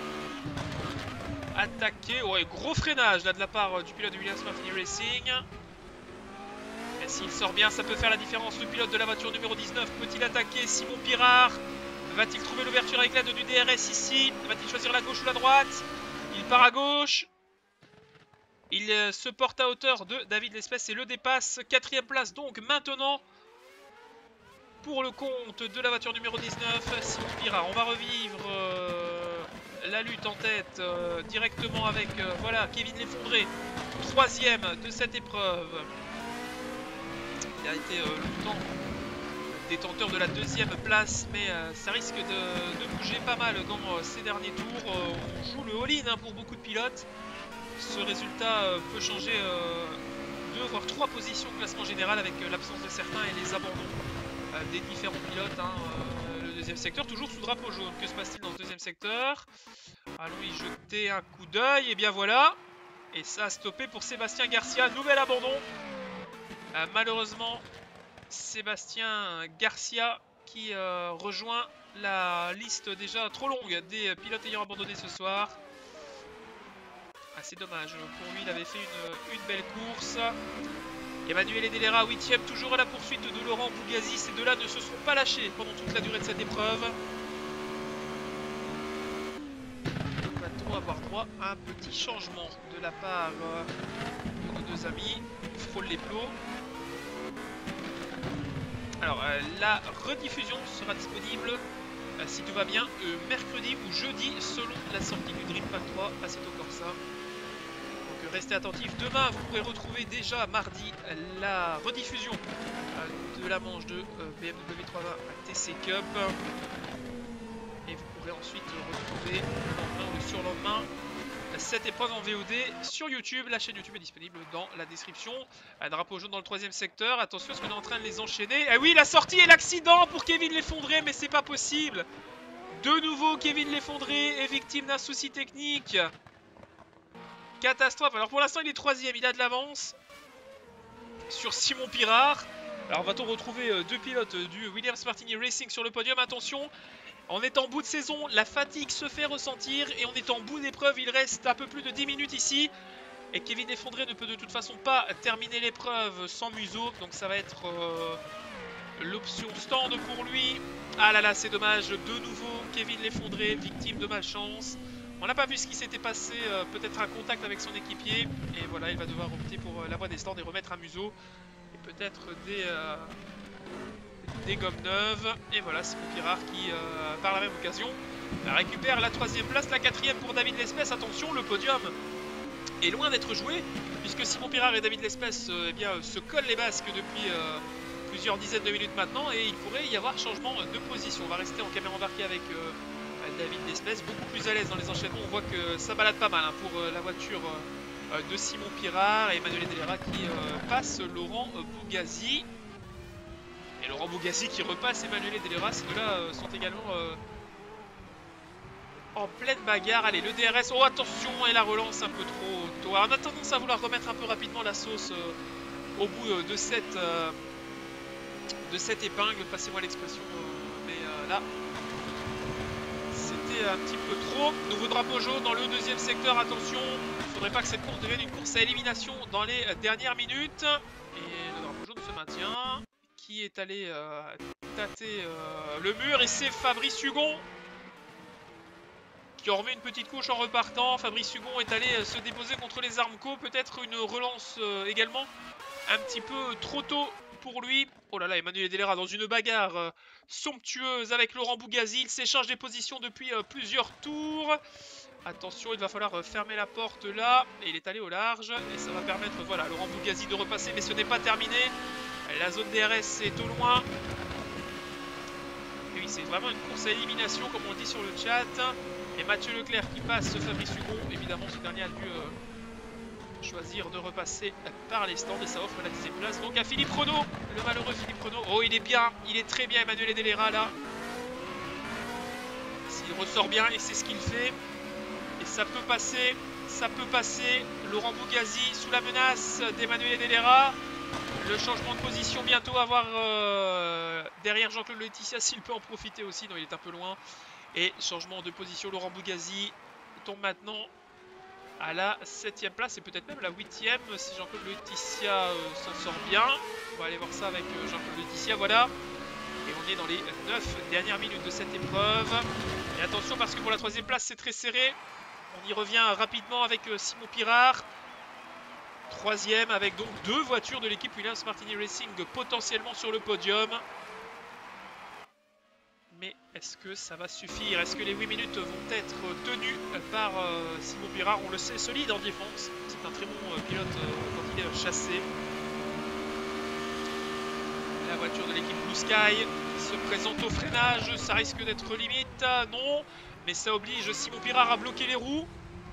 attaquer. Ouais, gros freinage là de la part du pilote de Williams Martini Racing. Et s'il sort bien, ça peut faire la différence. Le pilote de la voiture numéro 19 peut-il attaquer Simon Pirard? Va-t-il trouver l'ouverture avec l'aide du DRS ici? Va-t-il choisir la gauche ou la droite? Il part à gauche. Il se porte à hauteur de David Lespès et le dépasse. 4e place donc maintenant pour le compte de la voiture numéro 19, Simon Pirard. On va revivre la lutte en tête directement avec voilà, Kevin Leffondré, 3e de cette épreuve. Il a été longtemps détenteur de la 2e place, mais ça risque de bouger pas mal dans ces derniers tours. On joue le all-in hein, pour beaucoup de pilotes. Ce résultat peut changer 2 voire 3 positions au classement général avec l'absence de certains et les abandons des différents pilotes. Hein, le 2e secteur, toujours sous drapeau jaune. Que se passe-t-il dans ce 2e secteur? Allons y jeter un coup d'œil. Et bien voilà. Et ça a stoppé pour Sébastien Garcia. Nouvel abandon. Malheureusement, Sébastien Garcia qui rejoint la liste déjà trop longue des pilotes ayant abandonné ce soir. C'est dommage. Pour lui, il avait fait une belle course. Emmanuel Edelera, 8e, toujours à la poursuite de Laurent Bougazi. Ces deux-là ne se sont pas lâchés pendant toute la durée de cette épreuve. Va-t-on avoir droit à un petit changement de la part de nos deux amis? Frôle les plots. Alors, la rediffusion sera disponible, si tout va bien, mercredi ou jeudi, selon la sortie du Dream Pack 3 à Assetto Corsa. Donc, restez attentifs. Demain, vous pourrez retrouver déjà mardi la rediffusion de la manche de BMW 320 TC Cup. Et vous pourrez ensuite retrouver le lendemain ou le surlendemain cette épreuve en VOD sur YouTube. La chaîne YouTube est disponible dans la description. Un drapeau jaune dans le 3e secteur. Attention, est-ce qu'on est en train de les enchaîner? Eh oui, la sortie et l'accident pour Kevin Leffondré, mais c'est pas possible. De nouveau, Kevin Leffondré est victime d'un souci technique. Catastrophe. Alors pour l'instant, il est 3e, il a de l'avance sur Simon Pirard. Alors va-t-on retrouver deux pilotes du Williams Martini Racing sur le podium? Attention. On est en bout de saison, la fatigue se fait ressentir et on est en bout d'épreuve, il reste un peu plus de 10 minutes ici. Et Kevin Leffondré ne peut de toute façon pas terminer l'épreuve sans museau, donc ça va être l'option stand pour lui. Ah là là, c'est dommage, de nouveau Kevin Leffondré, victime de malchance. On n'a pas vu ce qui s'était passé, peut-être un contact avec son équipier. Et voilà, il va devoir opter pour la voie des stands et remettre un museau. Et peut-être des gommes neuves. Et voilà, Simon Pirard qui, par la même occasion, récupère la 3e place, la 4e pour David Lespès. Attention, le podium est loin d'être joué, puisque Simon Pirard et David Lespès eh bien, se collent les basques depuis plusieurs dizaines de minutes maintenant, et il pourrait y avoir changement de position. On va rester en caméra embarquée avec David Lespès, beaucoup plus à l'aise dans les enchaînements. On voit que ça balade pas mal hein, pour la voiture de Simon Pirard et Emmanuel Edelera qui passe Laurent Bougazi. Et Laurent Bougazi qui repasse Emmanuel Edelera. Ces deux-là sont également en pleine bagarre. Allez, le DRS. Oh, attention, et la relance un peu trop tôt. Alors, on a tendance à vouloir remettre un peu rapidement la sauce au bout de cette épingle. Passez-moi l'expression. Mais là, c'était un petit peu trop. Nouveau drapeau jaune dans le 2e secteur. Attention, il ne faudrait pas que cette course devienne une course à élimination dans les dernières minutes. Et le drapeau jaune se maintient. Qui est allé tâter le mur, et c'est Fabrice Hugon qui en remet une petite couche en repartant. Fabrice Hugon est allé se déposer contre les Armco, peut-être une relance également un petit peu trop tôt pour lui. Oh là là, Emmanuel Edelera dans une bagarre somptueuse avec Laurent Bougazi. Il s'échange des positions depuis plusieurs tours. Attention, il va falloir fermer la porte là, et il est allé au large, et ça va permettre voilà, Laurent Bougazi de repasser, mais ce n'est pas terminé. La zone DRS est au loin. Et oui, c'est vraiment une course à élimination, comme on dit sur le chat. Et Mathieu Leclerc qui passe Fabrice Hugon. Évidemment, ce dernier a dû choisir de repasser par les stands et ça offre la 10e place donc à Philippe Renaud, le malheureux Philippe Renaud. Oh, il est bien, il est très bien Emanuele Delera là. S'il ressort bien et c'est ce qu'il fait. Et ça peut passer, ça peut passer. Laurent Bougazi sous la menace d'Emanuele Delera. Le changement de position bientôt à voir derrière Jean-Claude Laetitia s'il peut en profiter aussi. Non, il est un peu loin. Et changement de position, Laurent Bougazi tombe maintenant à la 7e place et peut-être même la 8e si Jean-Claude Laetitia s'en sort bien. On va aller voir ça avec Jean-Claude Laetitia, voilà. Et on est dans les 9 dernières minutes de cette épreuve. Et attention parce que pour la 3e place c'est très serré. On y revient rapidement avec Simon Pirard. 3e avec donc 2 voitures de l'équipe Williams Martini Racing potentiellement sur le podium. Mais est-ce que ça va suffire? Est-ce que les 8 minutes vont être tenues par Simon Pirard? On le sait, solide en défense. C'est un très bon pilote quand il est chassé. La voiture de l'équipe Blue Sky qui se présente au freinage. Ça risque d'être limite. Non. Mais ça oblige Simon Pirard à bloquer les roues.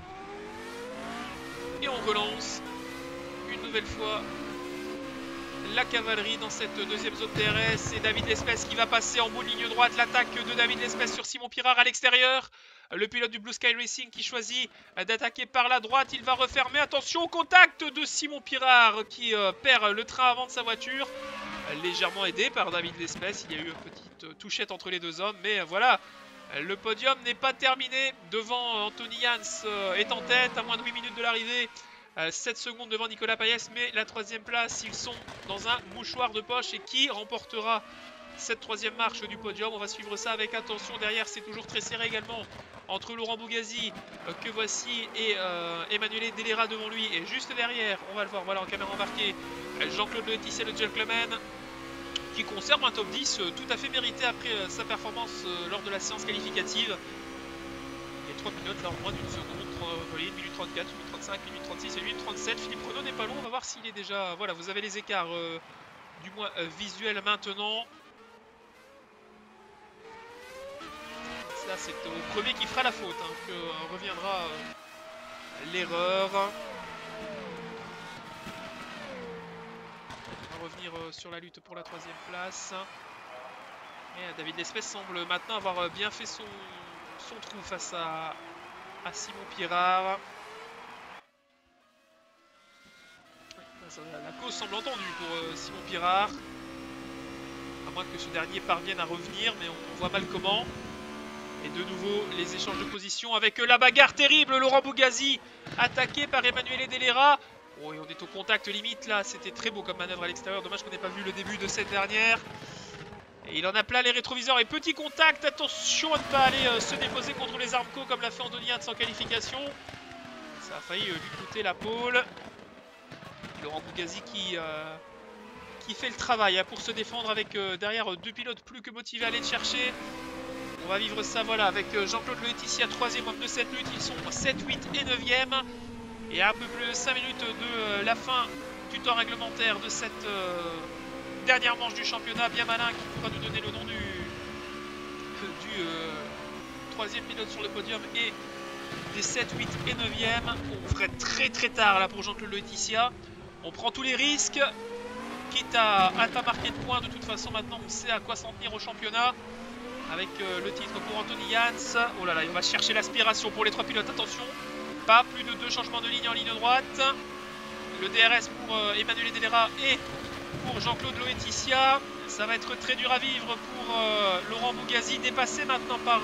Et on relance une nouvelle fois la cavalerie dans cette 2e zone DRS. Et David Lespès qui va passer en bout de ligne droite. L'attaque de David Lespès sur Simon Pirard à l'extérieur. Le pilote du Blue Sky Racing qui choisit d'attaquer par la droite. Il va refermer. Attention au contact de Simon Pirard qui perd le train avant de sa voiture. Légèrement aidé par David Lespès. Il y a eu une petite touchette entre les deux hommes. Mais voilà. Le podium n'est pas terminé. Devant Anthony Jans est en tête à moins de 8 minutes de l'arrivée. 7 secondes devant Nicolas Payès. Mais la 3e place, ils sont dans un mouchoir de poche. Et qui remportera cette 3e marche du podium? On va suivre ça avec attention. Derrière, c'est toujours très serré également entre Laurent Bougazi que voici et Emanuele Delera devant lui. Et juste derrière, on va le voir voilà, en caméra embarquée, Jean-Claude Laetitia, le gentleman, qui conserve un top 10 tout à fait mérité après sa performance lors de la séance qualificative. Et 3 minutes là en moins d'une seconde, 1 minute 34, 1 minute 35, 1 minute 36 et 1 minute 37. Philippe Renaud n'est pas long, on va voir s'il est déjà... Voilà, vous avez les écarts du moins visuels maintenant. Là c'est au premier qui fera la faute hein, que reviendra l'erreur. Revenir sur la lutte pour la 3e place. Et David Lespès semble maintenant avoir bien fait son trou face à Simon Pirard. La cause semble entendue pour Simon Pirard. À moins que ce dernier parvienne à revenir, mais on voit mal comment. Et de nouveau les échanges de position avec la bagarre terrible. Laurent Bougazi attaqué par Emanuele Delera. Oh, et on est au contact limite là, c'était très beau comme manœuvre à l'extérieur, dommage qu'on n'ait pas vu le début de cette dernière. Et il en a plein les rétroviseurs et petit contact, attention à ne pas aller se déposer contre les Armco comme l'a fait Anthony Jans en qualification. Ça a failli lui coûter la pole. Laurent Bougazi qui fait le travail hein, pour se défendre avec derrière 2 pilotes plus que motivés à aller le chercher. On va vivre ça voilà avec Jean-Claude Laetitia 3e homme de cette lutte, ils sont 7, 8 et 9e. Et à un peu plus de 5 minutes de la fin du temps réglementaire de cette dernière manche du championnat. Bien malin qui pourra nous donner le nom du 3e pilote sur le podium et des 7, 8 et 9e. On ferait très tard là pour Jean-Claude Laetitia. On prend tous les risques, quitte à pas marquer de points. De toute façon maintenant on sait à quoi s'en tenir au championnat. Avec le titre pour Anthony Jans. Oh là là, il va chercher l'aspiration pour les 3 pilotes, attention. Pas plus de 2 changements de ligne en ligne droite. Le DRS pour Emanuele Delera et pour Jean-Claude Laetitia. Ça va être très dur à vivre pour Laurent Bougazi, dépassé maintenant par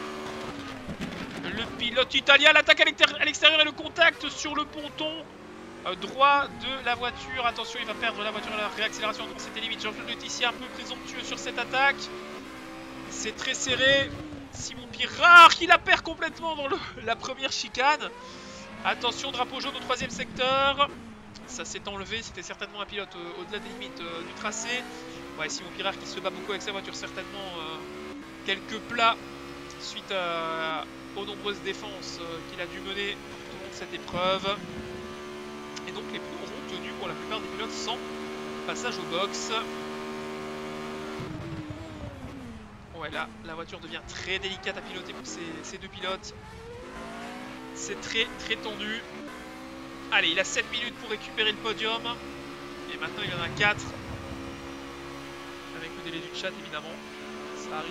le pilote italien. L'attaque à l'extérieur et le contact sur le ponton droit de la voiture. Attention, il va perdre la voiture à la réaccélération. Donc c'était limite. Jean-Claude Laetitia un peu présomptueux sur cette attaque. C'est très serré. Simon Pirard qui la perd complètement dans la première chicane. Attention, drapeau jaune au 3e secteur. Ça s'est enlevé, c'était certainement un pilote au-delà des limites du tracé. Ouais, Simon Pirard qui se bat beaucoup avec sa voiture, certainement quelques plats suite aux nombreuses défenses qu'il a dû mener tout au long de cette épreuve. Et donc les pneus auront tenu pour la plupart des pilotes sans passage au box. Ouais, là, la voiture devient très délicate à piloter pour ces 2 pilotes. C'est très tendu. Allez, il a 7 minutes pour récupérer le podium. Et maintenant, il en a 4. Avec le délai du chat, évidemment. Ça arrive.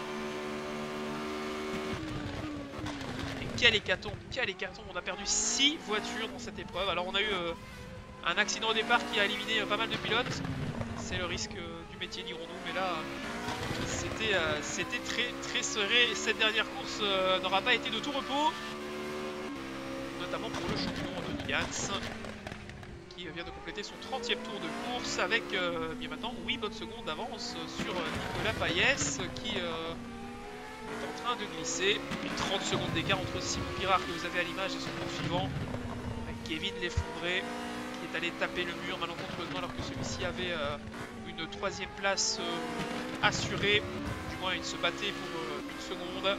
Et quel hécatombe, quel hécatombe. On a perdu 6 voitures dans cette épreuve. Alors, on a eu un accident au départ qui a éliminé pas mal de pilotes. C'est le risque du métier, dirons-nous. Mais là, c'était très serré. Cette dernière course n'aura pas été de tout repos. Notamment pour le champion Anthony Jans, qui vient de compléter son 30e tour de course avec bien maintenant 8 bonnes secondes d'avance sur Nicolas Payès, qui est en train de glisser. Et 30 secondes d'écart entre Simon Pirard, que vous avez à l'image, et son poursuivant, Kevin L'Effondré, qui est allé taper le mur malencontreusement alors que celui-ci avait une 3e place assurée. Du moins, il se battait pour une seconde.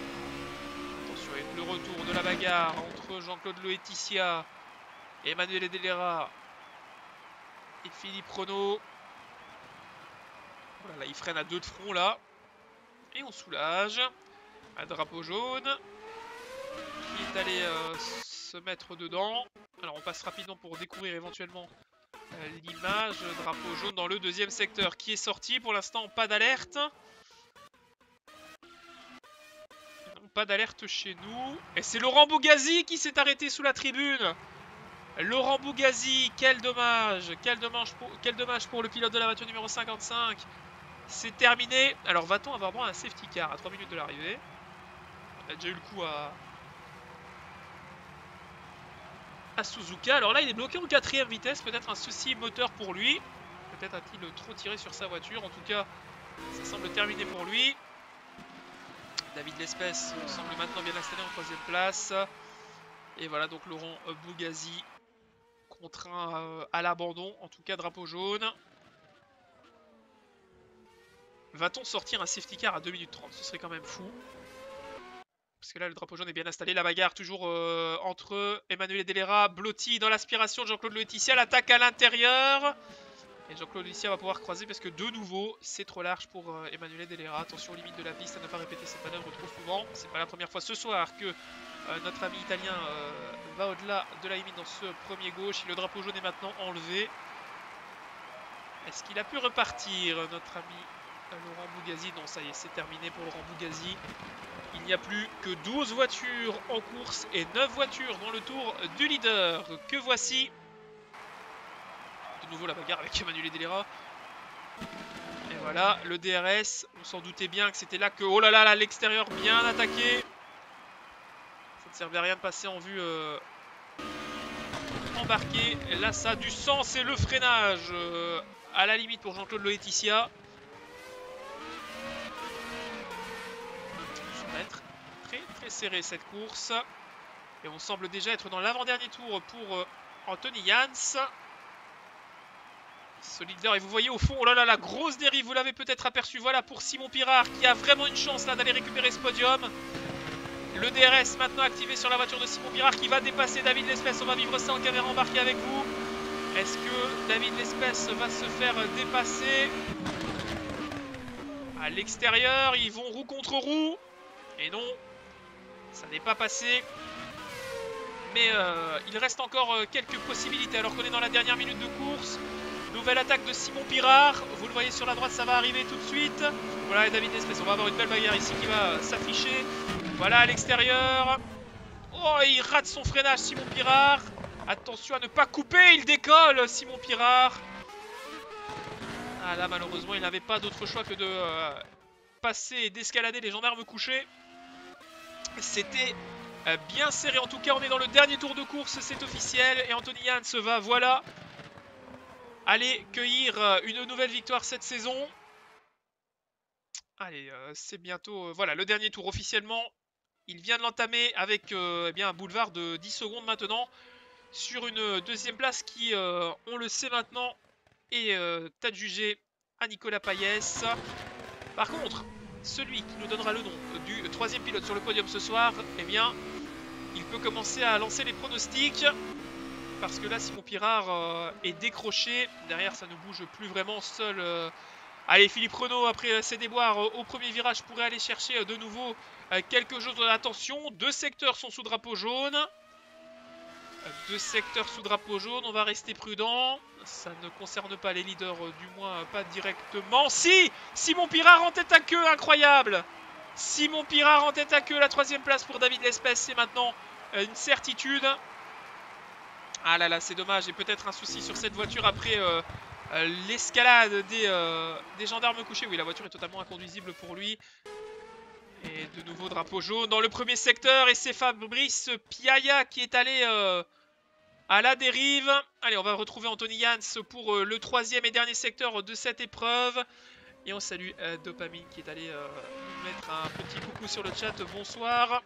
Le retour de la bagarre entre Jean-Claude Loetitia, Emanuele Delera et Philippe Renaud. Voilà, là, il freine à 2 de front là. Et on soulage. Un drapeau jaune qui est allé se mettre dedans. Alors on passe rapidement pour découvrir éventuellement l'image. Drapeau jaune dans le 2e secteur qui est sorti. Pour l'instant, pas d'alerte. Pas d'alerte chez nous. Et c'est Laurent Bougazi qui s'est arrêté sous la tribune. Laurent Bougazi, quel dommage. Quel dommage pour le pilote de la voiture numéro 55. C'est terminé. Alors va-t-on avoir droit à un safety car à 3 minutes de l'arrivée? On a déjà eu le coup à Suzuka. Alors là, il est bloqué en 4e vitesse. Peut-être un souci moteur pour lui. Peut-être a-t-il trop tiré sur sa voiture. En tout cas, ça semble terminé pour lui. David L'Espèce semble maintenant bien installé en 3e place. Et voilà donc Laurent Bougazi contraint à l'abandon. En tout cas, drapeau jaune. Va-t-on sortir un safety car à 2 minutes 30? Ce serait quand même fou. Parce que là, le drapeau jaune est bien installé. La bagarre toujours entre Emanuele Delera, Blotti dans l'aspiration de Jean-Claude Loetitia. L'attaque à l'intérieur. Et Jean-Claude Loetitia va pouvoir croiser parce que de nouveau, c'est trop large pour Emanuele Delera. Attention aux limites de la piste à ne pas répéter cette manœuvre trop souvent. C'est pas la première fois ce soir que notre ami italien va au-delà de la limite dans ce premier gauche. Et le drapeau jaune est maintenant enlevé. Est-ce qu'il a pu repartir, notre ami Laurent Bougazi? Non, ça y est, c'est terminé pour Laurent Bougazi. Il n'y a plus que 12 voitures en course et 9 voitures dans le tour du leader que voici. De nouveau la bagarre avec Emanuele Delera. Et voilà, le DRS. On s'en doutait bien que c'était là que... Oh là là, à l'extérieur, bien attaqué. Ça ne servait à rien de passer en vue embarquée. Et là, ça a du sens. Et le freinage à la limite pour Jean-Claude Loetitia. Ça va être très serré cette course. Et on semble déjà être dans l'avant-dernier tour pour Anthony Jans. Ce leader, et vous voyez au fond, oh là là, la grosse dérive, vous l'avez peut-être aperçu, voilà pour Simon Pirard qui a vraiment une chance là d'aller récupérer ce podium. Le DRS maintenant activé sur la voiture de Simon Pirard qui va dépasser David L'Espèce, on va vivre ça en caméra embarquée avec vous. Est-ce que David L'Espèce va se faire dépasser? À l'extérieur, ils vont roue contre roue. Et non, ça n'est pas passé. Mais il reste encore quelques possibilités alors qu'on est dans la dernière minute de course. Nouvelle attaque de Simon Pirard. Vous le voyez sur la droite, ça va arriver tout de suite. Voilà, et David L'Espèce. On va avoir une belle bagarre ici qui va s'afficher. Voilà à l'extérieur. Oh, il rate son freinage, Simon Pirard. Attention à ne pas couper. Il décolle, Simon Pirard. Ah là, malheureusement, il n'avait pas d'autre choix que de passer et d'escalader les gendarmes couchés. C'était bien serré. En tout cas, on est dans le dernier tour de course. C'est officiel. Et Anthony Jans va, voilà, aller cueillir une nouvelle victoire cette saison. Allez, c'est bientôt... voilà, le dernier tour officiellement. Il vient de l'entamer avec eh bien, un boulevard de 10 secondes maintenant. Sur une deuxième place qui, on le sait maintenant, est adjugée à Nicolas Payès. Par contre, celui qui nous donnera le nom du troisième pilote sur le podium ce soir, eh bien, il peut commencer à lancer les pronostics. Parce que là, Simon Pirard est décroché. Derrière, ça ne bouge plus vraiment seul. Allez, Philippe Renaud, après ses déboires au premier virage, pourrait aller chercher de nouveau quelque chose. Attention, 2 secteurs sont sous drapeau jaune. 2 secteurs sous drapeau jaune, on va rester prudent. Ça ne concerne pas les leaders, du moins pas directement. Si! Simon Pirard en tête à queue, incroyable! Simon Pirard en tête à queue, la 3e place pour David L'Espèce, c'est maintenant une certitude. Ah là là, c'est dommage, et peut-être un souci sur cette voiture après l'escalade des gendarmes couchés. Oui, la voiture est totalement inconduisible pour lui. Et de nouveau drapeau jaune dans le premier secteur, et c'est Fabrice Piaia qui est allé à la dérive. Allez, on va retrouver Anthony Jans pour le 3e et dernier secteur de cette épreuve. Et on salue Dopamine qui est allé nous mettre un petit coucou sur le chat. Bonsoir.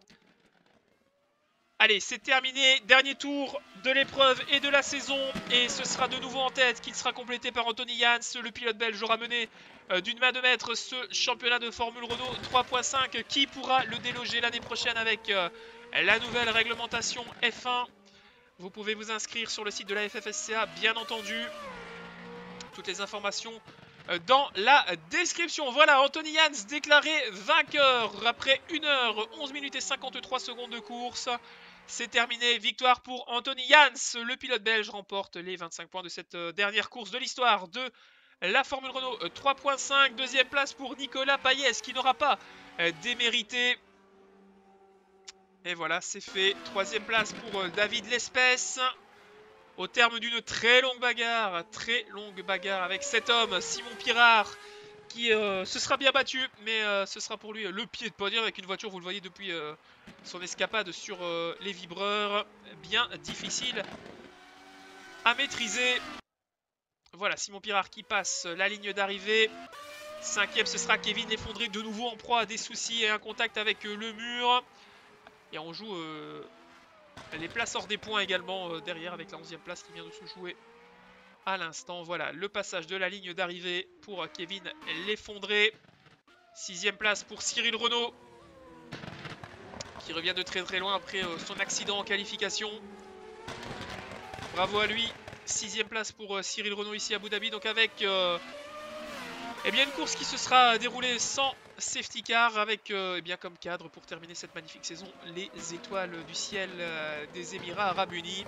Allez, c'est terminé. Dernier tour de l'épreuve et de la saison. Et ce sera de nouveau en tête qu'il sera complété par Anthony Jans. Le pilote belge aura mené d'une main de maître ce championnat de Formule Renault 3.5. Qui pourra le déloger l'année prochaine avec la nouvelle réglementation F1? Vous pouvez vous inscrire sur le site de la FFSCA, bien entendu. Toutes les informations dans la description. Voilà, Anthony Jans déclaré vainqueur après 1 h 11 minutes et 53 secondes de course. C'est terminé, victoire pour Anthony Jans. Le pilote belge remporte les 25 points de cette dernière course de l'histoire de la Formule Renault 3.5. 2e place pour Nicolas Payès qui n'aura pas démérité. Et voilà, c'est fait. 3e place pour David L'Espèce. Au terme d'une très longue bagarre avec cet homme, Simon Pirard, qui se sera bien battu, mais ce sera pour lui le pied de podium avec une voiture, vous le voyez depuis son escapade sur les vibreurs, bien difficile à maîtriser. Voilà, Simon Pirard qui passe la ligne d'arrivée. 5e, ce sera Kevin L'Effondré, de nouveau en proie à des soucis et un contact avec le mur. Et on joue les places hors des points également derrière avec la 11e place qui vient de se jouer à l'instant. Voilà, le passage de la ligne d'arrivée pour Kevin L'Effondré. 6e place pour Cyril Renaud, qui revient de très très loin après son accident en qualification. Bravo à lui. 6e place pour Cyril Renaud ici à Abu Dhabi. Donc avec eh bien une course qui se sera déroulée sans safety car, avec eh bien comme cadre pour terminer cette magnifique saison les étoiles du ciel des Émirats Arabes Unis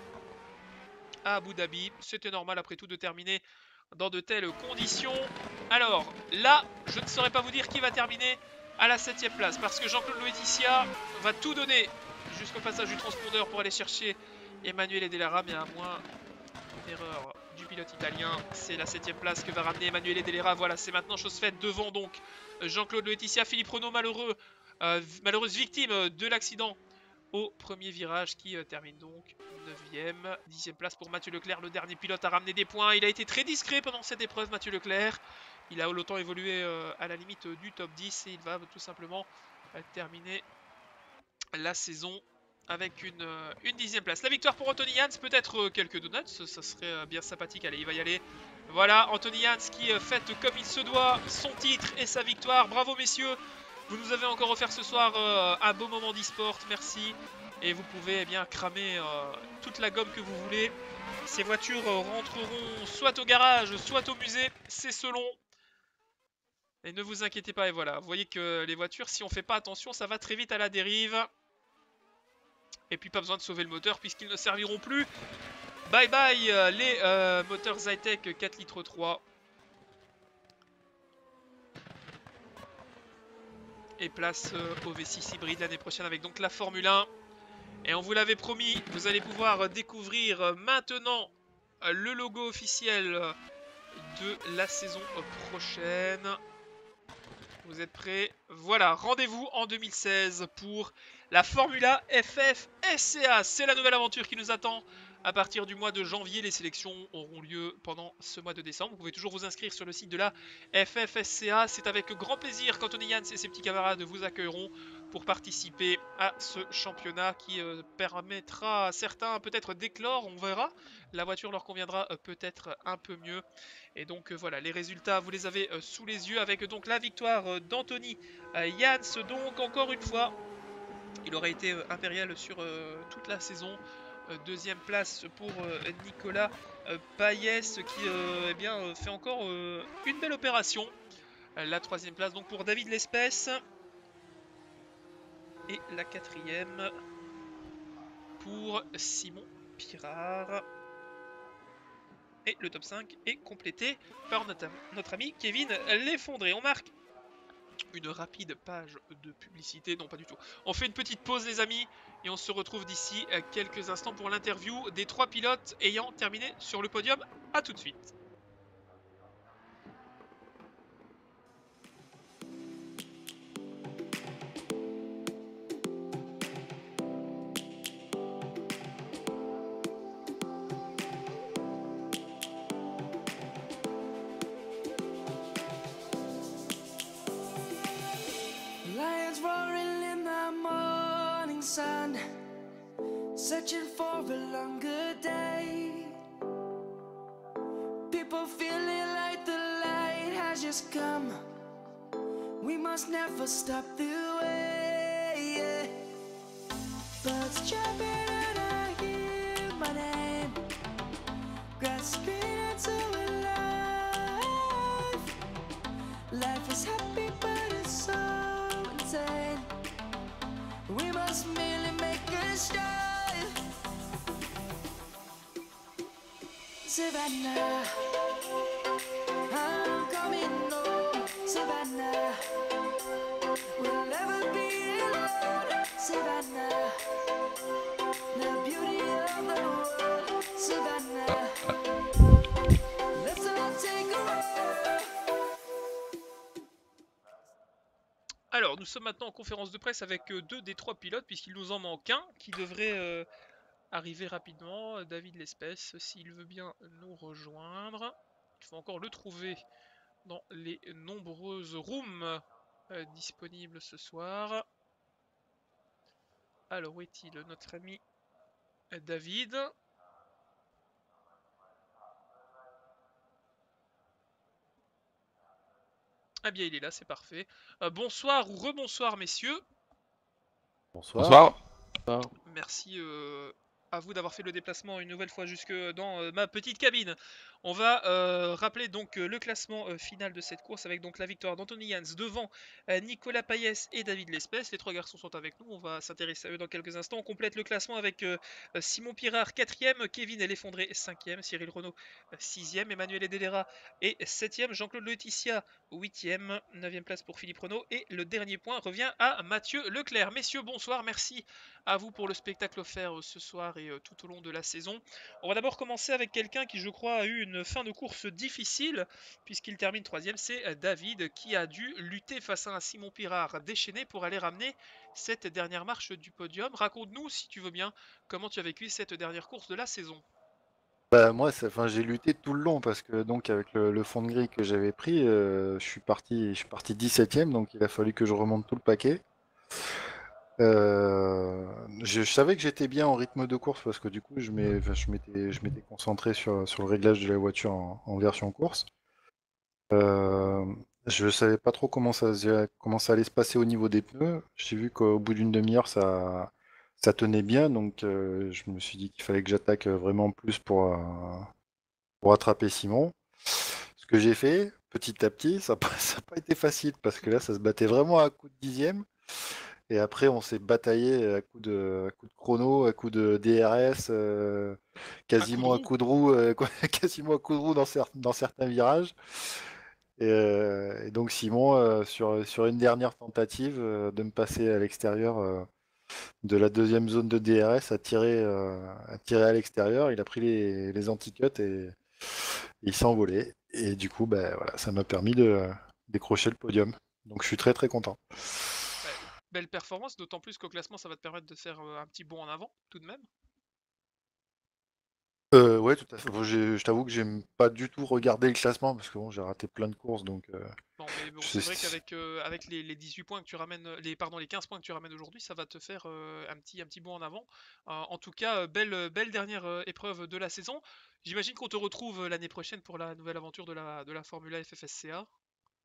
à Abu Dhabi. C'était normal après tout de terminer dans de telles conditions. Alors là, je ne saurais pas vous dire qui va terminer à la 7e place, parce que Jean-Claude Laetitia va tout donner jusqu'au passage du transpondeur pour aller chercher Emanuele Dell'Era, mais à moins d'erreur du pilote italien, c'est la 7e place que va ramener Emanuele Dell'Era. Voilà, c'est maintenant chose faite devant donc Jean-Claude Laetitia. Philippe Renaud, malheureuse victime de l'accident au premier virage, qui termine donc 9e. 10e place pour Mathieu Leclerc, le dernier pilote à ramener des points. Il a été très discret pendant cette épreuve, Mathieu Leclerc. Il a longtemps évolué à la limite du top 10 et il va tout simplement terminer la saison avec une 10e place. La victoire pour Anthony Jans, peut-être quelques donuts, ça serait bien sympathique. Allez, il va y aller. Voilà, Anthony Jans qui fête comme il se doit son titre et sa victoire. Bravo messieurs, vous nous avez encore offert ce soir un beau moment d'e-sport, merci. Et vous pouvez bien cramer toute la gomme que vous voulez. Ces voitures rentreront soit au garage, soit au musée, c'est selon. Et ne vous inquiétez pas, et voilà, vous voyez que les voitures, si on fait pas attention, ça va très vite à la dérive. Et puis pas besoin de sauver le moteur puisqu'ils ne serviront plus. Bye bye les moteurs Zytec 4 litres 3. Et place au V6 hybride l'année prochaine avec donc la Formule 1. Et on vous l'avait promis, vous allez pouvoir découvrir maintenant le logo officiel de la saison prochaine. Vous êtes prêts? Voilà, rendez-vous en 2016 pour la Formula FFSCA. C'est la nouvelle aventure qui nous attend à partir du mois de janvier. Les sélections auront lieu pendant ce mois de décembre. Vous pouvez toujours vous inscrire sur le site de la FFSCA. C'est avec grand plaisir qu'Anthony Jans et ses petits camarades vous accueilleront pour participer à ce championnat qui permettra à certains peut-être d'éclore, on verra. La voiture leur conviendra peut-être un peu mieux. Et donc voilà, les résultats, vous les avez sous les yeux avec donc la victoire d'Anthony Jans. Donc encore une fois, il aurait été impérial sur toute la saison. 2e place pour Nicolas Payès qui eh bien, fait encore une belle opération. La 3e place donc pour David L'Espèce. Et la 4e pour Simon Pirard. Et le top 5 est complété par notre ami Kevin l'effondré. On marque une rapide page de publicité. Non, pas du tout. On fait une petite pause, les amis, et on se retrouve d'ici quelques instants pour l'interview des 3 pilotes ayant terminé sur le podium. A tout de suite. Lions roaring in the morning sun, searching for a longer day. People feeling like the light has just come. We must never stop the way. Birds chirping and I hear my name, grasping into life. Life is happy but it's so insane. We must merely make a start. Savannah, I'm coming home. Savannah, we'll never be alone. Savannah, the beauty of the world. Savannah, let's all take a ride. Alors, nous sommes maintenant en conférence de presse avec 2 des 3 pilotes, puisqu'il nous en manque un qui devrait arriver rapidement. David l'Espèce, s'il veut bien nous rejoindre. Il faut encore le trouver dans les nombreuses rooms disponibles ce soir. Alors, où est-il, notre ami David? Ah bien, il est là, c'est parfait. Bonsoir ou rebonsoir, messieurs. Bonsoir. Merci à vous d'avoir fait le déplacement une nouvelle fois jusque dans ma petite cabine. On va rappeler donc le classement final de cette course avec donc la victoire d'Anthony Jans devant Nicolas Payès et David Lespès. Les 3 garçons sont avec nous, on va s'intéresser à eux dans quelques instants. On complète le classement avec Simon Pirard 4ème, Kevin l'effondré 5ème, Cyril Renaud 6ème, Emmanuel Edelera est 7ème, Jean-Claude Laetitia 8ème, 9ème place pour Philippe Renaud et le dernier point revient à Mathieu Leclerc. Messieurs, bonsoir, merci à vous pour le spectacle offert ce soir et tout au long de la saison. On va d'abord commencer avec quelqu'un qui, je crois, a eu une fin de course difficile, puisqu'il termine 3ème, c'est David, qui a dû lutter face à un Simon Pirard déchaîné pour aller ramener cette dernière marche du podium. Raconte-nous, si tu veux bien, comment tu as vécu cette dernière course de la saison. Bah, moi, j'ai lutté tout le long parce que donc avec le fond de grille que j'avais pris, je suis parti 17ème, donc il a fallu que je remonte tout le paquet. Je savais que j'étais bien en rythme de course parce que du coup, je m'étais concentré sur le réglage de la voiture en version course. Je savais pas trop comment ça allait se passer au niveau des pneus. J'ai vu qu'au bout d'une demi-heure, ça tenait bien, donc je me suis dit qu'il fallait que j'attaque vraiment plus pour attraper Simon. Ce que j'ai fait, petit à petit, ça n'a pas été facile parce que là, ça se battait vraiment à coup de dixième. Et après, on s'est bataillé à coup de chrono, à coup de DRS, quasiment à coup de roue, quasiment à coup de roue dans certains virages. Et donc Simon, sur une dernière tentative de me passer à l'extérieur de la deuxième zone de DRS, a tiré à l'extérieur. Il a pris les anti-cuts et il s'est envolé. Et du coup, bah, voilà, ça m'a permis de décrocher le podium. Donc je suis très très content. Belle performance, d'autant plus qu'au classement, ça va te permettre de faire un petit bond en avant, tout de même. Ouais, tout à fait. Bon, je t'avoue que j'aime pas du tout regarder le classement parce que bon, j'ai raté plein de courses, donc. Bon, mais bon, c'est vrai qu'avec les 18 points que tu ramènes, les 15 points que tu ramènes aujourd'hui, ça va te faire un petit bond en avant. En tout cas, belle dernière épreuve de la saison. J'imagine qu'on te retrouve l'année prochaine pour la nouvelle aventure de la Formule 1 FFSCA.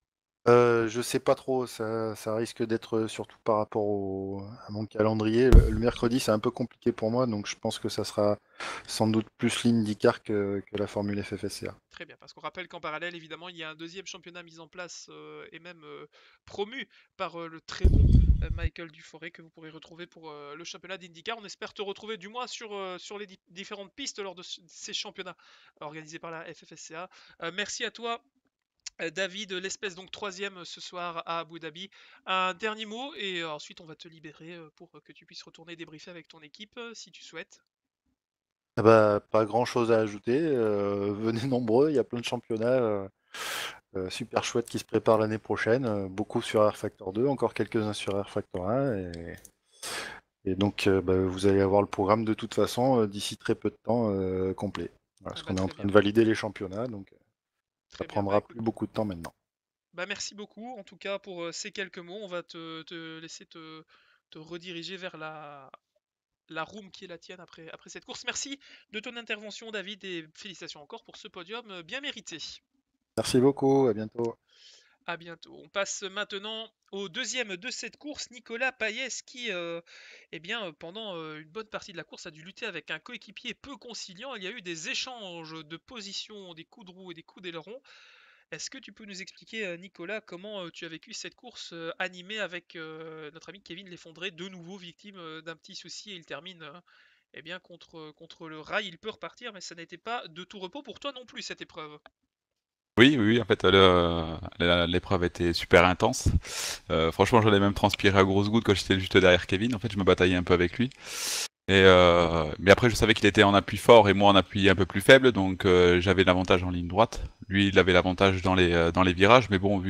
Je sais pas trop, ça risque d'être surtout par rapport à mon calendrier. Le mercredi, c'est un peu compliqué pour moi, donc je pense que ça sera sans doute plus l'IndyCar que la Formule FFSCA. Très bien, parce qu'on rappelle qu'en parallèle, évidemment, il y a un deuxième championnat mis en place et même promu par le très bon Michael Duforest que vous pourrez retrouver pour le championnat d'IndyCar. On espère te retrouver du moins sur les différentes pistes lors de ces championnats organisés par la FFSCA. Merci à toi. David, l'espèce donc troisième ce soir à Abu Dhabi. Un dernier mot et ensuite on va te libérer pour que tu puisses retourner débriefer avec ton équipe si tu souhaites. Ah bah, pas grand-chose à ajouter. Venez nombreux, il y a plein de championnats super chouettes qui se préparent l'année prochaine. Beaucoup sur Air Factor 2, encore quelques-uns sur Air Factor 1. Et donc, bah, vous allez avoir le programme de toute façon d'ici très peu de temps complet. Voilà, parce Ah bah, qu'on est en très train bien, de valider les championnats, donc ça très bien. Bah prendra écoute. plus beaucoup de temps maintenant. Bah merci beaucoup en tout cas pour ces quelques mots. On va te laisser te rediriger vers la room qui est la tienne après cette course. Merci de ton intervention David et félicitations encore pour ce podium bien mérité. Merci beaucoup, à bientôt. À bientôt. On passe maintenant au deuxième de cette course, Nicolas Payès qui, eh bien, pendant une bonne partie de la course a dû lutter avec un coéquipier peu conciliant. Il y a eu des échanges de positions, des coups de roue et des coups d'aileron. Est-ce que tu peux nous expliquer, Nicolas, comment tu as vécu cette course animée avec notre ami Kevin L'Effondré, de nouveau victime d'un petit souci et il termine eh bien, contre le rail. Il peut repartir, mais ça n'était pas de tout repos pour toi non plus cette épreuve. Oui, oui, oui, en fait, l'épreuve était super intense. Franchement, j'en ai même transpiré à grosses gouttes quand j'étais juste derrière Kevin. En fait, je me bataillais un peu avec lui. Mais après, je savais qu'il était en appui fort et moi en appui un peu plus faible, donc j'avais l'avantage en ligne droite. Lui, il avait l'avantage dans les virages, mais bon,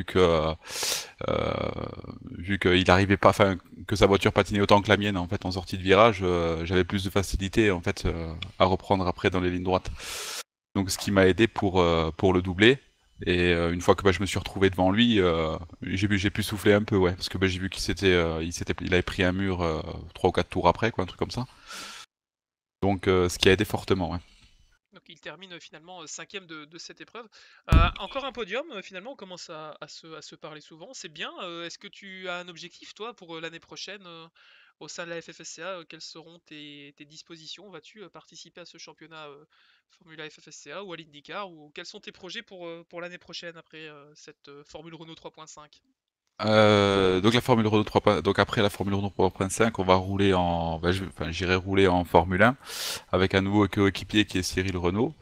vu qu'il arrivait pas, enfin, que sa voiture patinait autant que la mienne, en fait, en sortie de virage, j'avais plus de facilité, en fait, à reprendre après dans les lignes droites. Donc, ce qui m'a aidé pour le doubler. Et une fois que je me suis retrouvé devant lui, j'ai pu souffler un peu, ouais, parce que j'ai vu il avait pris un mur 3 ou 4 tours après, quoi, un truc comme ça. Donc, ce qui a aidé fortement, ouais. Donc il termine finalement cinquième de cette épreuve. Encore un podium, finalement, on commence à se parler souvent, c'est bien. Est-ce que tu as un objectif, toi, pour l'année prochaine au sein de la FFSCA? Quelles seront tes dispositions? Vas-tu participer à ce championnat Formula FFSCA ou à l'IndyCar? Ou quels sont tes projets pour l'année prochaine après cette Formule Renault 3.5? Donc la Formule Renault 3. Donc après la Formule Renault 3.5, on va rouler j'irai rouler en Formule 1 avec un nouveau coéquipier qui est Cyril Renault.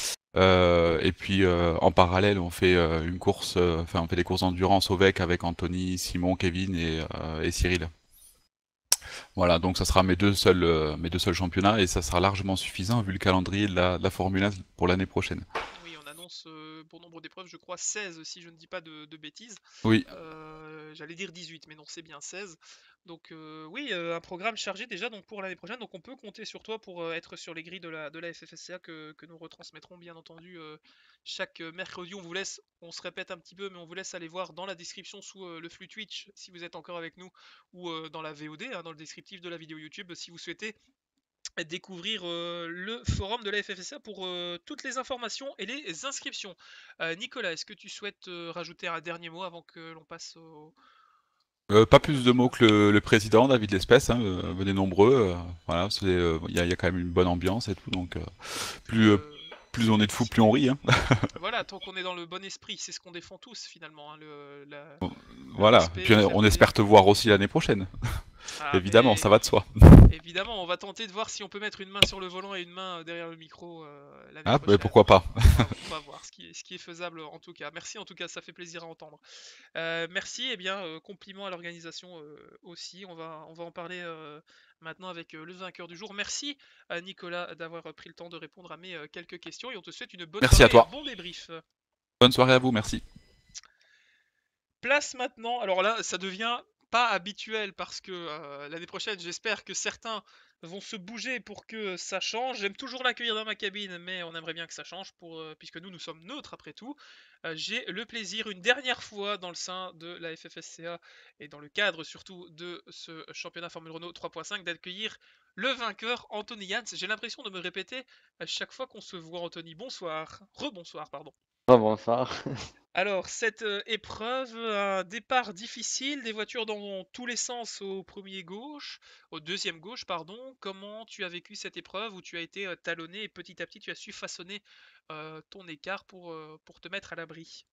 Et puis en parallèle, on fait une course, on fait des courses d'endurance au VEC avec Anthony, Simon, Kevin et Cyril. Voilà, donc ça sera mes deux seuls championnats et ça sera largement suffisant vu le calendrier de la Formule 1 pour l'année prochaine. Oui, on annonce pour nombre d'épreuves, je crois 16 si je ne dis pas de bêtises. Oui, J'allais dire 18, mais non, c'est bien 16. Donc oui, un programme chargé déjà donc pour l'année prochaine. Donc on peut compter sur toi pour être sur les grilles de la FFSCA que nous retransmettrons bien entendu chaque mercredi. On se répète un petit peu, mais on vous laisse aller voir dans la description sous le flux Twitch si vous êtes encore avec nous ou dans la VOD, hein, dans le descriptif de la vidéo YouTube si vous souhaitez découvrir le forum de la FFSA pour toutes les informations et les inscriptions. Nicolas, est-ce que tu souhaites rajouter un dernier mot avant que l'on passe pas au plus de mots que le président, David Lespèce, hein, venez nombreux, voilà, il y a quand même une bonne ambiance et tout, donc puis, plus, plus on est de fous, plus on rit, hein. voilà, tant qu'on est dans le bon esprit, c'est ce qu'on défend tous finalement, hein, le Voilà, et respect, puis le on fair play. espère te voir aussi l'année prochaine, Ah, évidemment, ça mais va de soi. évidemment, on va tenter de voir si on peut mettre une main sur le volant et une main derrière le micro l'année Ah, bah, prochaine. pourquoi pas. On va voir ce qui est faisable en tout cas. Merci en tout cas, ça fait plaisir à entendre. Merci, et bien compliment à l'organisation aussi. On va en parler maintenant avec le vainqueur du jour. Merci à Nicolas d'avoir pris le temps de répondre à mes quelques questions et on te souhaite une bonne Merci à soirée et un toi. bon débrief. Bonne soirée à vous, merci. Place maintenant, alors là ça devient pas habituel parce que l'année prochaine j'espère que certains vont se bouger pour que ça change. J'aime toujours l'accueillir dans ma cabine mais on aimerait bien que ça change puisque nous sommes neutres après tout. J'ai le plaisir une dernière fois dans le sein de la FFSCA et dans le cadre surtout de ce championnat Formule Renault 3.5 d'accueillir le vainqueur Anthony Jans. J'ai l'impression de me répéter à chaque fois qu'on se voit. Anthony, bonsoir, rebonsoir pardon. Oh, bonsoir. Alors, cette épreuve, un départ difficile, des voitures dans tous les sens au deuxième gauche, pardon. Comment tu as vécu cette épreuve où tu as été talonné et petit à petit tu as su façonner ton écart pour te mettre à l'abri?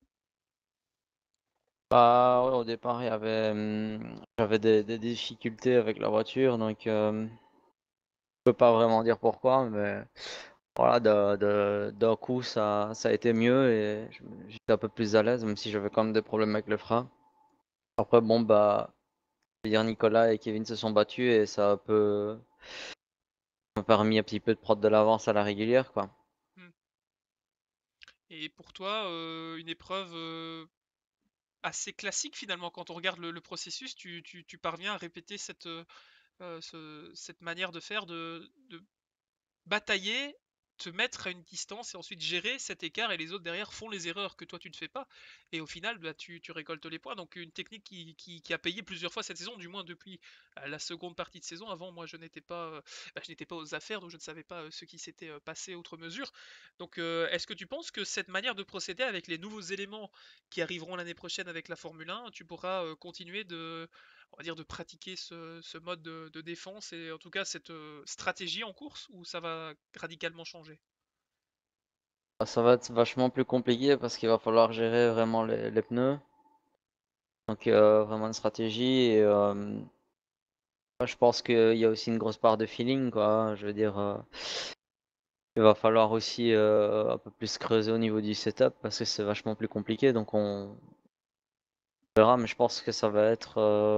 Bah, ouais, au départ, j'avais des difficultés avec la voiture, donc je peux pas vraiment dire pourquoi, mais voilà, d'un coup, ça a été mieux et j'étais un peu plus à l'aise, même si j'avais quand même des problèmes avec le frein. Après, bon, bah, je veux dire, Nicolas et Kevin se sont battus et ça a un peu m'a permis un petit peu de prendre de l'avance à la régulière, quoi. Hmm. Et pour toi, une épreuve assez classique finalement, quand on regarde le processus, tu parviens à répéter cette manière de faire, de batailler, te mettre à une distance et ensuite gérer cet écart et les autres derrière font les erreurs que toi tu ne fais pas et au final bah, tu récoltes les points. Donc une technique qui a payé plusieurs fois cette saison, du moins depuis la seconde partie de saison. Avant moi je n'étais pas aux affaires donc je ne savais pas ce qui s'était passé outre mesure. Donc est-ce que tu penses que cette manière de procéder avec les nouveaux éléments qui arriveront l'année prochaine avec la Formule 1, tu pourras continuer on va dire, de pratiquer ce mode de défense et en tout cas cette stratégie en course ou ça va radicalement changer? Bah, ça va être vachement plus compliqué parce qu'il va falloir gérer vraiment les pneus. Donc vraiment une stratégie et je pense qu'il y a aussi une grosse part de feeling, quoi. Je veux dire, il va falloir aussi un peu plus creuser au niveau du setup parce que c'est vachement plus compliqué. Donc on verra, mais je pense que ça va être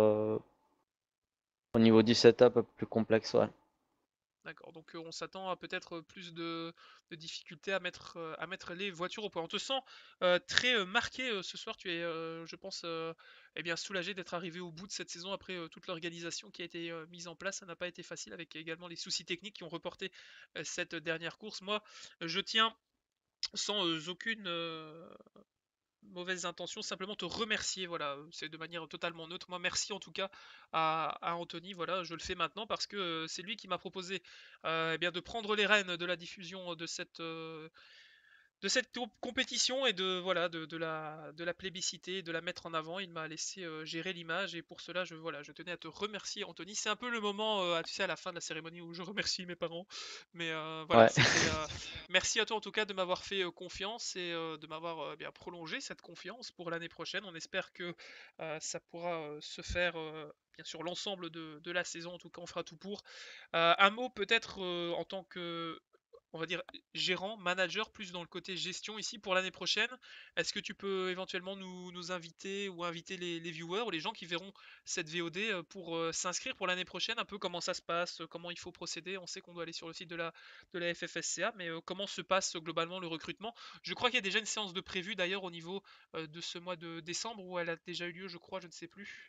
au niveau du setup un peu plus complexe, ouais. D'accord, donc on s'attend à peut-être plus de difficultés à mettre les voitures au point. On te sent très marqué ce soir, tu es, je pense, eh bien, soulagé d'être arrivé au bout de cette saison après toute l'organisation qui a été mise en place. Ça n'a pas été facile avec également les soucis techniques qui ont reporté cette dernière course. Moi, je tiens sans aucune mauvaises intentions, simplement te remercier, voilà, c'est de manière totalement neutre. Moi, merci en tout cas à Anthony, voilà, je le fais maintenant parce que c'est lui qui m'a proposé eh bien, de prendre les rênes de la diffusion de cette compétition et de voilà de la plébisciter, de la mettre en avant. Il m'a laissé gérer l'image et pour cela je tenais à te remercier Anthony. C'est un peu le moment tu sais à la fin de la cérémonie où je remercie mes parents, mais voilà Ouais. c'était merci à toi en tout cas de m'avoir fait confiance et de m'avoir bien prolongé cette confiance pour l'année prochaine. On espère que ça pourra se faire. Bien sûr, l'ensemble de la saison, en tout cas, on fera tout pour. Un mot peut-être en tant que on va dire, gérant, manager, plus dans le côté gestion ici pour l'année prochaine. Est-ce que tu peux éventuellement nous inviter ou inviter les viewers ou les gens qui verront cette VOD pour s'inscrire pour l'année prochaine, un peu comment ça se passe, comment il faut procéder. On sait qu'on doit aller sur le site de la FFSCA, mais comment se passe globalement le recrutement? Je crois qu'il y a déjà une séance de prévue d'ailleurs au niveau de ce mois de décembre où elle a déjà eu lieu, je crois, je ne sais plus.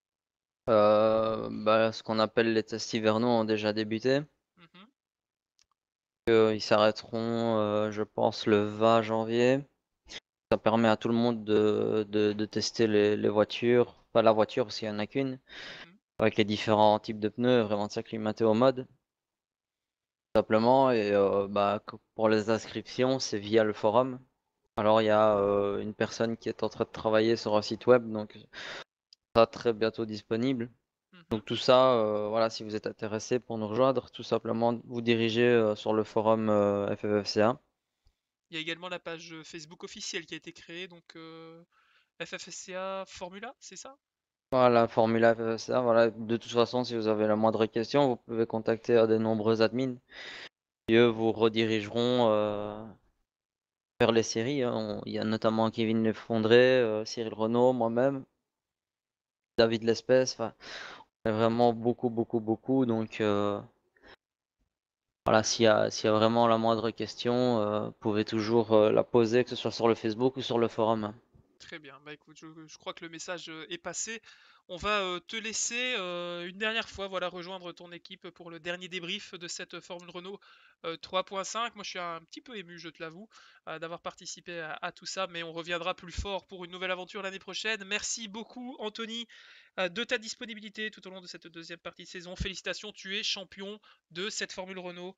Bah, ce qu'on appelle les tests hivernaux ont déjà débuté. Mhm, Ils s'arrêteront, je pense, le 20 janvier. Ça permet à tout le monde de tester les voitures, pas la voiture parce qu'il n'y en a qu'une, mhm. avec les différents types de pneus, vraiment de s'acclimater au mode, simplement. Et bah, pour les inscriptions, c'est via le forum. Alors il y a une personne qui est en train de travailler sur un site web, donc ça sera très bientôt disponible. Mhm. Donc tout ça, voilà, si vous êtes intéressé pour nous rejoindre, tout simplement vous dirigez sur le forum FFFCA. Il y a également la page Facebook officielle qui a été créée, donc FFSCA Formula, c'est ça? Voilà, formula FFFCA, voilà. De toute façon, si vous avez la moindre question, vous pouvez contacter de nombreux admins qui eux vous redirigeront vers les séries, hein. Il y a notamment Kevin Lefondré, Cyril Renaud, moi-même, David Lespès, enfin, il y a vraiment beaucoup, beaucoup, beaucoup. Donc voilà, s'il y a vraiment la moindre question, vous pouvez toujours la poser, que ce soit sur le Facebook ou sur le forum. Très bien, bah écoute, je crois que le message est passé. On va te laisser une dernière fois voilà, rejoindre ton équipe pour le dernier débrief de cette Formule Renault 3.5. Moi je suis un petit peu ému, je te l'avoue, d'avoir participé à tout ça, mais on reviendra plus fort pour une nouvelle aventure l'année prochaine. Merci beaucoup Anthony de ta disponibilité tout au long de cette deuxième partie de saison. Félicitations, tu es champion de cette Formule Renault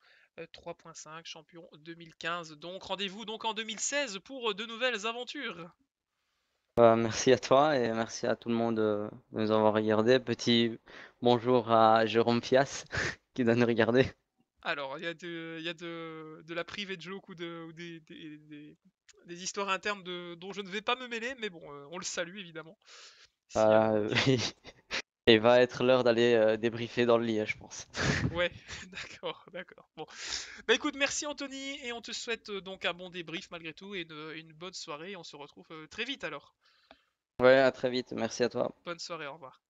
3.5, champion 2015. Donc rendez-vous donc en 2016 pour de nouvelles aventures. Merci à toi et merci à tout le monde de nous avoir regardé. Petit bonjour à Jérôme Fias qui doit nous regarder. Alors, il y a de la private joke ou des histoires internes dont je ne vais pas me mêler, mais bon, on le salue évidemment. Si, Euh, Il va être l'heure d'aller débriefer dans le lit, je pense. Ouais, d'accord, d'accord. Bon, bah écoute, merci Anthony, et on te souhaite donc un bon débrief malgré tout, et une bonne soirée. On se retrouve très vite alors. Ouais, à très vite. Merci à toi. Bonne soirée, au revoir.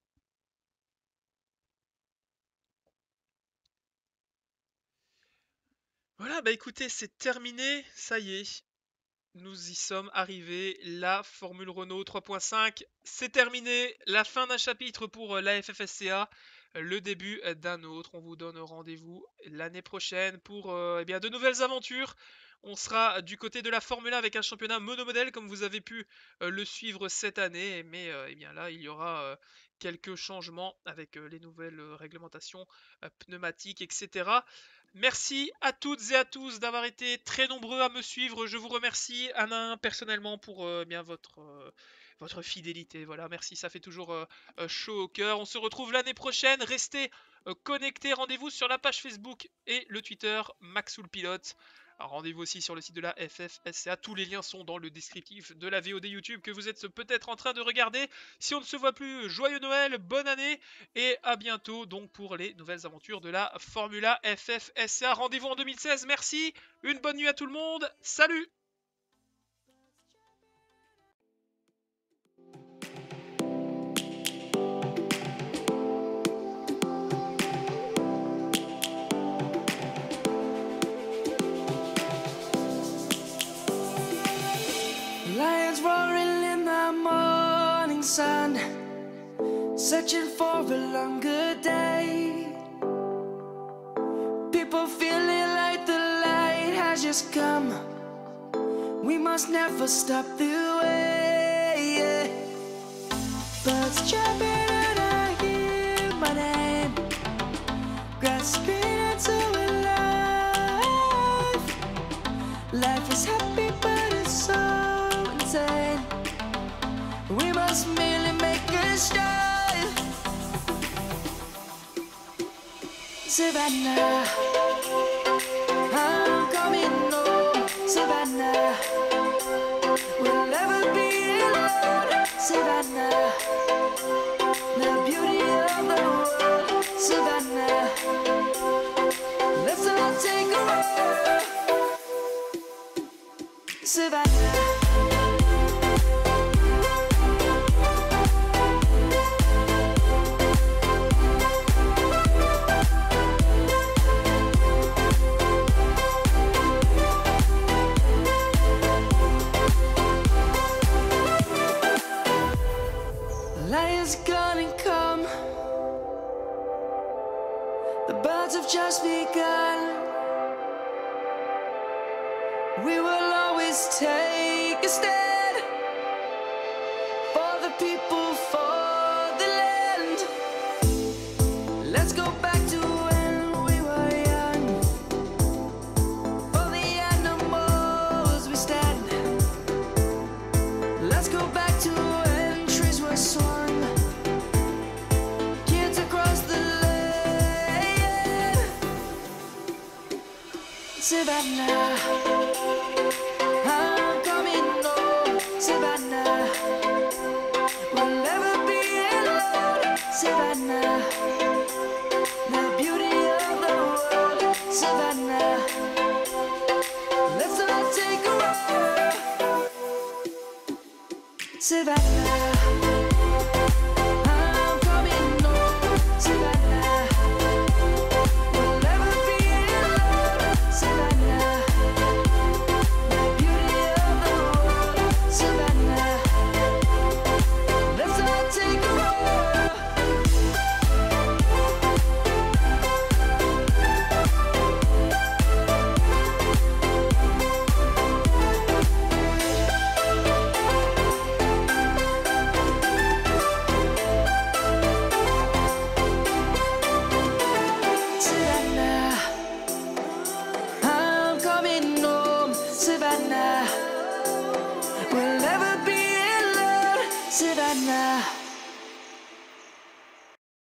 Voilà, bah écoutez, c'est terminé, ça y est. Nous y sommes arrivés, la Formule Renault 3.5, c'est terminé, la fin d'un chapitre pour la FFSCA, le début d'un autre. On vous donne rendez-vous l'année prochaine pour eh bien, de nouvelles aventures. On sera du côté de la Formule 1 avec un championnat monomodèle comme vous avez pu le suivre cette année, mais eh bien là il y aura quelques changements avec les nouvelles réglementations pneumatiques, etc. Merci à toutes et à tous d'avoir été très nombreux à me suivre. Je vous remercie, Anna, personnellement, pour bien votre fidélité. Voilà, merci, ça fait toujours chaud au cœur. On se retrouve l'année prochaine. Restez connectés. Rendez-vous sur la page Facebook et le Twitter Maxoul Pilote. Rendez-vous aussi sur le site de la FFSCA. Tous les liens sont dans le descriptif de la VOD YouTube que vous êtes peut-être en train de regarder. Si on ne se voit plus, joyeux Noël, bonne année et à bientôt donc pour les nouvelles aventures de la Formula FFSA. Rendez-vous en 2016, merci, une bonne nuit à tout le monde, salut! Lions roaring in the morning sun, searching for a longer day. People feeling like the light has just come. We must never stop the way. Birds chirping and I hear my name, grasping into a life. Life is happy but it's so insane. We must merely make a start. Savannah, I'm coming home. Savannah, we'll never be alone. Savannah, the beauty of the world. Savannah, let's all take a walk. Savannah. Lions gonna come. The birds have just begun. We will always take a stand for the people, for the land. Let's go back to when we were young. For the animals we stand. Let's go back to when trees were swung. Kids across the land. Savannah, I'm coming home. Savannah, we'll never be alone. Savannah, the beauty of the world. Savannah, let's all take a walk. Savannah.